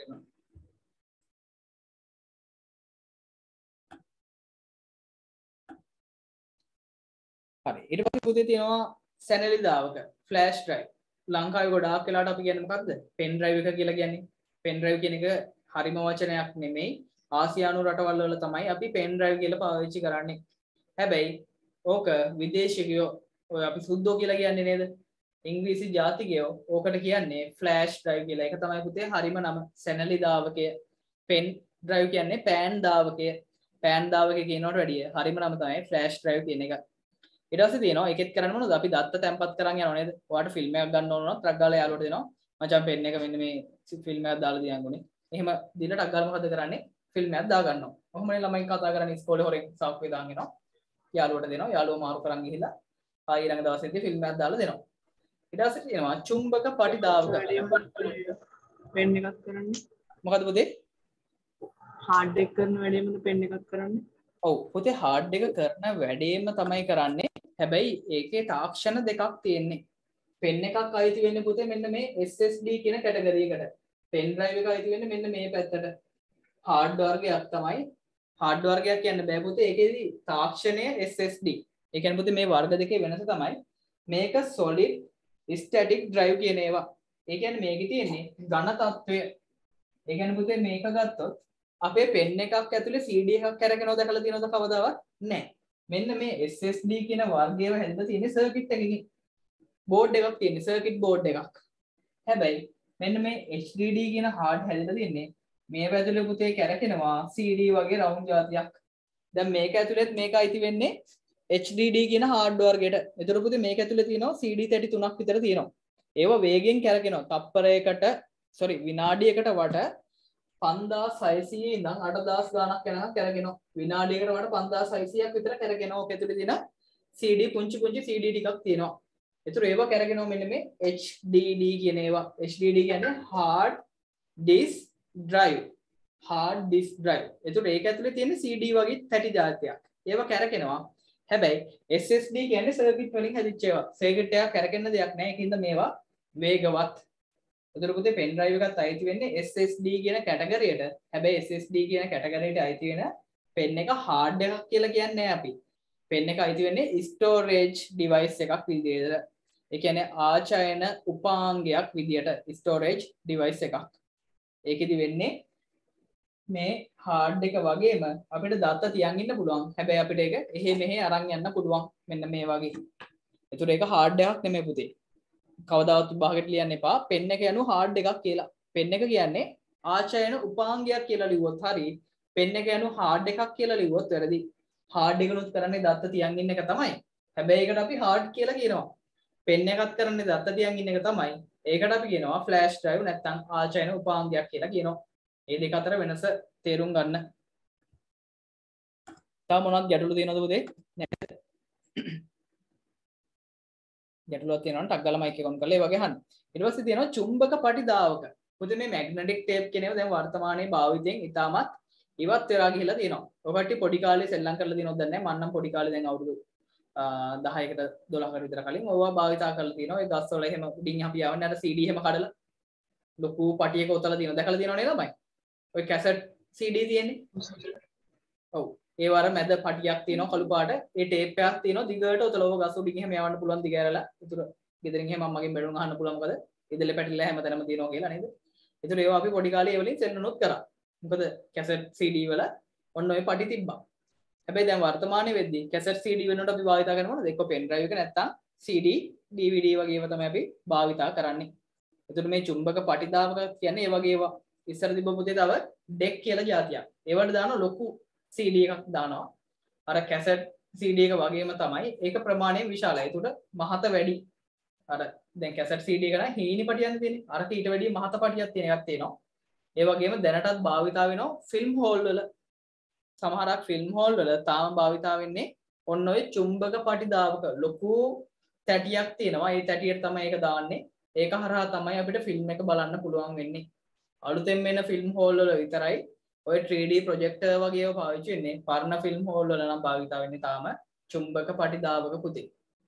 S1: හරි. ඊට පස්සේ පුතේ තියෙනවා සැනලි දාවක ෆ්ලෑෂ් ඩ්‍රයිව්. ලංකාවේ ගොඩාක් වෙලාවට අපි කියන්නේ මොකද්ද? පෙන් ඩ්‍රයිව් එක කියලා කියන්නේ. පෙන් ඩ්‍රයිව් කියන එක හරිම වචනයක් නෙමෙයි. ආසියානු රටවල් වල තමයි අපි පෙන් ඩ්‍රයිව් කියලා පාවිච්චි කරන්නේ. හැබැයි ඕක විදේශිකයෝ ඔය අපි සුද්දෝ කියලා කියන්නේ නේද? ඉංග්‍රීසි ජාතිකයෝ ඕකට කියන්නේ ෆ්ලෑෂ් ඩ්‍රයිව් කියලා. ඒක තමයි පුතේ හරිම නම. සැනලි දාවකය. පෙන් ඩ්‍රයිව් කියන්නේ පෑන් දාවකය. පෑන් දාවකය කියනවට වැඩිය හරිම නම තමයි ෆ්ලෑෂ් ඩ්‍රයිව් කියන එක. ඊට පස්සේ තියෙනවා එකෙත් කරන්න මොනවද? අපි දත්ත තැම්පත් කරන් යනවා නේද? ඔයාලට ෆිල්ම් එකක් ගන්න ඕන නම් ට්‍රක් ගාලා යාළුවට දෙනවා. මචං පෙන් එක මෙන්න මේ ෆිල්ම් එකක් දාලා දියන්ගුනේ. එහෙම දීලා ටක් ගාලා මොකද කරන්නේ? ෆිල්ම් එකක් දා ගන්නවා. කොහොමනේ ළමයි කතා කරන්නේ ඉස්කෝලේ හොරෙන් සාක්කුවේ දාන් එනවා. යාළුවට දෙනවා. යාළුවා මාරු කරන් ගිහිල්ලා ආයෙ ඊළඟ දවසේදී ෆිල්ම් එකක් දාලා දෙනවා. ඊට පස්සේ තියෙනවා චුම්බක පටි දාවක.
S2: පෙන් එකක් කරන්නේ.
S1: මොකද පුතේ?
S2: hard එක කරන වැඩේමද පෙන් එකක් කරන්නේ?
S1: ඔව් පුතේ hard එක කරන වැඩේම තමයි කරන්නේ. හැබැයි ඒකේ තාක්ෂණ දෙකක් තියෙන්නේ. පෙන් එකක් අයිති වෙන්නේ පුතේ මෙන්න මේ S S D කියන කැටගරි එකට. පෙන් ඩ්‍රයිව් එක අයිති වෙන්නේ මෙන්න මේ පැත්තට. hard වර්ගයක් තමයි. hard වර්ගයක් කියන්න බෑ පුතේ. ඒකේදී තාක්ෂණය S S D. ඒ කියන්නේ පුතේ මේ වර්ග දෙකේ වෙනස තමයි මේක solid static drive කියන ඒවා. ඒ කියන්නේ මේකේ තියෙන්නේ ඝන තත්වය. ඒ කියන්නේ පුතේ මේක ගත්තොත් අපේ පෙන් එකක් ඇතුලේ C D එකක් කරගෙනව දැකලා තියෙනවද කවදාවත් නැහැ. මෙන්න මේ S S D කියන වර්ගයව හැදලා තියෙන්නේ සර්කිට් එකකින්. බෝඩ් එකක් තියෙන්නේ සර්කිට් බෝඩ් එකක්. හැබැයි මෙන්න මේ H D D කියන හાર્ඩ් හැදලා තියෙන්නේ මේ ඇතුලේ පුතේ කැරකෙනවා C D වගේ රවුන්ඩ් જાතියක්. දැන් මේක ඇතුලේත් මේක අයිති වෙන්නේ H D D කියන හાર્ඩ් වර්ගයට. ඒතර පුතේ මේක ඇතුලේ තියෙනවා C D thirty three ක් විතර තියෙනවා. ඒව වේගෙන් කැරකෙනවා. තප්පරයකට sorry විනාඩියකට වට පන්දාස් හයසීය ඉඳන් අටදාස් ගාණක් යනකම් කැරගෙනවා. විනාඩියකට වඩා පන්දාස් හයසීයක් විතර කැරගෙනවා. ඔක ඇතුලේ තියෙන C D පුංචි පුංචි C D ටිකක් තියෙනවා. ඒතර ඒවා කැරගෙනවා මෙන්න මේ H D D කියන ඒවා. H D D කියන්නේ hard disk drive. hard disk drive. ඒතර ඒක ඇතුලේ තියෙන C D වගේ තැටි જાතියක්. ඒවා කැරගෙනවා. හැබැයි S S D කියන්නේ සර්කිට් වලින් හැදිච්ච ඒවා. සර්කිට් එකක් කැරගෙන්න දෙයක් නැහැ. ඒකින්ද මේවා වේගවත්. එතකොට පුතේ පෙන් ඩ්‍රයිව් එකත් අයිති වෙන්නේ S S D කියන කැටගරියට. හැබැයි S S D කියන කැටගරියට අයිති වෙන පෙන් එක hard එකක් කියලා කියන්නේ අපි. පෙන් එක අයිති වෙන්නේ storage device එකක් විදියට. ඒ කියන්නේ ආචයන උපාංගයක් විදියට storage device එකක්. ඒකෙදි වෙන්නේ මේ hard එක වගේම අපිට data තියන් ඉන්න පුළුවන්. හැබැයි අපිට ඒක එහෙ මෙහෙ අරන් යන්න පුළුවන්. මෙන්න මේ වගේ. ඒතකොට ඒක hard එකක් නෙමෙයි පුතේ. කවදාවත් විභාගෙට ලියන්න එපා පෙන් එක යනු hard එකක් කියලා. පෙන් එක කියන්නේ ආචයන උපාංගයක් කියලා ලිව්වොත් හරි. පෙන් එක යනු hard එකක් කියලා ලිව්වොත් වැරදි. hard එකනොත් කරන්නේ දත්ත තියන් ඉන්න එක තමයි. හැබැයි ඒකට අපි hard කියලා කියනවා. පෙන් එකත් කරන්නේ දත්ත තියන් ඉන්න එක තමයි. ඒකට අපි කියනවා flash drive නැත්නම් ආචයන උපාංගයක් කියලා කියනවා. මේ දෙක අතර වෙනස තේරුම් ගන්න. තව මොනවද ගැටලු තියෙනවද පුතේ? නැත්නම් ගැටලුවක් තියෙනවා නම් ටක් ගාලා මයික් එක ඔන් කරලා ඒ වගේ අහන්න. ඊට පස්සේ තියෙනවා චුම්බක පටි දාවක. පුතේ මේ මැග්නටික් ටේප් කියන ඒවා දැන් වර්තමානයේ භාවිතයෙන් ඉතාමත් ඉවත් වෙලා ගිහිලා තියෙනවා. ඔය කට්ටිය පොඩි කාලේ සෙල්ලම් කරලා තියෙනවද දන්නේ නැහැ. මම නම් පොඩි කාලේ දැන් අවුරුදු දහයකට දොළහකට විතර කලින් ඕවා භාවිතා කරලා තියෙනවා. ඒ ගස්වල එහෙම උඩින් අපි යවන්නේ අර C D එහෙම කඩලා ලොකු පටියක ඔතලා තියෙනවා. දැකලා තියෙනව නේද ළමයි? ඔය කැසට් C D තියෙන්නේ. ඔව්. ඒ වර මැද පටියක් තියෙනවා කළු පාට. ඒ ටේප් එකක් තියෙනවා දිගට ඔතලව ගස් උඩින් එහෙම යවන්න පුළුවන් දිග ඇරලා. ඒතර ගෙදරින් එහෙම අම්මගෙන් බැලුම් අහන්න පුළුවන් මොකද? ඉදලේ පැටිලා හැමතැනම තියෙනවා කියලා නේද? ඒතර ඒවා අපි පොඩි කාලේ ඒ වලින් සෙල්ලනුත් කරා. මොකද කැසට් C D වල ඔන්න ඔය පටි තිබ්බා. හැබැයි දැන් වර්තමානයේ වෙද්දී කැසට් C D වෙනකොට අපි භාවිතා කරන මොනවද? එක්ක පෙන් ඩ්‍රයිව් එක නැත්තම් C D D V D වගේ ඒවා තමයි අපි භාවිතා කරන්නේ. එතකොට මේ චුම්බක පටිදාවක කියන්නේ ඒ වගේ ඒවා. ඉස්සර තිබ්බ පුතේ තව ඩෙක් කියලා જાතියක්. ඒවට දාන ලොකු C D එකක් දානවා. අර කැසට් C D එක වගේම තමයි. ඒක ප්‍රමාණයෙන් විශාලයි. ඒකට මහත වැඩි. අර දැන් කැසට් C D එක නම් හීනි පටියක් තියෙන්නේ. අරක ඊට වැඩිය මහත පටියක් තියෙන එකක් තියෙනවා. ඒ වගේම දැනටත් භාවිතා වෙනවා ෆිල්ම් හෝල් වල. සමහරක් ෆිල්ම් හෝල් වල තාම භාවිතා වෙන්නේ ඔන්න ඔය චුම්බක පටිදාවක ලොකු තැටියක් තියෙනවා. ඒ තැටියට තමයි ඒක දාන්නේ. ඒක හරහා තමයි අපිට ෆිල්ම් එක බලන්න පුළුවන් වෙන්නේ. අලුතෙන් එන ෆිල්ම් හෝල් වල විතරයි ඔය three D ප්‍රොජෙක්ටර් වගේ ඒවා පාවිච්චි වෙන්නේ. පරණ ෆිල්ම් හෝල් වල නම් භාවිතා වෙන්නේ තාම චුම්බක පටිදාවක පුතේ.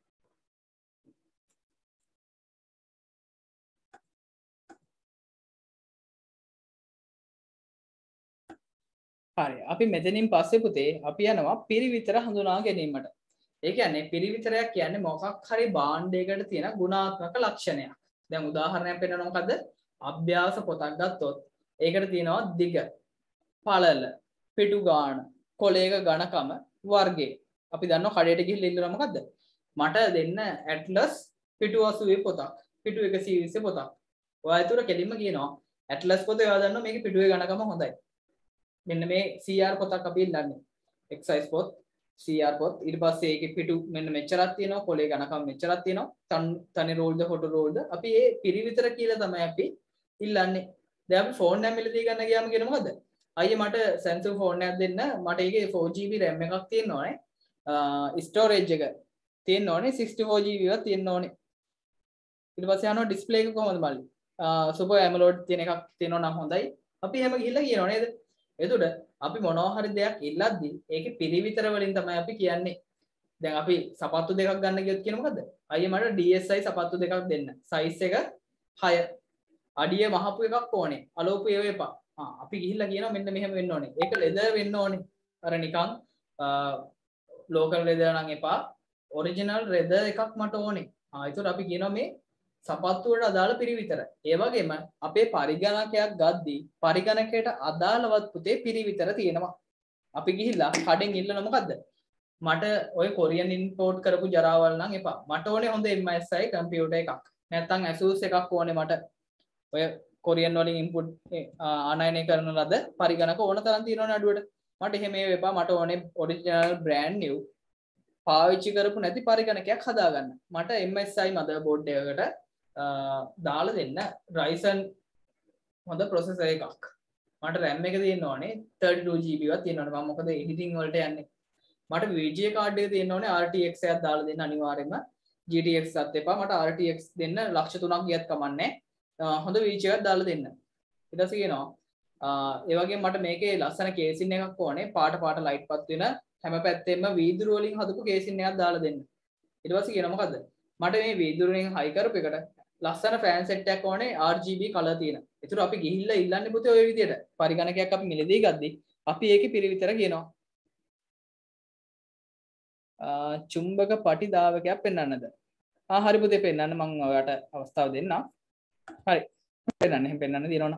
S1: හරි අපි මෙතනින් පස්සේ පුතේ අපි යනවා පිරිවිතර හඳුනා ගැනීමට. ඒ කියන්නේ පිරිවිතරයක් කියන්නේ මොකක් හරි භාණ්ඩයකට තියෙන ගුණාත්මක ලක්ෂණයක්. දැන් උදාහරණයක් පෙන්නනවා මොකද්ද? අභ්‍යාස පොතක් ගත්තොත් ඒකට තියෙනවා දිග, පළල, පිටු ගාන, කොලයක ඝනකම, වර්ගය. අපි දන්නවා කඩේට ගිහිල්ලා ඉල්ලනවා මොකද්ද? මට දෙන්න ඇට්ලස් පිටු අසූවේ පොතක්, පිටු එකසිය විස්ස පොතක්. ඔය අතර කෙලින්ම කියනවා ඇට්ලස් පොත ඔයා දන්නවා මේකේ පිටුවේ ඝනකම හොඳයි. මෙන්න මේ C R පොතක් අපි ඉල්ලන්නේ. එක්සයිස් පොත්, C R පොත්. ඊට පස්සේ ඒකේ පිටු මෙන්න මෙච්චරක් තියෙනවා, කොලේ ඝනකම මෙච්චරක් තියෙනවා. තනි රෝල්ද, ෆොටෝ රෝල්ද. අපි මේ පිරිවිතර කියලා තමයි අපි ඉල්ලන්නේ. දැන් අපි ෆෝන් එක මිලදී ගන්න ගියාම කියන මොකද? අයියේ මට Samsung ෆෝන් එකක් දෙන්න. මට ඒකේ four G B RAM එකක් තියෙන්න ඕනේ. ස්ටෝරේජ් එක තියෙන්න ඕනේ sixty-four G B එකක් තියෙන්න ඕනේ. ඊට පස්සේ අහනවා ඩිස්ප්ලේ එක කොහොමද මල්ලි? සුපර් ඇමලෝඩ් තියෙන එකක් තියෙනවා නම් හොඳයි. අපි එහෙම ගිහිල්ලා කියනවා නේද? එතකොට අපි මොනවා හරි දෙයක් ඉල්ලද්දි ඒකේ පිරිවිතර වලින් තමයි අපි කියන්නේ. දැන් අපි සපත්තු දෙකක් ගන්න ගියොත් කියන මොකද්ද? අයියේ මට D S I සපත්තු දෙකක් දෙන්න. සයිස් එක six. අඩිය මහපු එකක් ඕනේ. අලෝපු ඒව එපා. ආ අපි ගිහිල්ලා කියනවා මෙන්න මෙහෙම වෙන්න ඕනේ. ඒක ලෙදර් වෙන්න ඕනේ. අර නිකන් ලෝකල් ලෙදර් නම් එපා. ඔරිජිනල් ලෙදර් එකක් මට ඕනේ. ආ ඒතකොට අපි කියනවා මේ සපත්තු වලට අදාළ පිරිවිතර. ඒ වගේම අපේ පරිගණකයක් ගද්දී පරිගණකයට අදාළවත් පුතේ පිරිවිතර තියෙනවා. අපි ගිහිල්ලා කඩෙන් ඉල්ලන මොකද්ද? මට ඔය කොරියන් ඉම්පෝට් කරපු ජරාවල් නම් එපා. මට ඕනේ හොඳ M S I කම්පියුටර් එකක්. නැත්නම් Asus එකක් ඕනේ මට. ඔය කොරියන් වලින් ඉම්පෝට් ආනයනය කරන ලද පරිගණක ඕන තරම් තියෙනවනේ අඩුවට. මට එහෙම ඒව එපා. මට ඕනේ ඔරිජිනල් බ්‍රෑන්ඩ් නිව් පාවිච්චි කරපු නැති පරිගණකයක් හදාගන්න. මට M S I මදර්බෝඩ් එකකට දාලා දෙන්න Ryzen හොඳ ප්‍රොසෙසර් එකක්. මට RAM එක තියෙන්න ඕනේ thirty-two G B එකක් තියෙන්න ඕනේ. මම මොකද එඩිටින් වලට යන්නේ. මට V G A කාඩ් එක තියෙන්න ඕනේ R T X එකක් දාලා දෙන්න අනිවාර්යයෙන්ම. G T X එකත් එපා. මට R T X දෙන්න ලක්ෂ තුනක් ගියත් කමන්නේ. හොඳ V G A එකක් දාලා දෙන්න. ඊට පස්සේ කියනවා ඒ වගේම මට මේකේ ලස්සන කේසින් එකක් ඕනේ. පාට පාට ලයිට් පත් වෙන හැම පැත්තෙම වීදුරු වලින් හදපු කේසින් එකක් දාලා දෙන්න. ඊට පස්සේ කියනවා මොකද්ද? මට මේ වීදුරු වලින් හයි කරපු එකට ලස්සන ෆෑන් සෙට් එකක් ඕනේ R G B කලර් තියෙන. ඒතර අපි ගිහිල්ලා ඉල්ලන්නේ පුතේ ඔය විදියට. පරිගණකයක් අපි මිලදී ගද්දි අපි ඒකේ පිරිවිතර කියනවා. චුම්බක පටිදාවකයක් පෙන්වන්නද? ආ හරි පුතේ පෙන්වන්න මම ඔයාලට අවස්ථාව දෙන්නම්. හරි. පෙන්වන්න එහෙනම් පෙන්වන්න දිනවනම්.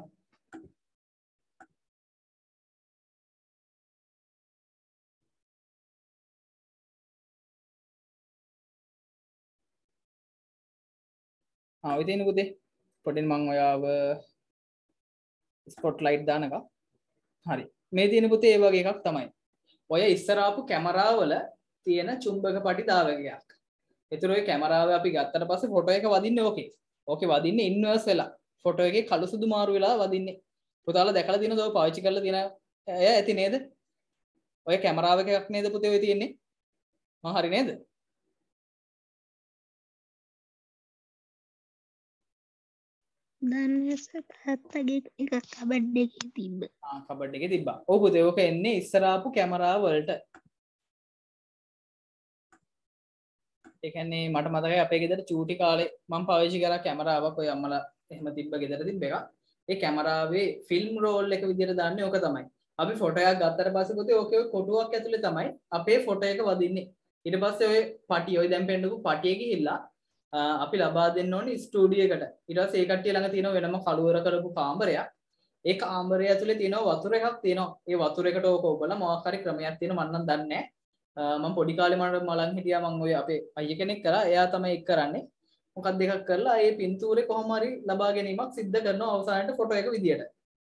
S1: ආ ඔය තියෙන පුතේ පොඩෙන් මම ඔයාව ස්පොට්ලයිට් දානකම්. හරි. මේ තියෙන පුතේ ඒ වගේ එකක් තමයි. ඔය ඉස්සර ආපු කැමරා වල තියෙන චුම්බක පටිදාවකයක්. ඒතර ඔය කැමරාව අපි ගත්තට පස්සේ ෆොටෝ එක වදින්නේ ඕකේ. ඕකේ වදින්නේ ඉන්වර්ස් වෙලා. ෆොටෝ එකේ කළු සුදු මාරු වෙලා වදින්නේ. පුතාලා දැකලා තියෙනවද ඔය පාවිච්චි කරලා තියෙන අය ඇති නේද? ඔය කැමරාවක එකක් නේද පුතේ ඔය තියෙන්නේ? මම හරි නේද?
S4: දන්නේ සර් තාත්තගේ එක කබඩ් එකේ තිබ්බ.
S1: ආ කබඩ් එකේ තිබ්බා. ඔව් පුතේ ඕක එන්නේ ඉස්සරහාපු කැමරා වලට. ඒ කියන්නේ මට මතකයි අපේ ගෙදර චූටි කාලේ මම පාවිච්චි කරා කැමරාවක් ඔය අම්මලා එහෙම තිබ්බ ගෙදර තිබ්බ එක. ඒ කැමරාවේ ෆිල්ම් රෝල් එක විදියට දාන්නේ ඕක තමයි. අපි ෆොටෝ එකක් ගත්තට පස්සේ පුතේ ඕකේ ඔය කොටුවක් ඇතුලේ තමයි අපේ ෆොටෝ එක වදින්නේ. ඊට පස්සේ ඔය පටි ඔය දැන් පෙන්නපු පටිය ගිහිල්ලා අපි ලබා දෙන්න ඕනේ ස්ටුඩියෝ එකට. ඊට පස්සේ ඒ කට්ටිය ළඟ තියෙන වෙනම කළුවර කරපු කාමරයක්. ඒ කාමරය ඇතුලේ තියෙනවා වතුර එකක් තියෙනවා. ඒ වතුර එකට ඕක ඔබලා මොකක් හරි ක්‍රමයක් තියෙනවා මම නම් දන්නේ නැහැ. මම පොඩි කාලේ මම මලන් හිටියා මම ඔය අපේ අයියා කෙනෙක් කරා. එයා තමයි ඒක කරන්නේ. මොකක් දෙකක් කරලා ඒ පින්තූරේ කොහොම හරි ලබා ගැනීමක් සිද්ධ කරනවා අවසානයේ ෆොටෝ එක විදියට.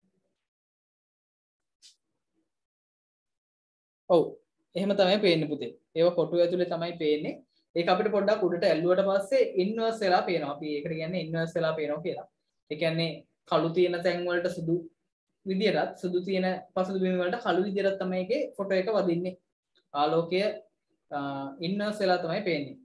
S1: ඔව්. එහෙම තමයි පේන්නේ පුතේ. ඒව කොටුව ඇතුලේ තමයි පේන්නේ. ඒක අපිට පොඩ්ඩක් උඩට ඇල්ලුවට පස්සේ ඉන්වර්ස් වෙලා පේනවා. අපි ඒකට කියන්නේ ඉන්වර්ස් වෙලා පේනවා කියලා. ඒ කියන්නේ කළු තියෙන තැන් වලට සුදු විදියටත් සුදු තියෙන පසුදු බිම වලට කළු විදියට තමයි ඒකේ ෆොටෝ එක වදින්නේ. ආලෝකය ඉන්වර්ස් වෙලා තමයි පේන්නේ.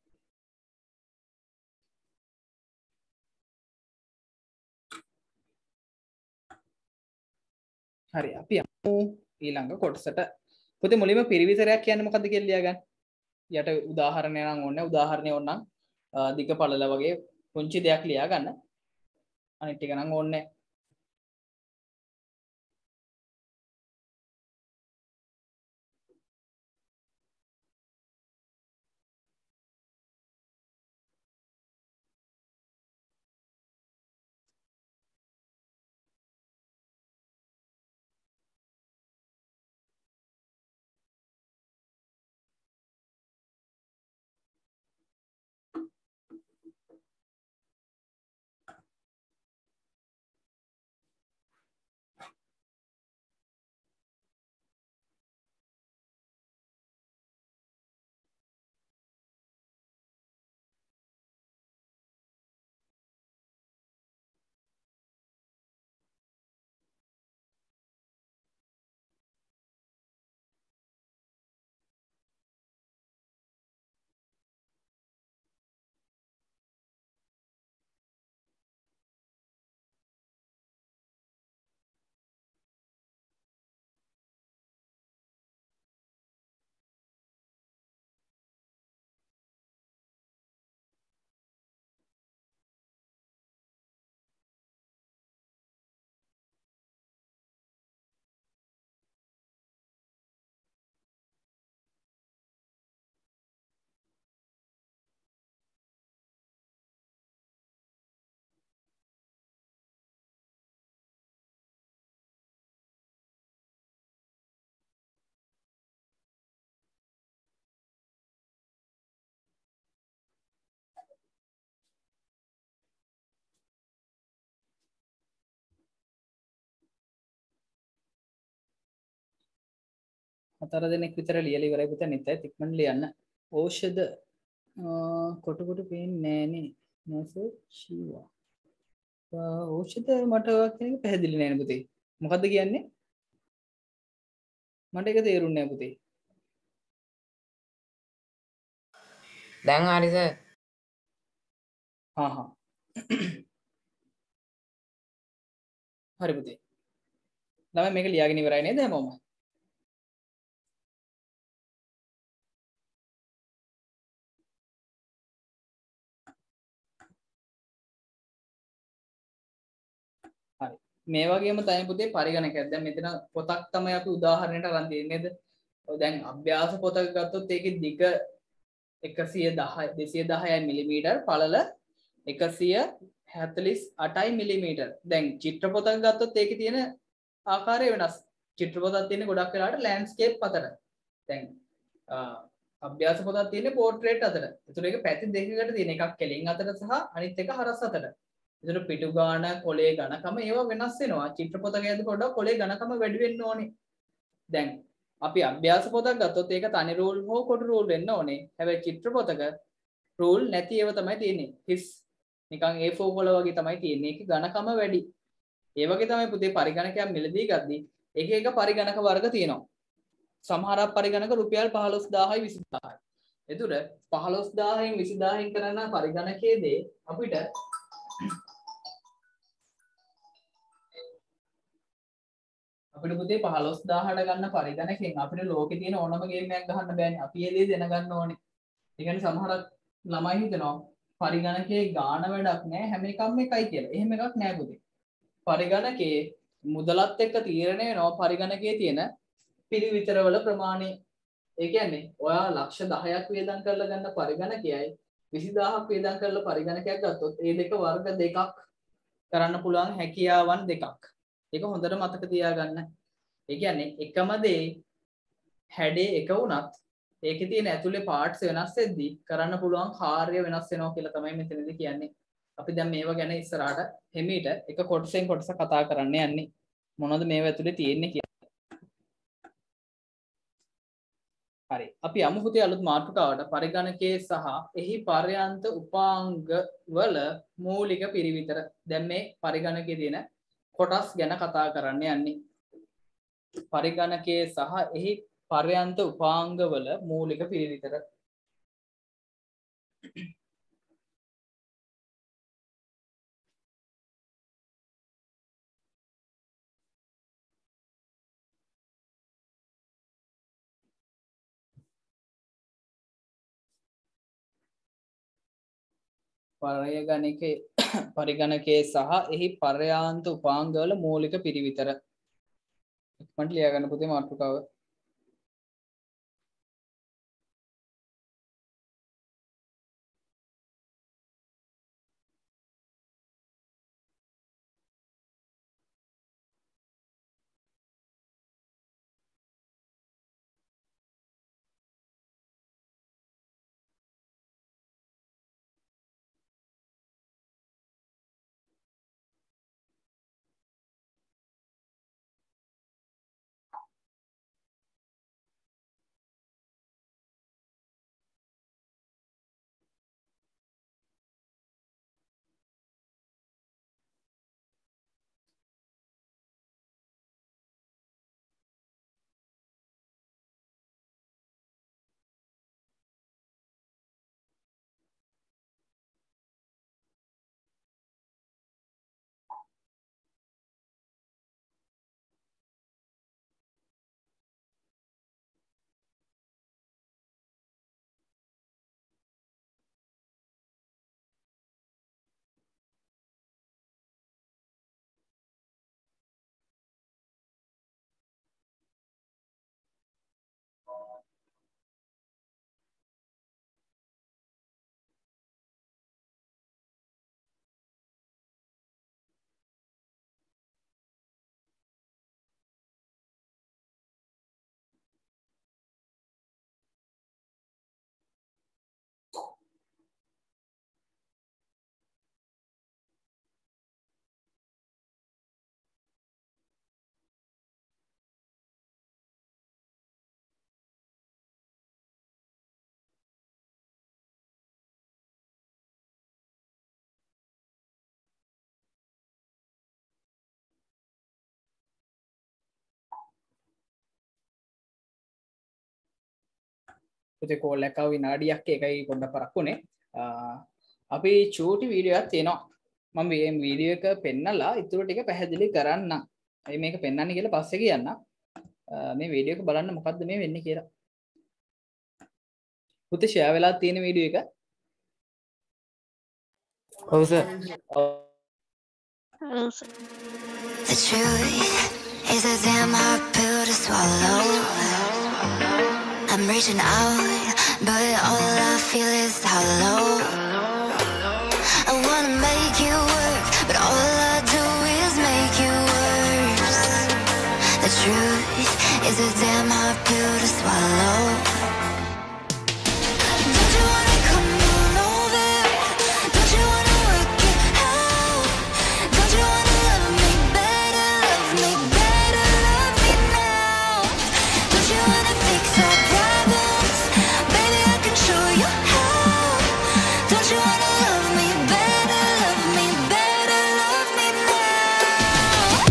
S1: හරි අපි යමු ඊළඟ කොටසට. පුතේ මුලින්ම පිරිවිසරයක් කියන්නේ මොකද්ද කියලා ලියාගන්න. යට උදාහරණයක් නම් ඕනේ. උදාහරණයක් ඕනනම් දිග පළල වගේ පුංචි දෙයක් ලියා ගන්න. අනිත් ටික නම් ඕනේ. හතර දෙනෙක් විතර ලියලා ඉවරයි පුතේ. අනිත් අය ඉක්මනට ලියන්න. ඖෂධ කොටු කොටු පේන්නේ නෑනේ. නේසෝ ශීවා. ඖෂධ මට ඔයක් කියන එක පැහැදිලි නෑනේ පුතේ. මොකද්ද කියන්නේ? මට ඒක තේරුන්නේ නෑ පුතේ.
S3: දැන් හරි සර්.
S1: හා හා. හරි පුතේ. ළමයි මේක ලියාගෙන ඉවරයි නේද හැමෝම? හරි. මේ වගේම තමයි පුතේ පරිගණකයක්. දැන් මෙතන පොතක් තමයි අපි උදාහරණයට අරන් තියෙන්නේ නේද? ඔය දැන් අභ්‍යාස පොතක් ගත්තොත් ඒකේ දිග එකසිය දහය දෙසිය දහයයි මිලිමීටර්, පළල එකසිය හතළිස් අටයි මිලිමීටර්. දැන් චිත්‍ර පොතක් ගත්තොත් ඒකේ තියෙන ආකාරය වෙනස්. චිත්‍ර පොතක් තියෙන්නේ ගොඩක් වෙලාවට ලෑන්ඩ්ස්කේප් අතර. දැන් අභ්‍යාස පොතක් තියෙන්නේ පෝර්ට්‍රේට් අතර. ඒතර ඒක පැති දෙකකට තියෙන එකක් කෙලින් අතර සහ අනිත් එක හරස් අතර. ඒතර පිටු ගාන, කොලේ ඝනකම ඒවා වෙනස් වෙනවා. චිත්‍ර පොතක යද්දී පොඩ්ඩක් කොලේ ඝනකම වැඩි වෙන්න ඕනේ. දැන් අපි අභ්‍යාස පොතක් ගත්තොත් ඒක තනි රූල් හෝ කොටු රූල් වෙන්න ඕනේ. හැබැයි චිත්‍ර පොතක රූල් නැති ඒවා තමයි තියෙන්නේ. හිස් නිකන් ඒ ෆෝර් වල වගේ තමයි තියෙන්නේ. ඒකේ ඝනකම වැඩි. ඒ වගේ තමයි පුතේ පරිගණකයක් මිලදී ගද්දී එක එක පරිගණක වර්ග තියෙනවා. සමහරක් පරිගණක රුපියල් පහළොස් දාහයි විසි දාහයි. එතකොට පහළොස් දාහයෙන් විසි දාහයෙන් කරන පරිගණකයේදී අපිට අපිට පුතේ පහළොස් දාහට ගන්න පරිගණකයෙන් අපිට ලෝකේ තියෙන ඕනම ගේම් එකක් ගහන්න බෑනේ. අපි ඒ දේ දැනගන්න ඕනේ. ඒ කියන්නේ සමහරක් ළමයි හිතනවා පරිගණකයේ ගාන වැඩක් නෑ හැම එකක්ම එකයි කියලා. එහෙම එකක් නෑ පුතේ. පරිගණකයේ මුදලත් එක්ක තීරණය වෙනවා පරිගණකයේ තියෙන පිරිවිතරවල ප්‍රමාණය. ඒ කියන්නේ ඔයා ලක්ෂ දහයක් වියදම් කරලා ගන්න පරිගණකයයි විසි දාහක් වියදම් කරලා පරිගණකයක් ගත්තොත් ඒ දෙක වර්ග දෙකක් කරන්න පුළුවන් හැකියාවන් දෙකක්. ඒක හොඳට මතක තියාගන්න. ඒ කියන්නේ එකම දේ හැඩේ එක වුණත් ඒකේ තියෙන ඇතුලේ පාර්ට්ස් වෙනස් වෙද්දී කරන්න පුළුවන් කාර්ය වෙනස් වෙනවා කියලා තමයි මෙතනදී කියන්නේ. අපි දැන් මේව ගැන ඉස්සරහට හිමීට එක කොටසෙන් කොටස කතා කරන්න යන්නේ. මොනවද මේව ඇතුලේ තියෙන්නේ කියලා. හරි. අපි යමු පුතේ අලුත් මාතෘකාවට පරිගණකයේ සහ එහි පර්යාන්ත උපාංග වල මූලික පිරිවිතර. දැන් මේ පරිගණකයේ තියෙන කොටස් ගැන කතා කරන්න යන්නේ. පරිගණකයේ සහ එහි පර්යාන්ත උපාංග වල මූලික පිරිවිතර. පරිගණකයේ පරිගණකයේ සහ එහි පර්යාන්ත උපාංග වල මූලික පිරිවිතර. ඉක්මනට ලියා ගන්න පුතේ මාතෘකාව. පුතේ කෝල් එකක් ආව විනාඩියක් ඒකයි පොඩ්ඩක් පරක්කුනේ. අපි චූටි වීඩියෝ එකක් තියෙනවා. මම මේ වීඩියෝ එක පෙන්නලා ඊටු ටික පැහැදිලි කරන්නම්. අයි මේක පෙන්නන්නේ කියලා පස්සේ කියන්න. මේ වීඩියෝ එක බලන්න මොකද්ද මේ වෙන්නේ කියලා. පුතේ ෂෙයා වෙලා තියෙන වීඩියෝ එක.
S3: ඔව් sir.
S5: The truth is a damn hard pill to swallow. I'm reaching out, but all I feel is hollow. I wanna make you work, but all I do is make you worse. The truth is a damn hard pill to swallow. Don't you wanna come on over? Don't you wanna work it out? Don't you wanna love me better, love me better, love me now? Don't you wanna fix our problems? Baby, I can show you how. Don't you wanna love me better, love me better, love me now?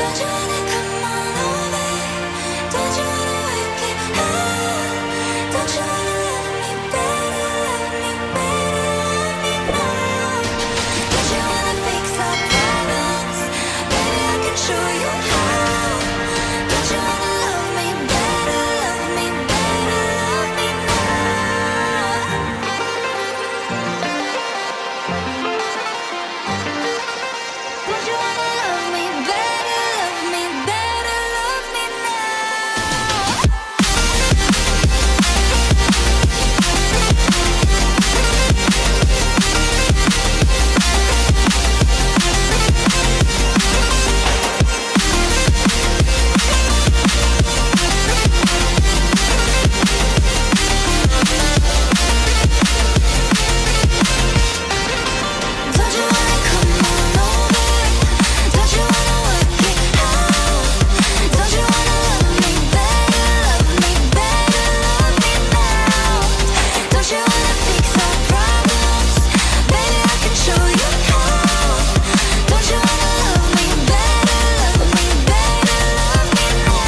S5: Don't you wanna come on over? Don't you wanna work it out? Don't you wanna love me better, love me better, love me now? Don't you wanna fix our problems? Baby, I can show you how. Don't you wanna love me better, love me better, love me now? Don't you wanna love me better, love me better, love me now? Don't you wanna come on over? Don't you wanna work it out? Don't you wanna love me better, love me better, love me now? Don't you wanna fix our problems? Baby, I can show you how. Don't you wanna love me better, love me better, love me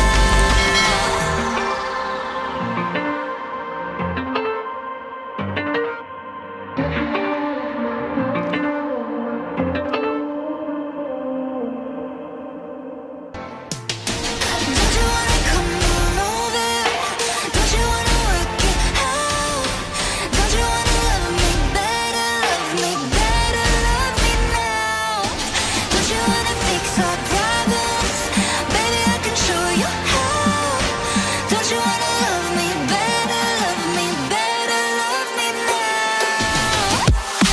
S5: Don't you wanna come on over? Don't you wanna work it out? Don't you wanna love me better, love me better, love me now? Don't you wanna fix our problems? Baby, I can show you how. Don't you wanna love me better, love me better, love me now?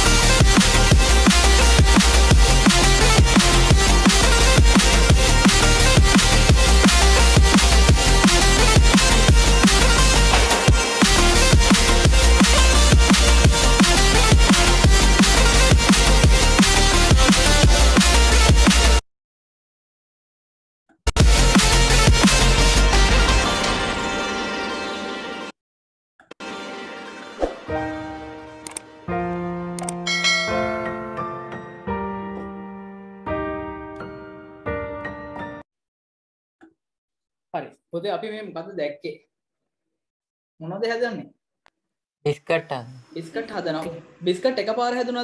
S1: හරි පොතේ අපි මේ මොකද්ද දැක්කේ මොනවද හදන්නේ
S3: biscuit
S1: biscuit හදනවා biscuit එකපාර හැදුනද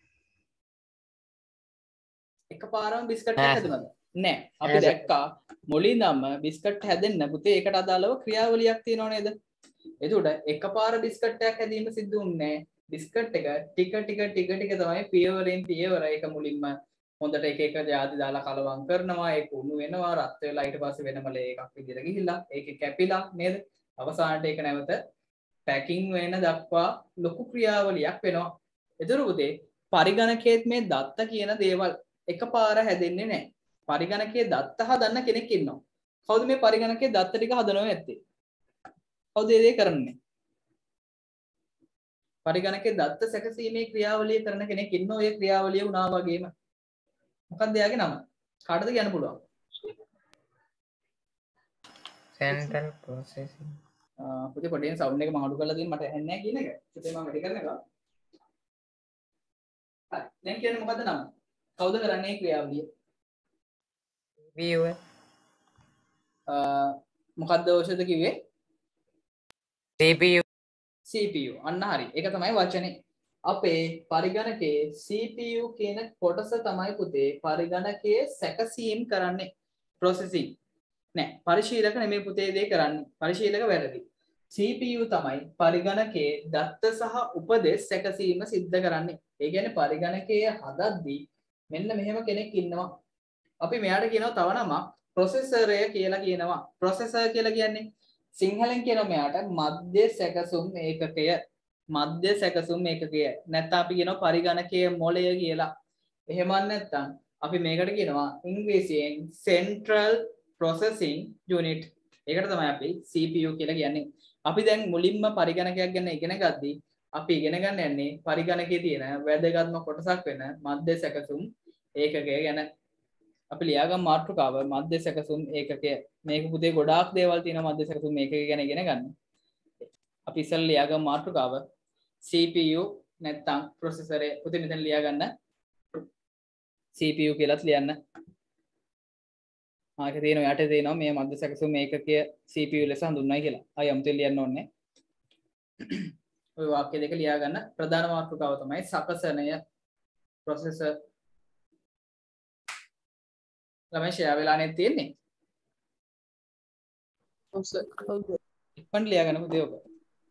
S1: එකපාරම බිස්කට්
S3: නෑ.
S1: හැදුනද නෑ අපි
S3: නෑ.
S1: දැක්කා මුලින්දම බිස්කට් හැදෙන්න පුතේ ඒකට අදාළව ක්‍රියාවලියක් තියෙනව නේද එතකොට එකපාර බිස්කට් එකක් හැදීම සිද්ධ වුන්නේ නෑ බිස්කට් එක ටික ටික ටික ටික තමයි පියවරෙන් පියවර ඒක මුලින්ම හොඳට එක එක જાති දාලා කලවම් කරනවා ඒක උණු වෙනවා රත් වෙලා ඊට පස්සේ වෙනම ලේ එකක් විදිහට ගිහිල්ලා ඒකේ කැපිලා නේද අවසානට ඒක නැවත පැකින් වෙන දක්වා ලොකු ක්‍රියාවලියක් වෙනවා එතකොට පුතේ පරිගණකයේත් මේ දත්ත කියන දේවල් එකපාර හැදෙන්නේ නැහැ පරිගණකයේ දත්ත හදන්න කෙනෙක් ඉන්නවා කවුද මේ පරිගණකයේ දත්ත ටික හදනවා ඇත්තේ කවුද ඒ දේ කරන්නේ පරිගණකයේ දත්ත සැකසීමේ ක්‍රියාවලිය කරන කෙනෙක් ඉන්නෝ ඒ ක්‍රියාවලිය වුණා වගේම මොකක්ද එයාගේ නම කාටද කියන්න පුළුවන්
S3: සෙන්ට්‍රල් ප්‍රොසෙසින්
S1: පුතේ පොඩ්ඩෙන් සවුන්ඩ් එක මම අඩු කරලා දෙන්න මට ඇහෙන්නේ නැහැ කියන එක පුතේ මම වැඩි කරනවා හරි දැන් කියන්නේ මොකද්ද නම කවුද කරන්නේ ක්‍රියාවලිය
S3: view
S1: මොකක්ද ඖෂධ කිව්වේ
S3: cpu
S1: C P U අන්න හරි ඒක තමයි වචනේ අපේ පරිගණකයේ C P U කියන කොටස තමයි පුතේ පරිගණකයේ සැකසීම් කරන්නේ processing නෑ පරිශීලක නෙමෙයි පුතේ දේ කරන්නේ පරිශීලක වැරදි C P U තමයි පරිගණකයේ දත්ත සහ උපදෙස් සැකසීම සිද්ධ කරන්නේ ඒ කියන්නේ පරිගණකයේ හදද්දී මෙන්න මෙහෙම කෙනෙක් ඉන්නවා අපි මෙයාට කියනවා තව නමක් processor කියලා කියනවා processor කියලා කියන්නේ සිංහලෙන් කියනවා මෙයාට මධ්‍ය සැකසුම් ඒකකය මධ්‍ය සැකසුම් ඒකකය නැත්නම් අපි කියනවා පරිගණකයේ මොළය කියලා එහෙම නැත්නම් අපි මේකට කියනවා ඉංග්‍රීසියෙන් central processing unit ඒකට තමයි අපි C P U කියලා කියන්නේ අපි දැන් මුලින්ම පරිගණකයක් ගැන ඉගෙන ගද්දී අපි ඉගෙන ගන්න යන්නේ පරිගණකයේ තියෙන වැදගත්ම කොටසක් වෙන මධ්‍ය සැකසුම් ඒකකය ගැන අපි ලියාගමු මාතෘකාව මධ්‍ය සැකසුම් ඒකකය මේක පුතේ ගොඩාක් දේවල් තියෙනවා මධ්‍ය සැකසුම් ඒකකය ගැන ඉගෙන ගන්න අපි ඉස්සෙල්ලා ලියාගමු මාතෘකාව C P U නැත්නම් processor එක පුතේ මෙතන ලියා ගන්න C P U කියලාත් ලියන්න ආක තියෙනවා යට තියෙනවා මේ මධ්‍ය සැකසුම් ඒකකය C P U ලෙස හඳුන්වයි කියලා. ආය අමුතුවෙන් ලියන්න ඕනේ. ඔය වාක්‍ය දෙක ලියා ගන්න. ප්‍රධාන මාතෘකාව තමයි සකසනය processor ළමයි ෂෙයා වෙලානේ තියෙන්නේ.
S2: ඔව් සර්. ඔව්.
S1: ඉක්මනට ලියා ගන්න පුතේ ඔබ.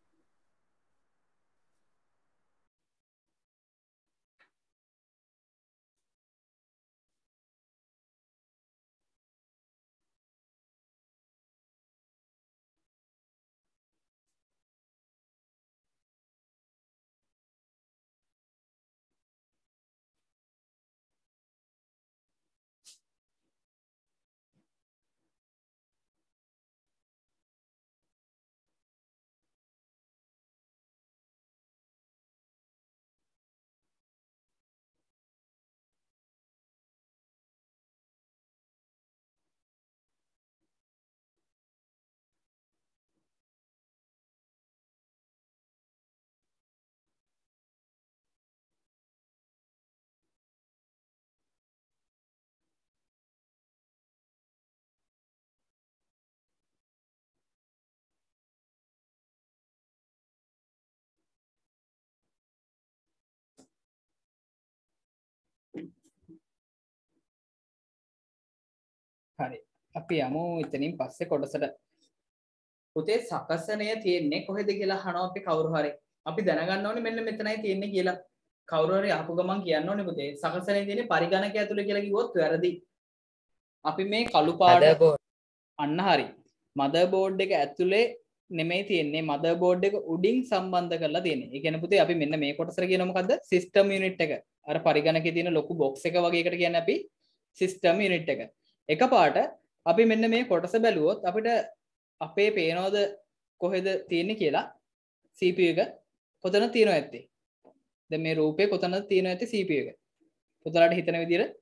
S1: හරි අපි යමු එතනින් පස්සේ කොටසට. පුතේ සකසනය තියෙන්නේ කොහෙද කියලා අහනවා අපි කවුරු හරි. අපි දැනගන්න ඕනේ මෙන්න මෙතනයි තියෙන්නේ කියලා. කවුරු හරි අහපු ගමන් කියන්න ඕනේ පුතේ සකසනය තියෙන්නේ පරිගණකය ඇතුලේ කියලා කිව්වොත් වැරදි. අපි මේ කළු පාට අන්න හරි. මදර්බෝඩ් එක ඇතුලේ නෙමෙයි තියෙන්නේ මදර්බෝඩ් එක උඩින් සම්බන්ධ කරලා තියෙන්නේ. ඒ කියන්නේ පුතේ අපි මෙන්න මේ කොටසට කියනවා මොකද්ද? සිස්ටම් යුනිට් එක. අර පරිගණකයේ තියෙන ලොකු බොක්ස් එක වගේ එකට කියන්නේ අපි සිස්ටම් යුනිට් එක. එකපාරට අපි මෙන්න මේ කොටස බැලුවොත් අපිට අපේ පේනවද කොහෙද තියෙන්නේ කියලා C P U එක කොතන තියෙනව ඇත්තේ? දැන් මේ රූපේ කොතනද තියෙනව ඇත්තේ C P U එක? පුතලාට හිතන විදිහට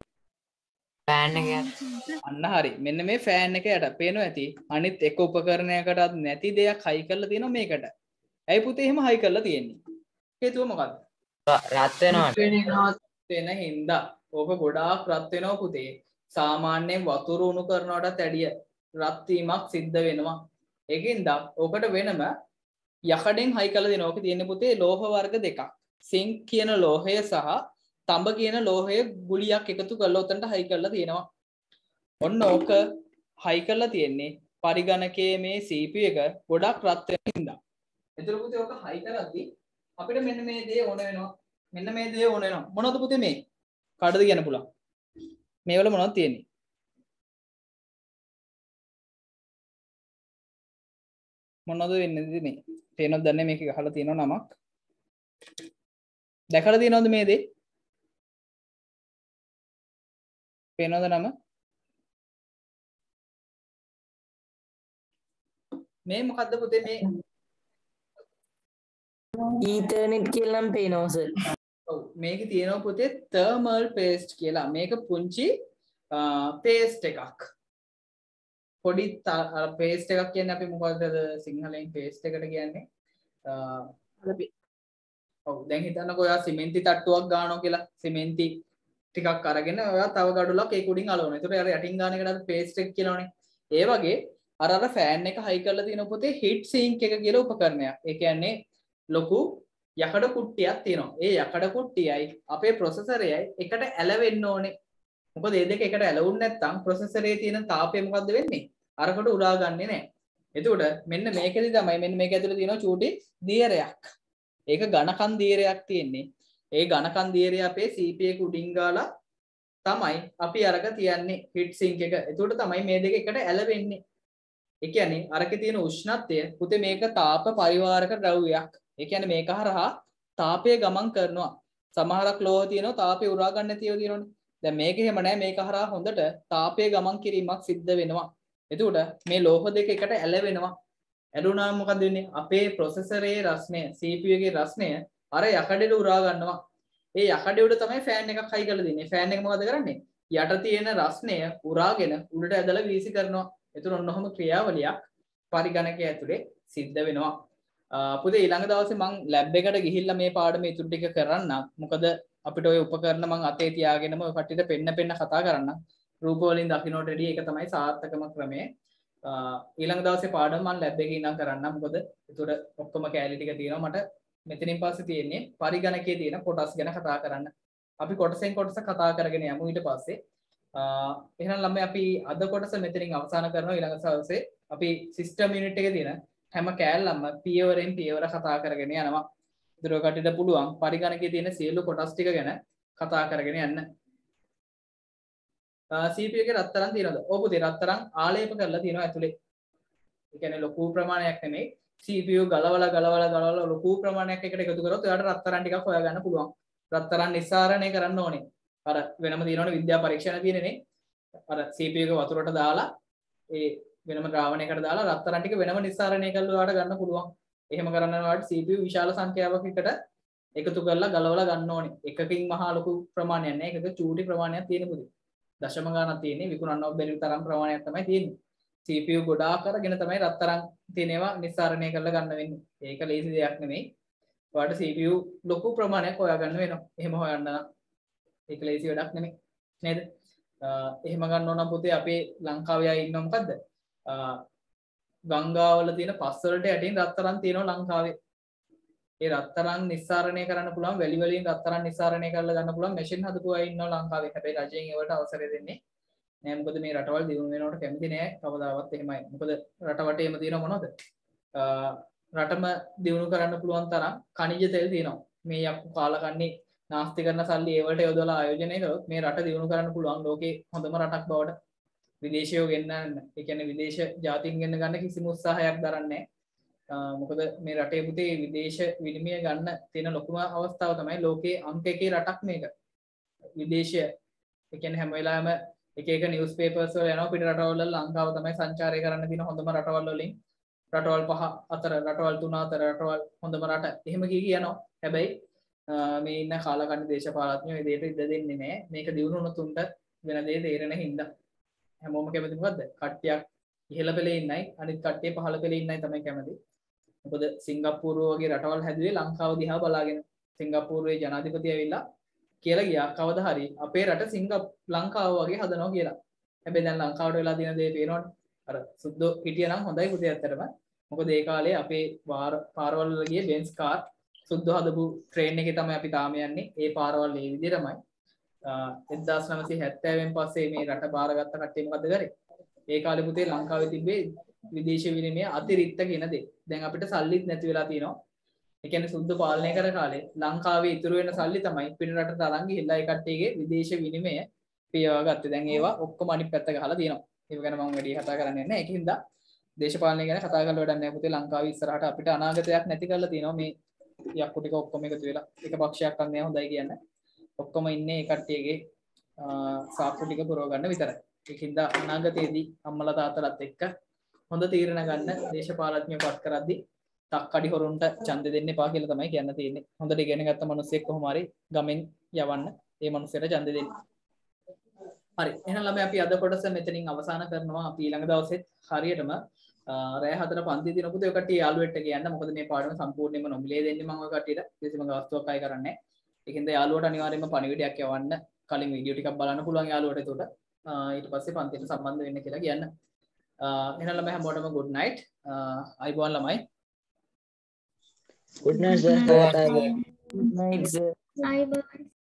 S3: ෆෑන් එක
S1: අන්න හරි. මෙන්න මේ ෆෑන් එක යට පේනව ඇති. අනිත් එක උපකරණයකටත් නැති දෙයක් හයි කරලා තියෙනවා මේකට. ඇයි පුතේ එහෙම හයි කරලා තියෙන්නේ? හේතුව මොකක්ද?
S3: රත් වෙනවා.
S1: වෙන හින්දා. ඕක ගොඩාක් රත් වෙනවා පුතේ. සාමාන්‍යයෙන් වතුර උණු කරනවට වැඩිය රත් වීමක් සිද්ධ වෙනවා. ඒකින්ද ඔකට වෙනම යකඩෙන් හයි කරලා දෙනවා. ඕකේ තියෙන පුතේ ලෝහ වර්ග දෙකක්. සිංක් කියන ලෝහය සහ තඹ කියන ලෝහය ගුලියක් එකතු කරලා උතන්ට හයි කරලා තියෙනවා. ඔන්න ඕක හයි කරලා තියෙන්නේ පරිගණකයේ මේ C P U එක ගොඩක් රත් වෙන හින්දා. එතකොට පුතේ ඕක හයි කරද්දී අපිට මෙන්න මේ දේ ඕන වෙනවා. මෙන්න මේ දේ ඕන වෙනවා. මොනවද පුතේ මේ? කාටද කියන්න පුළුවන්? මේවල මොනවද තියෙන්නේ? මොනවද වෙන්නේ මේ? තේනොත් දන්නේ මේක ගහලා තියෙනව නමක්. දැකලා තියෙනවද මේ දේ? පේනවද නම? මේ මොකද්ද පුතේ මේ?
S6: ඊතර්නෙට් කියලා නම් පේනවා සර්.
S1: ඔව් මේකේ තියෙනවා පුතේ thermal paste කියලා. මේක පුංචි paste එකක්. පොඩි paste එකක් කියන්නේ අපි මොකද්ද සිංහලෙන් paste එකට කියන්නේ? ඔව් දැන් හිතන්නකෝ ඔයා සිමෙන්ති තට්ටුවක් ගන්නවා කියලා. සිමෙන්ති ටිකක් අරගෙන ඔයා තව ගඩොලක් ඒක උඩින් අලවනවා. ඒතකොට අර යටින් ගන්න එකට අපි paste එක කියලානේ. ඒ වගේ අර අර ෆෑන් එක හයි කරලා තියෙන පුතේ heat sink එක කියලා උපකරණයක්. ඒ කියන්නේ ලොකු යකඩ කුට්ටියක් තියෙනවා. ඒ යකඩ කුට්ටියයි අපේ ප්‍රොසෙසරයයි එකට ඇලවෙන්න ඕනේ. මොකද මේ දෙක එකට ඇලවුන්නේ නැත්නම් ප්‍රොසෙසරයේ තියෙන තාපය මොකද්ද වෙන්නේ? අරකට උරා ගන්නෙ නැහැ. එතකොට මෙන්න මේකෙදි තමයි මෙන්න මේක ඇතුලේ තියෙනවා චූටි දියරයක්. ඒක ඝනකන් දියරයක් තියෙන්නේ. ඒ ඝනකන් දියරය අපේ C P U එක උඩින් ගාලා තමයි අපි අරක තියන්නේ heat sink එක. එතකොට තමයි මේ දෙක එකට ඇලවෙන්නේ. ඒ කියන්නේ අරකේ තියෙන උෂ්ණත්වය පුතේ මේක තාප පරිවාරක ද්‍රව්‍යයක්. ඒ කියන්නේ මේක හරහා තාපය ගමන් කරනවා. සමහරක් ලෝහ තියෙනවා තාපය උරා ගන්න නැතිව තියෙනවනේ. දැන් මේක එහෙම නැහැ. මේක හරහා හොඳට තාපය ගමන් කිරීමක් සිද්ධ වෙනවා. එතකොට මේ ලෝහ දෙක එකට ඇලවෙනවා. ඇලුනාම මොකද වෙන්නේ? අපේ ප්‍රොසෙසරයේ රස්නය C P U එකේ රස්නය අර යකඩේට උරා ගන්නවා. ඒ යකඩේ උඩ තමයි ෆෑන් එකක් හයි කරලා දෙන්නේ. ෆෑන් එක මොකද කරන්නේ? යට තියෙන රස්නය උරාගෙන උඩට ඇදලා වීසි කරනවා. එතකොට ඔන්න ඔහොම ක්‍රියාවලියක් පරිගණකය ඇතුලේ සිද්ධ වෙනවා. පුතේ ඊළඟ දවසේ මම ලැබ් එකට ගිහිල්ලා මේ පාඩම ඉතුරු ටික කරන්න. මොකද අපිට ওই උපකරණ මම අතේ තියාගෙනම ඔය කට්ටියට පෙන්න පෙන්න කතා කරන්න. රූප වලින් දකින්නට වැඩි ඒක තමයි සාර්ථකම ක්‍රමය. ඊළඟ දවසේ පාඩම මම ලැබ් එකේ ඉඳන් කරන්නම්. මොකද ඒතර ඔක්කොම කැලි ටික තියෙනවා. මට මෙතනින් පස්සේ තියෙන්නේ පරිගණකයේ තියෙන කොටස් ගැන කතා කරන්න. අපි කොටසෙන් කොටස කතා කරගෙන යමු ඊට පස්සේ. එහෙනම් ළමයි අපි අද කොටස මෙතනින් අවසන් කරනවා. ඊළඟ දවසේ අපි සිස්ටම් යුනිට් එකේ තියෙන හැම කෑල්ලක්ම පියවරෙන් පියවර කතා කරගෙන යනවා. ඒතර කටිට පුළුවන් පරිගණකයේ තියෙන සියලු කොටස් ටික ගැන කතා කරගෙන යන්න. C P U එකේ රත්තරන් තියෙනවද? ඔව් පුතේ රත්තරන් ආලේප කරලා තියෙනවා ඇතුලේ. ඒ කියන්නේ ලොකු ප්‍රමාණයක් නෙමෙයි. C P U ගලවලා ගලවලා ගලවලා ලොකු ප්‍රමාණයක් එකට එකතු කරොත් ඔයාලට රත්තරන් ටිකක් හොයාගන්න පුළුවන්. රත්තරන් නිස්සාරණය කරන්න ඕනේ. අර වෙනම තියෙනවනේ විද්‍යා පරීක්ෂණ තියෙනනේ. අර C P U එක වතුරට දාලා ඒ වෙනම ද්‍රාවණයකට දාලා රත්තරන් ටික වෙනම නිස්සාරණය කරලා ඔයාලට ගන්න පුළුවන්. එහෙම කරන්න ඔයාලට C P U විශාල සංඛ්‍යාවක් එකට එකතු කරලා ගලවලා ගන්න ඕනේ. එකකින් මහා ලොකු ප්‍රමාණයක් නෑ. එකක චූටි ප්‍රමාණයක් තියෙන පුතේ. දශම ගණනක් තියෙන්නේ විකුණන්නව බැරි තරම් ප්‍රමාණයක් තමයි තියෙන්නේ. C P U ගොඩාක් අරගෙන තමයි රත්තරන් තියෙනවා නිස්සාරණය කරලා ගන්න වෙන්නේ. ඒක ලේසි දෙයක් නෙමෙයි. ඔයාලට C P U ලොකු ප්‍රමාණයක් හොයාගන්න වෙනවා. එහෙම හොයන්න නම් ඒක ලේසි වැඩක් නෙමෙයි. නේද? එහෙම ගන්න ඕන නම් පුතේ අපේ ලංකාවේ අය ඉන්නව මොකද්ද? ගංගාවල තියෙන පස් වලට යටින් රත්තරන් තියෙනවා ලංකාවේ. ඒ රත්තරන් නිස්සාරණය කරන්න පුළුවන් වැලි වලින් රත්තරන් නිස්සාරණය කරලා ගන්න පුළුවන් මැෂින් හදපු අය ඉන්නවා ලංකාවේ. හැබැයි රජයෙන් ඒවට අවසරය දෙන්නේ නෑ. මොකද මේ රටවල් දියුණු වෙනවට කැමති නෑ කවදාවත් එහෙමයි. මොකද රටවට එහෙම තියෙනව මොනවද? රටම දියුණු කරන්න පුළුවන් තරම් ඛනිජ තෙල් තියෙනවා. මේ යක්කු කාලකන්ණි නාස්ති කරන සල්ලි ඒවට යොදලා ආයෝජනය කරොත් මේ රට දියුණු කරන්න පුළුවන් ලෝකේ හොඳම රටක් බවට විදේශියෝ ගෙන්නන්න. ඒ කියන්නේ විදේශ ජාතීන් ගෙන්න ගන්න කිසිම උත්සාහයක් දරන්නේ නැහැ. මොකද මේ රටේ පුතේ විදේශ විනිමය ගන්න තියෙන ලොකුම අවස්ථාව තමයි ලෝකේ අංක එකේ රටක් මේක. විදේශය ඒ කියන්නේ හැම වෙලාවෙම එක එක නිවුස් පේපර්ස් වල යනවා පිට රටවල ලංකාව තමයි සංචාරය කරන්න තියෙන හොඳම රටවල් වලින් රටවල් පහ අතර රටවල් තුන අතර රටවල් හොඳම රට. එහෙම කී කියනවා. හැබැයි මේ ඉන්න කාලකන්ණි දේශපාලඥයෝ මේ දෙයට ඉඩ දෙන්නේ නැහැ. මේක දියුණු වුණොත් උන්ට වෙන දේ තේරෙන හින්දා. හැමෝම කැමති මොකද්ද? කට්ටියක් ඉහළ පෙළේ ඉන්නයි අනිත් කට්ටිය පහළ පෙළේ ඉන්නයි තමයි කැමති. මොකද සිංගප්පූරුව වගේ රටවල් හැදුවේ ලංකාව දිහා බලාගෙන. සිංගප්පූරුවේ ජනාධිපති ඇවිල්ලා කියලා ගියා කවදා හරි අපේ රට සිංගප් ලංකාව වගේ හදනවා කියලා. හැබැයි දැන් ලංකාවට වෙලා තියෙන දේ පේනවනේ. අර සුද්දෝ හිටියනම් හොඳයි පුතේ ඇත්තටම. මොකද ඒ කාලේ අපේ පාරවල් වල ගියේ බෙන්ස් කාර් සුද්දෝ හදපු ට්‍රේන් එකේ තමයි අපි තාම යන්නේ. ඒ පාරවල් මේ විදිහටමයි. එක්දාස් නවසිය හැත්තෑවෙන් පස්සේ මේ රට බාරගත්ත කට්ටිය මොකද කරේ? ඒ කාලේ පුතේ ලංකාවේ තිබ්බේ විදේශ විනිමය අතිරික්ත කියන දේ. දැන් අපිට සල්ලිත් නැති වෙලා තියෙනවා. ඒ කියන්නේ සුද්ධ පාලනය කර කාලේ ලංකාවේ ඉතුරු වෙන සල්ලි තමයි පිට රටට අරන් ගිහිල්ලා ඒ කට්ටියගේ විදේශ විනිමය පියවා ගත්තේ. දැන් ඒවා ඔක්කොම අනිත් පැත්ත ගහලා තියෙනවා. ඒක ගැන මම වැඩි කතා කරන්නේ නැහැ. ඒකින්ද දේශපාලනය ගැන කතා කරලා වැඩක් නැහැ පුතේ. ලංකාවේ ඉස්සරහට අපිට අනාගතයක් නැති කරලා තියෙනවා මේ යක්කු ටික ඔක්කොම එකතු වෙලා. එක පක්ෂයක් අන්නේ හොඳයි කියන්නේ. ඔක්කොම ඉන්නේ ඒ කට්ටියගේ සාප්පු ටික පුරව ගන්න විතරයි. ඒකින්ද අනාගතයේදී අම්මලා තාත්තලාත් එක්ක හොඳ තීරණ ගන්න දේශපාලඥයෝ පත් කරද්දී තක්කඩි හොරුන්ට ඡන්ද දෙන්න එපා කියලා තමයි කියන්න තියෙන්නේ. හොඳට ඉගෙන ගත්ත මිනිස්සෙක් කොහොම හරි ගමෙන් යවන්න ඒ මිනිස්සුන්ට ඡන්ද දෙන්න. හරි. එහෙනම් ළමයි අපි අද කොටස මෙතනින් අවසන් කරනවා. අපි ඊළඟ දවසෙත් හරියටම රෑ හතර පන්ති දින පුතේ ඔය කට්ටිය යාළුවෙක්ට කියන්න. මොකද මේ පාඩම සම්පූර්ණයෙන්ම නොමිලේ දෙන්නේ මම ඔය කට්ටියට. කිසිම ගාස්තුවක් අය කරන්නේ නැහැ. ඒකින්ද යාළුවට අනිවාර්යයෙන්ම පණිවිඩයක් යවන්න. කලින් වීඩියෝ ටිකක් බලන්න පුළුවන් යාළුවට. එතකොට ඊට පස්සේ පන්තියට සම්බන්ධ වෙන්න කියලා කියන්න. එහෙනම් ළමයි හැමෝටම good night. අයිබෝන් ළමයි.
S6: good night sir.
S3: Good night.
S6: good night sir.
S4: අයිබෝන්.